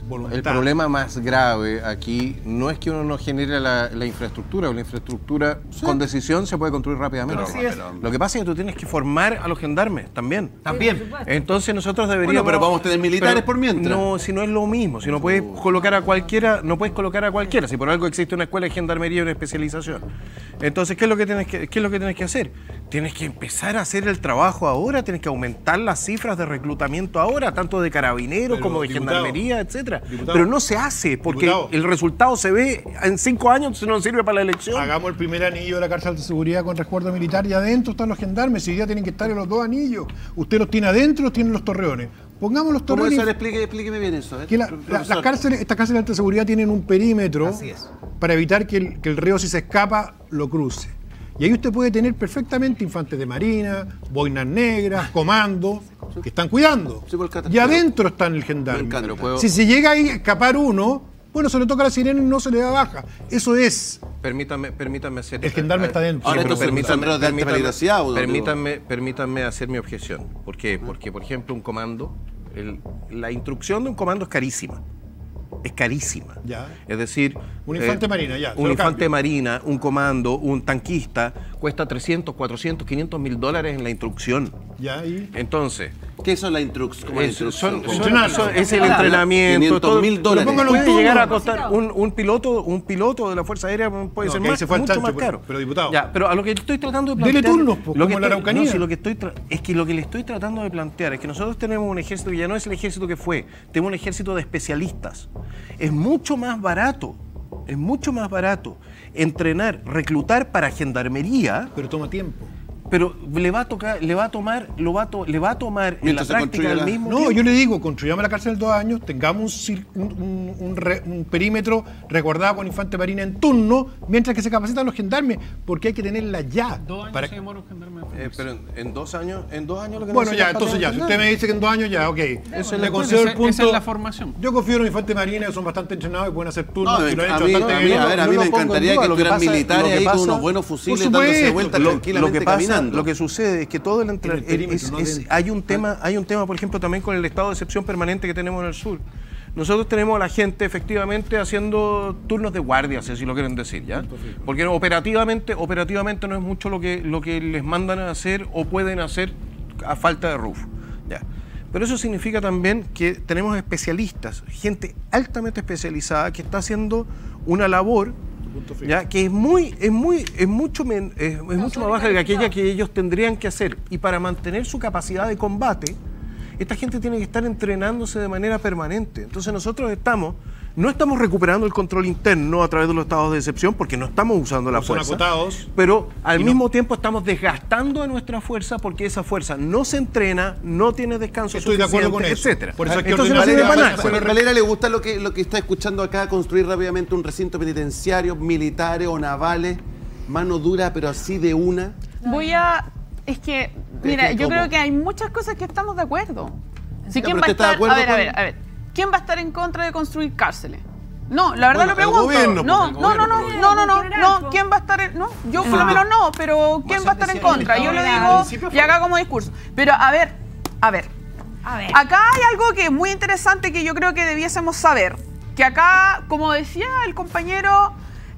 voluntad. El problema más grave aquí no es que uno no genere la, la infraestructura, la infraestructura sí. con decisión se puede construir rápidamente. Pero, así es. Lo que pasa es que tú tienes que formar a los gendarmes también. También. Entonces nosotros deberíamos... Bueno, pero vamos a tener militares pero, por mientras. No, si no es lo mismo, si no puedes colocar a cualquiera, no puedes colocar a cualquiera, si por algo existe una escuela de gendarmería y una especialización. Entonces, ¿qué es lo que tienes que, qué es lo que tienes que hacer? Tienes que empezar a hacer el trabajo ahora, tienes que aumentar las cifras de reclutamiento ahora, tanto de carabineros como de diputado, gendarmería, etcétera. Diputado, pero no se hace, porque diputado, el resultado se ve en cinco años, entonces no sirve para la elección. Hagamos el primer anillo de la cárcel de seguridad con resguardo militar y adentro están los gendarmes, y hoy día tienen que estar en los dos anillos. Usted los tiene adentro, los tiene en los torreones. Pongamos los ¿Cómo torreones. eso? Explique, explíqueme bien eso. ¿eh? Que la, la, las cárceles, estas cárceles de alta seguridad tienen un perímetro para evitar que el, que el reo, si se escapa, lo cruce. Y ahí usted puede tener perfectamente infantes de marina, boinas negras, comandos, que están cuidando. Y adentro están el gendarme. Si se llega ahí a escapar uno, bueno, se le toca la sirena y no se le da baja. Eso es. Permítame, permítanme hacer... El gendarme está dentro. Ahora, pero estos permítanme, son de alta permítanme, peligrosidad, ¿o no? permítanme, permítanme hacer mi objeción. ¿Por qué? Porque, por ejemplo, un comando, el, la instrucción de un comando es carísima. Es carísima. Ya. Es decir... Un infante marina, ya. Un infante marina, un comando, un tanquista, cuesta trescientos, cuatrocientos, quinientos mil dólares en la instrucción. Ya, y... Entonces... ¿Qué son las instrucciones? Es, son, son, son, es el entrenamiento. quinientos mil dólares. Puede llegar a costar un, un piloto un piloto de la Fuerza Aérea puede no, ser que más, se fue mucho chancho, más pero, caro. Pero, diputado. Ya, pero a lo que estoy tratando de plantear... Dele turnos, pues, lo como que la estoy, Araucanía. no, si lo que estoy es que lo que le estoy tratando de plantear es que nosotros tenemos un ejército que ya no es el ejército que fue, tenemos un ejército de especialistas. Es mucho más barato, es mucho más barato entrenar, reclutar para gendarmería... Pero toma tiempo. Pero le va a tocar, le va a tomar, lo va a to, le va a tomar en la práctica al mismo No, tiempo. yo le digo, construyamos la cárcel en dos años, tengamos un, un, un, un, re, un perímetro recordado con infante marina en turno, mientras que se capacitan los gendarmes, porque hay que tenerla ya. Dos años para... se demora un gendarme. Eh, pero en, en dos años, en dos años lo que Bueno, no ya, entonces ya, si usted me dice que en dos años ya, ok. Eso le concedo el punto. Esa es la formación. Yo confío en los infantes marina, que son bastante entrenados y pueden hacer turnos. No, y lo han a, hecho mí, bastante a, mí, bien. a ver, a mí No me lo pongo en encantaría duda, que lo estuvieran pasa- militares lo que ahí pasa- con unos buenos fusiles Por dándose supuesto, vueltas lo, tranquilamente lo que pasa, caminando. lo que sucede es que todo el entre- En el perímetro, es- no es- dentro. hay un tema, hay un tema, por ejemplo, también con el estado de excepción permanente que tenemos en el sur. Nosotros tenemos a la gente efectivamente haciendo turnos de guardia, si así lo quieren decir, ¿ya? Porque operativamente, operativamente no es mucho lo que, lo que les mandan a hacer o pueden hacer a falta de R U F, ¿ya? Pero eso significa también que tenemos especialistas, gente altamente especializada que está haciendo una labor, ¿ya? Que es muy, es muy, es mucho, men, es, es mucho más baja que aquella que ellos tendrían que hacer. Y para mantener su capacidad de combate, esta gente tiene que estar entrenándose de manera permanente. Entonces nosotros estamos, no estamos recuperando el control interno a través de los estados de excepción porque no estamos usando la No son fuerza. acotados. Pero al Y no- mismo tiempo estamos desgastando a nuestra fuerza porque esa fuerza no se entrena, no tiene descanso Estoy de acuerdo con suficiente, eso. etcétera. Por eso hay que Entonces no ordenar- sirve para Valera, nada. Valera, Valera, ¿le gusta lo que, lo que está escuchando acá? Construir rápidamente un recinto penitenciario, militares o navales, mano dura, pero así de una. Voy a... Es que, mira, que yo ¿cómo? creo que hay muchas cosas que estamos de acuerdo. Si Ya, ¿quién pero va a ¿usted está de estar... acuerdo A ver, a con- ver, a ver. ¿Quién va a estar en contra de construir cárceles? No, la verdad Bueno, lo el pregunto. gobierno, no, pues, el no, no, gobierno, no, pero- no, no, no, no, ¿quién va a estar en... No, yo por lo menos no, pero ¿quién va a estar en contra? Yo lo digo y acá como discurso. Pero a ver, a ver. A ver. Acá hay algo que es muy interesante que yo creo que debiésemos saber. Que acá, como decía el compañero,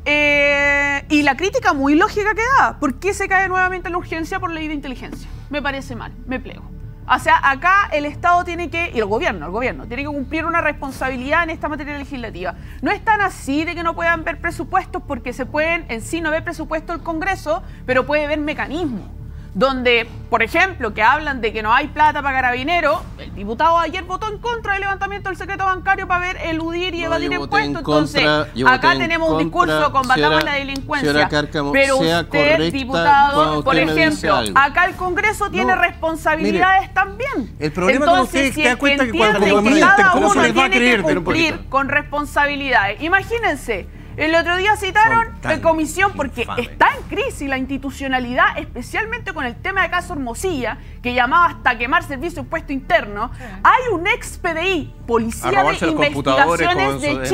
eh, y la crítica muy lógica que da, ¿por qué se cae nuevamente la urgencia por ley de inteligencia? Me parece mal, me plego. O sea, acá el Estado tiene que, y el gobierno, el gobierno, tiene que cumplir una responsabilidad en esta materia legislativa. No es tan así de que no puedan ver presupuestos, porque se pueden, en sí no ver presupuesto el Congreso, pero puede ver mecanismos. Donde, por ejemplo, que hablan de que no hay plata para Carabineros, el diputado ayer votó en contra del levantamiento del secreto bancario para ver eludir y No, evadir yo voté en impuestos. Entonces, contra, yo voté acá en tenemos un contra, discurso, combatamos señora- la delincuencia. señora Cárcamo, pero sea usted, correcta cuando diputado, por usted me dice ejemplo, algo. acá el Congreso tiene No, responsabilidades también. el problema con Entonces, ustedes si se da es que cuenta que cuando entienden que mienten, cada ¿cómo se uno les va a tiene creer? que Pero un cumplir poquito. con responsabilidades. Imagínense, el otro día citaron Son tan la comisión porque infames. está en crisis la institucionalidad, especialmente con el tema de caso Hermosilla, que llamaba hasta quemar servicio impuesto interno. Hay un ex P D I, A Policía robarse de los computadores Investigaciones con de eso en el Chile,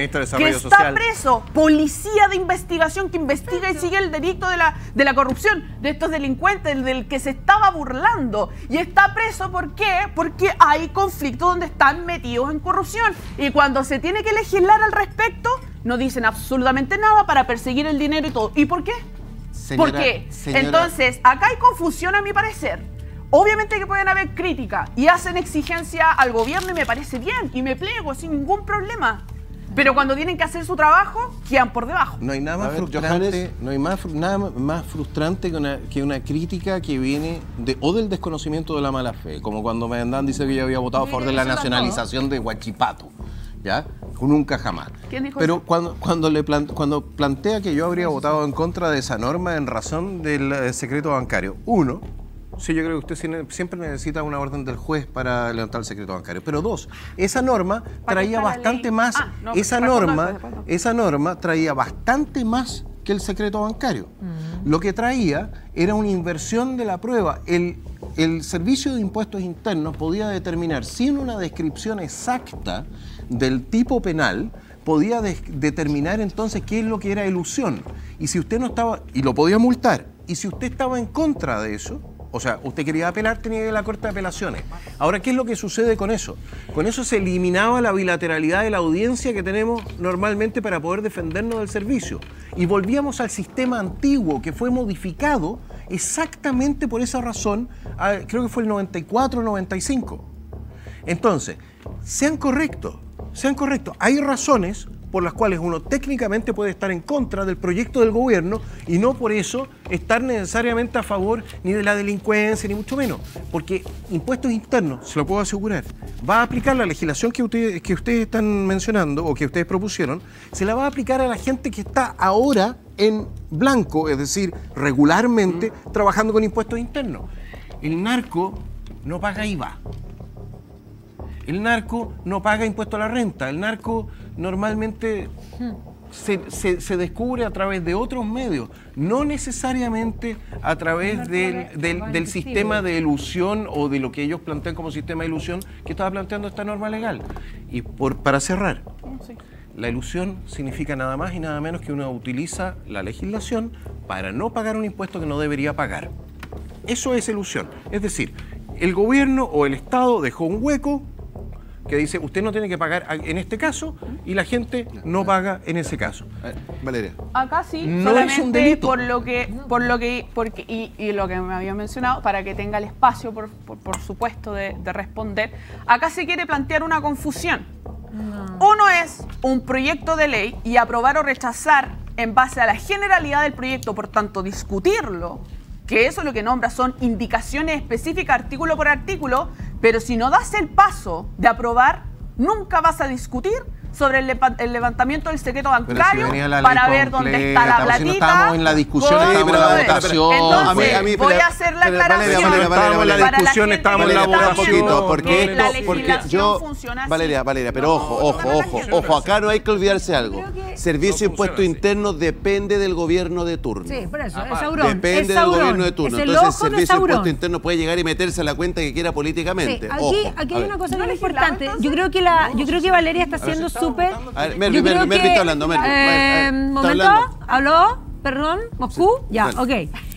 ministro de que Desarrollo está Social. preso, policía de investigación que investiga y sigue el delito de la, de la corrupción, de estos delincuentes, del, del que se estaba burlando. Y está preso, ¿por qué? Porque hay conflictos donde están metidos en corrupción. Y cuando se tiene que legislar al respecto, no dicen absolutamente nada para perseguir el dinero y todo. ¿Y por qué? Señora, ¿Por qué? señora- Entonces, acá hay confusión a mi parecer. Obviamente que pueden haber críticas y hacen exigencia al gobierno y me parece bien y me pliego sin ningún problema. Pero cuando tienen que hacer su trabajo, quedan por debajo. No hay nada más A ver, frustrante, Johannes. no hay más, fru- nada más frustrante que una, que una crítica que viene de, o del desconocimiento de la mala fe, como cuando Mendan dice que yo había votado a favor de la nacionalización de Huachipato, ¿ya? Nunca jamás. ¿Quién dijo Pero eso? cuando, cuando, le plan- cuando plantea que yo habría votado en contra de esa norma en razón del eh, secreto bancario, uno, sí, yo creo que usted siene- siempre necesita una orden del juez para levantar el secreto bancario. Pero dos, esa norma traía está la bastante ley? más, Ah, no, esa responda, norma, responda. esa norma traía bastante más que el secreto bancario. Lo que traía era una inversión de la prueba. El, el Servicio de Impuestos Internos podía determinar, sin una descripción exacta del tipo penal, podía de- determinar entonces qué es lo que era elusión. Y si usted no estaba, y lo podía multar, y si usted estaba en contra de eso, o sea, usted quería apelar, tenía que ir a la Corte de Apelaciones. Ahora, ¿qué es lo que sucede con eso? Con eso se eliminaba la bilateralidad de la audiencia que tenemos normalmente para poder defendernos del servicio. Y volvíamos al sistema antiguo que fue modificado exactamente por esa razón, a- creo que fue el noventa y cuatro, noventa y cinco. Entonces, sean correctos, sean correctos. Hay razones por las cuales uno técnicamente puede estar en contra del proyecto del gobierno y no por eso estar necesariamente a favor ni de la delincuencia, ni mucho menos. Porque impuestos internos, se lo puedo asegurar, va a aplicar la legislación que ustedes, que ustedes están mencionando o que ustedes propusieron, se la va a aplicar a la gente que está ahora en blanco, es decir, regularmente trabajando con impuestos internos. El narco no paga I V A. El narco no paga impuesto a la renta. El narco normalmente se, se- se descubre a través de otros medios, no necesariamente a través del, del- del sistema de elusión o de lo que ellos plantean como sistema de elusión que estaba planteando esta norma legal. Y por, para cerrar, la elusión significa nada más y nada menos que uno utiliza la legislación para no pagar un impuesto que no debería pagar. Eso es elusión. Es decir, el gobierno o el Estado dejó un hueco que dice usted no tiene que pagar en este caso y la gente no paga en ese caso. Valeria. Acá sí, No solamente es un delito. por lo que, por lo que, porque, y, y lo que me había mencionado, para que tenga el espacio, por, por, por supuesto, de, de responder. Acá se quiere plantear una confusión. Uno es un proyecto de ley y aprobar o rechazar en base a la generalidad del proyecto, por tanto, discutirlo, que eso lo que nombra son indicaciones específicas artículo por artículo, pero si no das el paso de aprobar, nunca vas a discutir sobre el, lepa- el levantamiento del secreto Pero si bancario venía la ley para ver dónde está la completa, pues si platita. no estábamos en la discusión, con estábamos en la todo eso. votación. Entonces, A mí- a mí, voy pero- a hacer la pero, Valeria, aclaración. Valeria, Valeria, estábamos en la para la discusión, gente estábamos que en la está votación. viendo Poquito, porque que esto, la porque legislación yo, funciona así. Valeria, Valeria, pero ojo, ojo, ojo, ojo, acá no hay que olvidarse algo. Servicio de Impuestos Internos depende del gobierno de turno. Sí, por eso, es Saurón. Depende es del Saurón, gobierno de turno. es el Entonces, ojo el de Servicio de Saurón. Impuestos Internos puede llegar y meterse a la cuenta que quiera Sí, políticamente. aquí, Ojo. aquí A hay ver. una cosa muy importante. Yo creo que la, yo creo que Valeria está siendo súper. A ver, Mervi, yo creo Mervi, Mervi que- está hablando, Mervi. Eh, A ver, un está momento, hablando. habló, perdón, Moscú, ya, bueno. ok.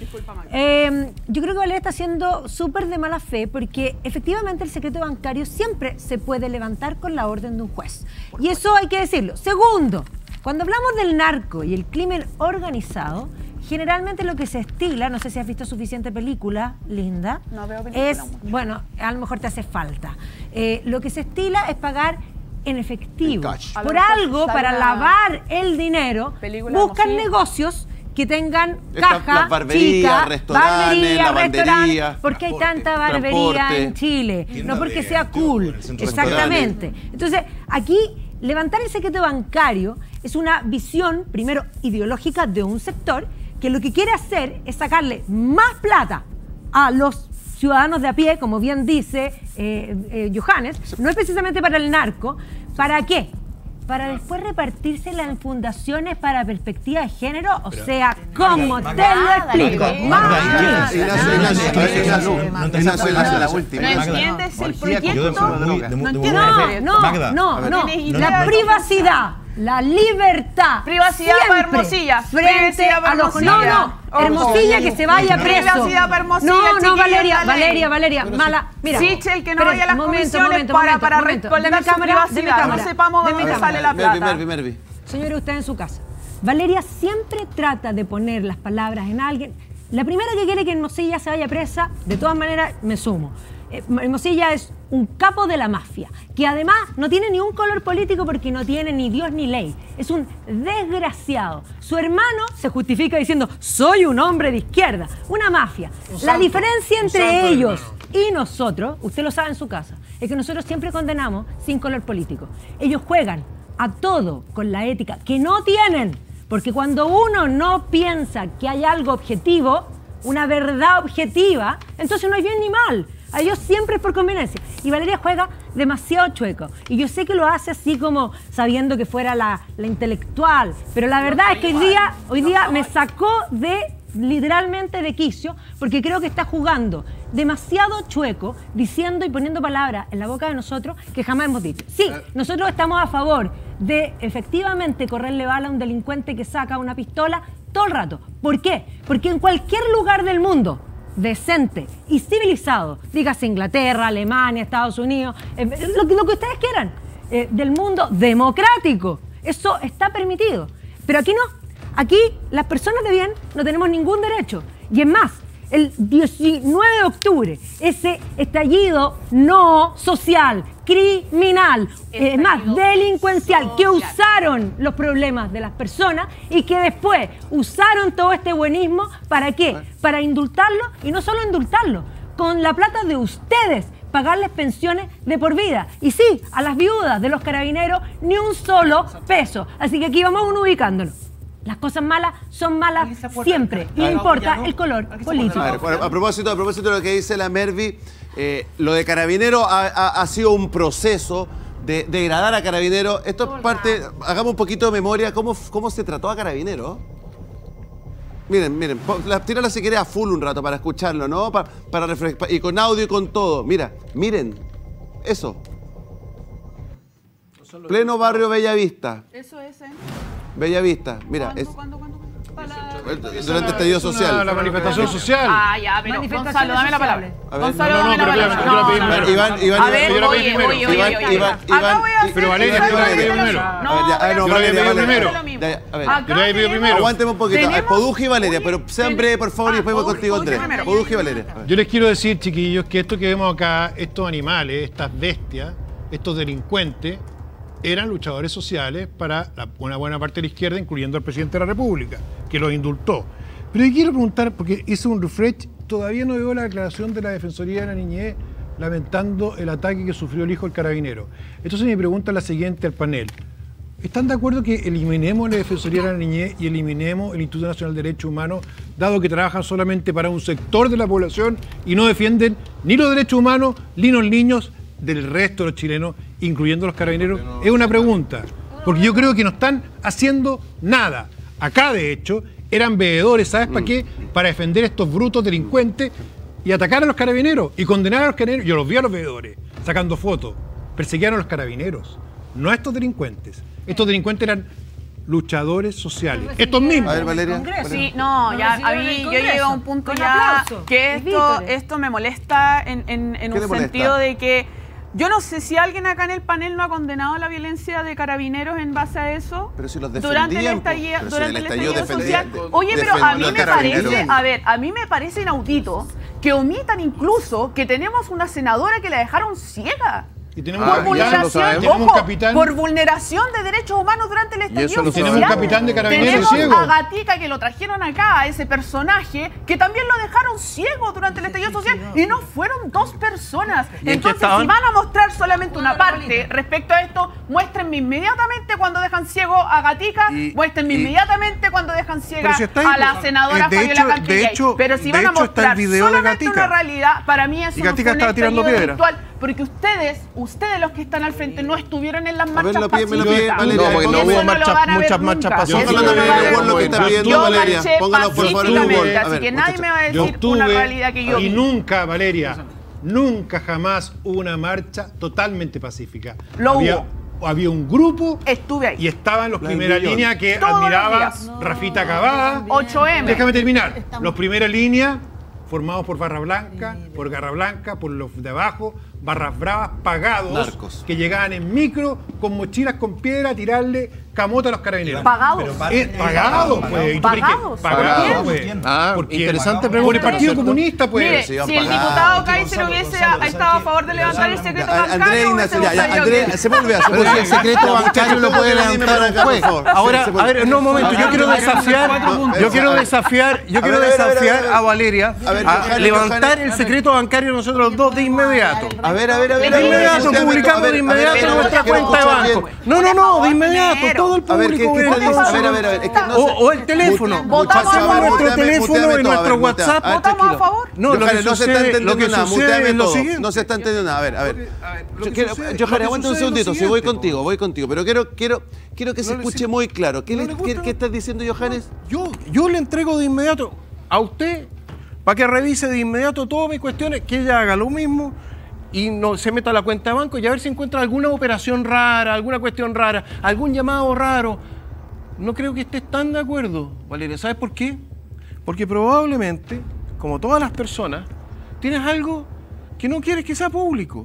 Eh, yo creo que Valeria está siendo súper de mala fe porque efectivamente el secreto bancario siempre se puede levantar con la orden de un juez. Y eso hay que decirlo. Segundo, cuando hablamos del narco y el crimen organizado, generalmente lo que se estila, no sé si has visto suficiente película, Linda, No veo película es, mucho. bueno, a lo mejor te hace falta. Eh, lo que se estila es pagar en efectivo. cash. A lo Por mejor algo, sale para una lavar el dinero, película buscan de negocios que tengan Estas- caja, las barberías, chica, restaurantes, barbería, lavandería, restaurante. ¿Por qué hay tanta barbería transporte. en Chile? Tienda No porque de sea Antioquia, cool. en el centro Exactamente. Entonces, aquí levantar el secreto bancario es una visión, primero, ideológica de un sector que lo que quiere hacer es sacarle más plata a los ciudadanos de a pie, como bien dice eh, eh, Johannes, no es precisamente para el narco. ¿Para qué? Para después repartírsela en fundaciones para perspectiva de género, o sea, ¿cómo te lo explico? Más. Ignacio, Ignacio, Ignacio, Ignacio, Ignacio, la última. No entiendes el Yo proyecto. de- muy- de- de- No de- entiendes. No, no, Magda, no, a ver, no. ¿tienes idea La de- privacidad la libertad. Privacidad para Hermosilla. Frente Privacidad para a los... Hermosilla. No, no, Hermosilla que se vaya preso. Privacidad para Hermosilla, No, no, chiquillos, Valeria, la ley. Valeria, Valeria, mala. Mira. Sichel, que no Espera, vaya a las momento, comisiones momento, para, momento, para momento. respaldar Deme su cámara, deme privacidad. cámara. No sepamos de Deme dónde cámara. sale la plata. Mervi, Mervi, Mervi. Señor, usted en su casa. Valeria siempre trata de poner las palabras en alguien. La primera que quiere que Hermosilla se vaya presa, de todas maneras me sumo. Eh, Hermosilla es un capo de la mafia, que además no tiene ni un color político porque no tiene ni Dios ni ley. Es un desgraciado. Su hermano se justifica diciendo, soy un hombre de izquierda, una mafia. Un La santo, diferencia un entre santo ellos hermano. y nosotros, usted lo sabe en su casa, es que nosotros siempre condenamos sin color político. Ellos juegan a todo con la ética que no tienen. Porque cuando uno no piensa que hay algo objetivo, una verdad objetiva, entonces no hay bien ni mal. A ellos siempre es por conveniencia. Y Valeria juega demasiado chueco. Y yo sé que lo hace así como sabiendo que fuera la, la intelectual. Pero la verdad es que hoy día, hoy día me sacó de literalmente de quicio porque creo que está jugando demasiado chueco, diciendo y poniendo palabras en la boca de nosotros que jamás hemos dicho. Sí, nosotros estamos a favor de efectivamente correrle bala a un delincuente que saca una pistola todo el rato. ¿Por qué? Porque en cualquier lugar del mundo decente y civilizado, dígase Inglaterra, Alemania, Estados Unidos, eh, lo, lo que ustedes quieran, eh, del mundo democrático, eso está permitido. Pero aquí no. Aquí las personas de bien no tenemos ningún derecho. Y es más, el diecinueve de octubre, ese estallido no social, criminal, es más, delincuencial, que usaron los problemas de las personas y que después usaron todo este buenismo, ¿para qué? Para indultarlo, y no solo indultarlo, con la plata de ustedes, pagarles pensiones de por vida. Y sí, a las viudas de los carabineros, ni un solo peso. Así que aquí vamos uno ubicándolo. Las cosas malas son malas siempre, y no importa el color político. A, ver, a, propósito, a propósito de lo que dice la Mervi, eh, lo de Carabinero ha, ha, ha sido un proceso de degradar a Carabinero. Esto es parte, hagamos un poquito de memoria, ¿cómo, cómo se trató a Carabinero? Miren, miren, tírala si quieres a full un rato para escucharlo, ¿no? Para, para refrescar, y con audio y con todo. Mira, miren, eso. Pleno barrio Bellavista. Eso es, ¿eh? Bellavista, mira, es durante el estallido social. La manifestación social. Ah, ya, pero Gonzalo, dame la palabra. A ver, Gonzalo, no, no, dame la pero palabra. yo la pedí primero. Iván, Iván, a ver, yo la pedí oye, primero. oye, oye, Iván, oye, Iván, Acá Iván, voy a hacer... Pero Valeria, yo la pedí primero. No, ya, no, yo la Valeria, pedí Valeria. primero. Ya, a ver. Yo la pedí primero. Aguánteme un poquito. Poduje y Valeria, pero sean breves, por favor, y después voy contigo, Andrés. Poduje y Valeria. Yo les quiero decir, chiquillos, que esto que vemos acá, estos animales, estas bestias, estos delincuentes, eran luchadores sociales para la, una buena parte de la izquierda, incluyendo al presidente de la República, que los indultó. Pero yo quiero preguntar, porque hice un refresh, todavía no veo la declaración de la Defensoría de la Niñez lamentando el ataque que sufrió el hijo del carabinero. Entonces mi pregunta es la siguiente al panel. ¿Están de acuerdo que eliminemos la Defensoría de la Niñez y eliminemos el Instituto Nacional de Derechos Humanos, dado que trabajan solamente para un sector de la población y no defienden ni los derechos humanos ni los niños del resto de los chilenos, incluyendo los carabineros? Es una pregunta, porque yo creo que no están haciendo nada. Acá, de hecho, eran veedores, ¿sabes para qué? Para defender a estos brutos delincuentes y atacar a los carabineros y condenar a los carabineros. Yo los vi a los veedores sacando fotos. Perseguían a los carabineros, no a estos delincuentes. Estos delincuentes eran luchadores sociales. Estos mismos. A ver, Valeria. Sí, no, ya a mí yo llego a un punto ya que esto, esto me molesta en, en, en un sentido de que yo no sé si alguien acá en el panel no ha condenado la violencia de carabineros en base a eso. Pero si los durante el defendían, estallido, pero si durante el el estallido estallido defendía- social. Oye, pero a mí defendió me al carabinero. parece, a ver, a mí me parece inaudito que omitan incluso que tenemos una senadora que la dejaron ciega. Y tenemos, Por un capitán, vulneración, tenemos un ojo, capitán. por vulneración de derechos humanos durante el estallido eso lo social. tenemos un capitán de carabineros Tenemos ciego. a Gatica, que lo trajeron acá, a ese personaje, que también lo dejaron ciego durante el estallido social. Y no fueron dos personas. ¿Y en qué Entonces, estaban? si van a mostrar solamente una parte respecto a esto, muéstrenme inmediatamente cuando dejan ciego a Gatica, Y- muéstrenme y- inmediatamente cuando dejan ciega Pero si está ahí, a la pues, senadora eh, de Fabiola hecho- Campillay. de hecho- Pero si de van a hecho está el mostrar video de solamente Gatica. una realidad, para mí eso Y no Gatica fue un estaba tirando estallido piedra. virtual, porque ustedes, ustedes los que están al frente, no estuvieron en las A ver, marchas lo pide, me lo pacíficas. pide, Valeria. No, porque no Eso hubo lo marchas- van a ver muchas marchas nunca. pacíficas. Eso Póngalo no lo también van a en ver Word lo que está nunca. pidiendo Yo Valeria. marché Póngalo, por favor, en pacíficamente, Word. A así ver, que nadie me va a Yo decir una estuve, realidad que yo y vi. nunca, Valeria, nunca jamás hubo una marcha totalmente pacífica. Lo Había hubo. había un grupo. Estuve ahí. Y estaba en los La primera millón. línea que Todos los admiraba días. Rafita Cavada. ocho eme. Déjame terminar. Los primera línea, formados por Barra Blanca, por Garra Blanca, por los de abajo, barras bravas, pagados, Narcos. que llegaban en micro, con mochilas con piedra, a tirarle camota a los carabineros. Pagados. Eh, pagados, pues. ¿Y tú crees que- Pagados. Pagados, pues. Ah, ¿Por quién? interesante Por pregunta. el Partido Comunista, pues. Mire, si el diputado Kaiser hubiese estado a favor de levantar el secreto bancario, Andrés Ignacio, ya, ya, hubiésemos Andrés, sabido se vuelve a Pero si el secreto bancario lo puede levantar un juez. Ahora, a ver, no, un momento, yo quiero desafiar, yo quiero desafiar, yo A quiero ver, a ver, a ver, desafiar a ver. a Valeria A ver, a Johannes, levantar Johannes, el a ver. secreto bancario nosotros dos de inmediato. A ver, a ver, a ver. De inmediato, publicamos de inmediato en nuestra cuenta de banco. No, no, no, de inmediato, todo el A ver, ¿qué- público qué ve está diciendo? todo. A ver, a ver, a ver, es que no O sé. o el teléfono. Votamos a Pasamos favor. nuestro Muteame, teléfono muteame en todo, a nuestro ver, mutea. WhatsApp. A ver, ¿Votamos a tranquilo. favor? No, lo que Johannes, no se está sucede, entendiendo lo que nada. sucede Muteame es lo todo. siguiente. No se está entendiendo nada. A ver, a ver. Lo Yo que quiero- sucede- Johannes, lo que aguanta un sucede es lo segundito. Si voy siguiente, contigo, voy contigo. Pero quiero, quiero, quiero que se No le- escuche si- muy claro. ¿Qué, no le- le qué- gusta. qué estás diciendo, Johannes? Yo, yo le entrego de inmediato a usted para que revise de inmediato todas mis cuestiones, que ella haga lo mismo y no se meta a la cuenta de banco y a ver si encuentra alguna operación rara, alguna cuestión rara, algún llamado raro. No creo que estés tan de acuerdo, Valeria. ¿Sabes por qué? Porque probablemente, como todas las personas, tienes algo que no quieres que sea público.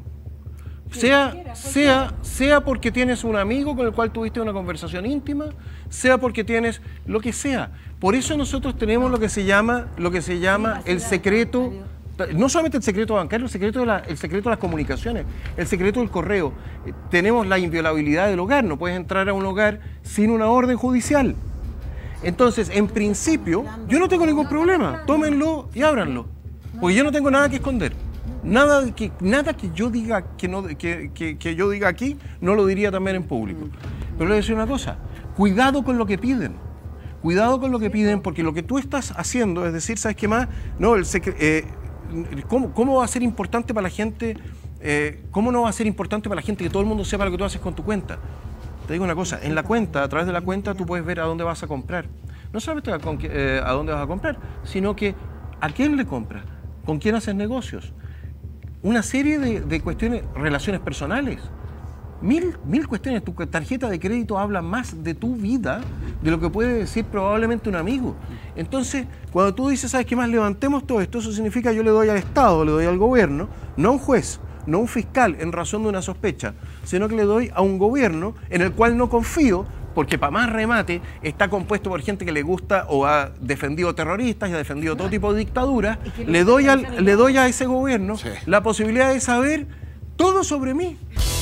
Sea, sea, sea porque tienes un amigo con el cual tuviste una conversación íntima, sea porque tienes lo que sea. Por eso nosotros tenemos lo que se llama, lo que se llama el secreto, no solamente el secreto bancario, el secreto de la- el secreto de las comunicaciones, el secreto del correo. Eh, Tenemos la inviolabilidad del hogar, no puedes entrar a un hogar sin una orden judicial. Entonces, en principio, yo no tengo ningún problema, tómenlo y ábranlo, porque yo no tengo nada que esconder. Nada que, nada que yo diga que, no, que, que- que yo diga aquí, no lo diría también en público. Pero le voy a decir una cosa, cuidado con lo que piden. Cuidado con lo que piden, porque lo que tú estás haciendo es decir, ¿sabes qué más? No, el secre- eh, ¿cómo, ¿Cómo va a ser importante para la gente? eh, ¿Cómo no va a ser importante para la gente que todo el mundo sepa lo que tú haces con tu cuenta? Te digo una cosa, en la cuenta, a través de la cuenta, tú puedes ver a dónde vas a comprar. No solamente a, con qué- eh, a dónde vas a comprar, sino que a quién le compras, con quién haces negocios. Una serie de, de cuestiones, relaciones personales. Mil, mil cuestiones. Tu tarjeta de crédito habla más de tu vida de lo que puede decir probablemente un amigo. Entonces, cuando tú dices, ¿sabes qué más? Levantemos todo esto, eso significa yo le doy al Estado, le doy al gobierno, no a un juez, no a un fiscal en razón de una sospecha, sino que le doy a un gobierno en el cual no confío, porque para más remate está compuesto por gente que le gusta o ha defendido terroristas y ha defendido todo tipo de dictaduras. Le doy, al, le doy a ese gobierno la posibilidad de saber todo sobre mí.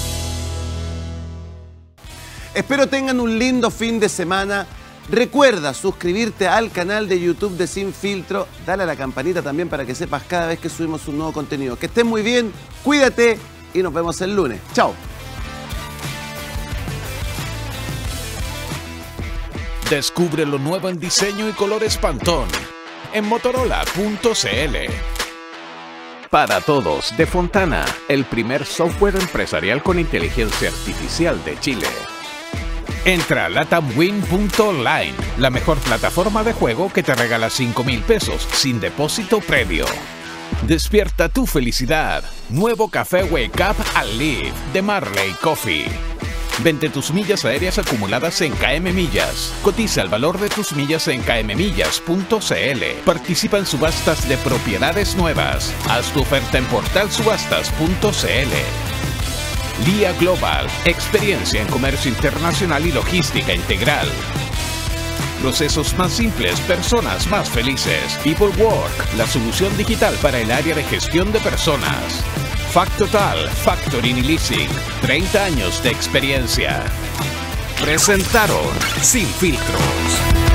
Espero tengan un lindo fin de semana. Recuerda suscribirte al canal de YouTube de Sin Filtro. Dale a la campanita también para que sepas cada vez que subimos un nuevo contenido. Que estén muy bien, cuídate y nos vemos el lunes. Chao. Descubre lo nuevo en diseño y colores Pantone en motorola punto cl. Para todos, de Fontana, el primer software empresarial con inteligencia artificial de Chile. Entra a latamwin punto online, la mejor plataforma de juego que te regala cinco mil pesos sin depósito previo. Despierta tu felicidad. Nuevo café Wake Up and Live de Marley Coffee. Vende tus millas aéreas acumuladas en K M Millas. Cotiza el valor de tus millas en k m millas punto cl. Participa en subastas de propiedades nuevas. Haz tu oferta en portal subastas punto cl. Lía Global, experiencia en comercio internacional y logística integral. Procesos más simples, personas más felices. People Work, la solución digital para el área de gestión de personas. Factotal, Factoring y Leasing, treinta años de experiencia. Presentaron Sin Filtros.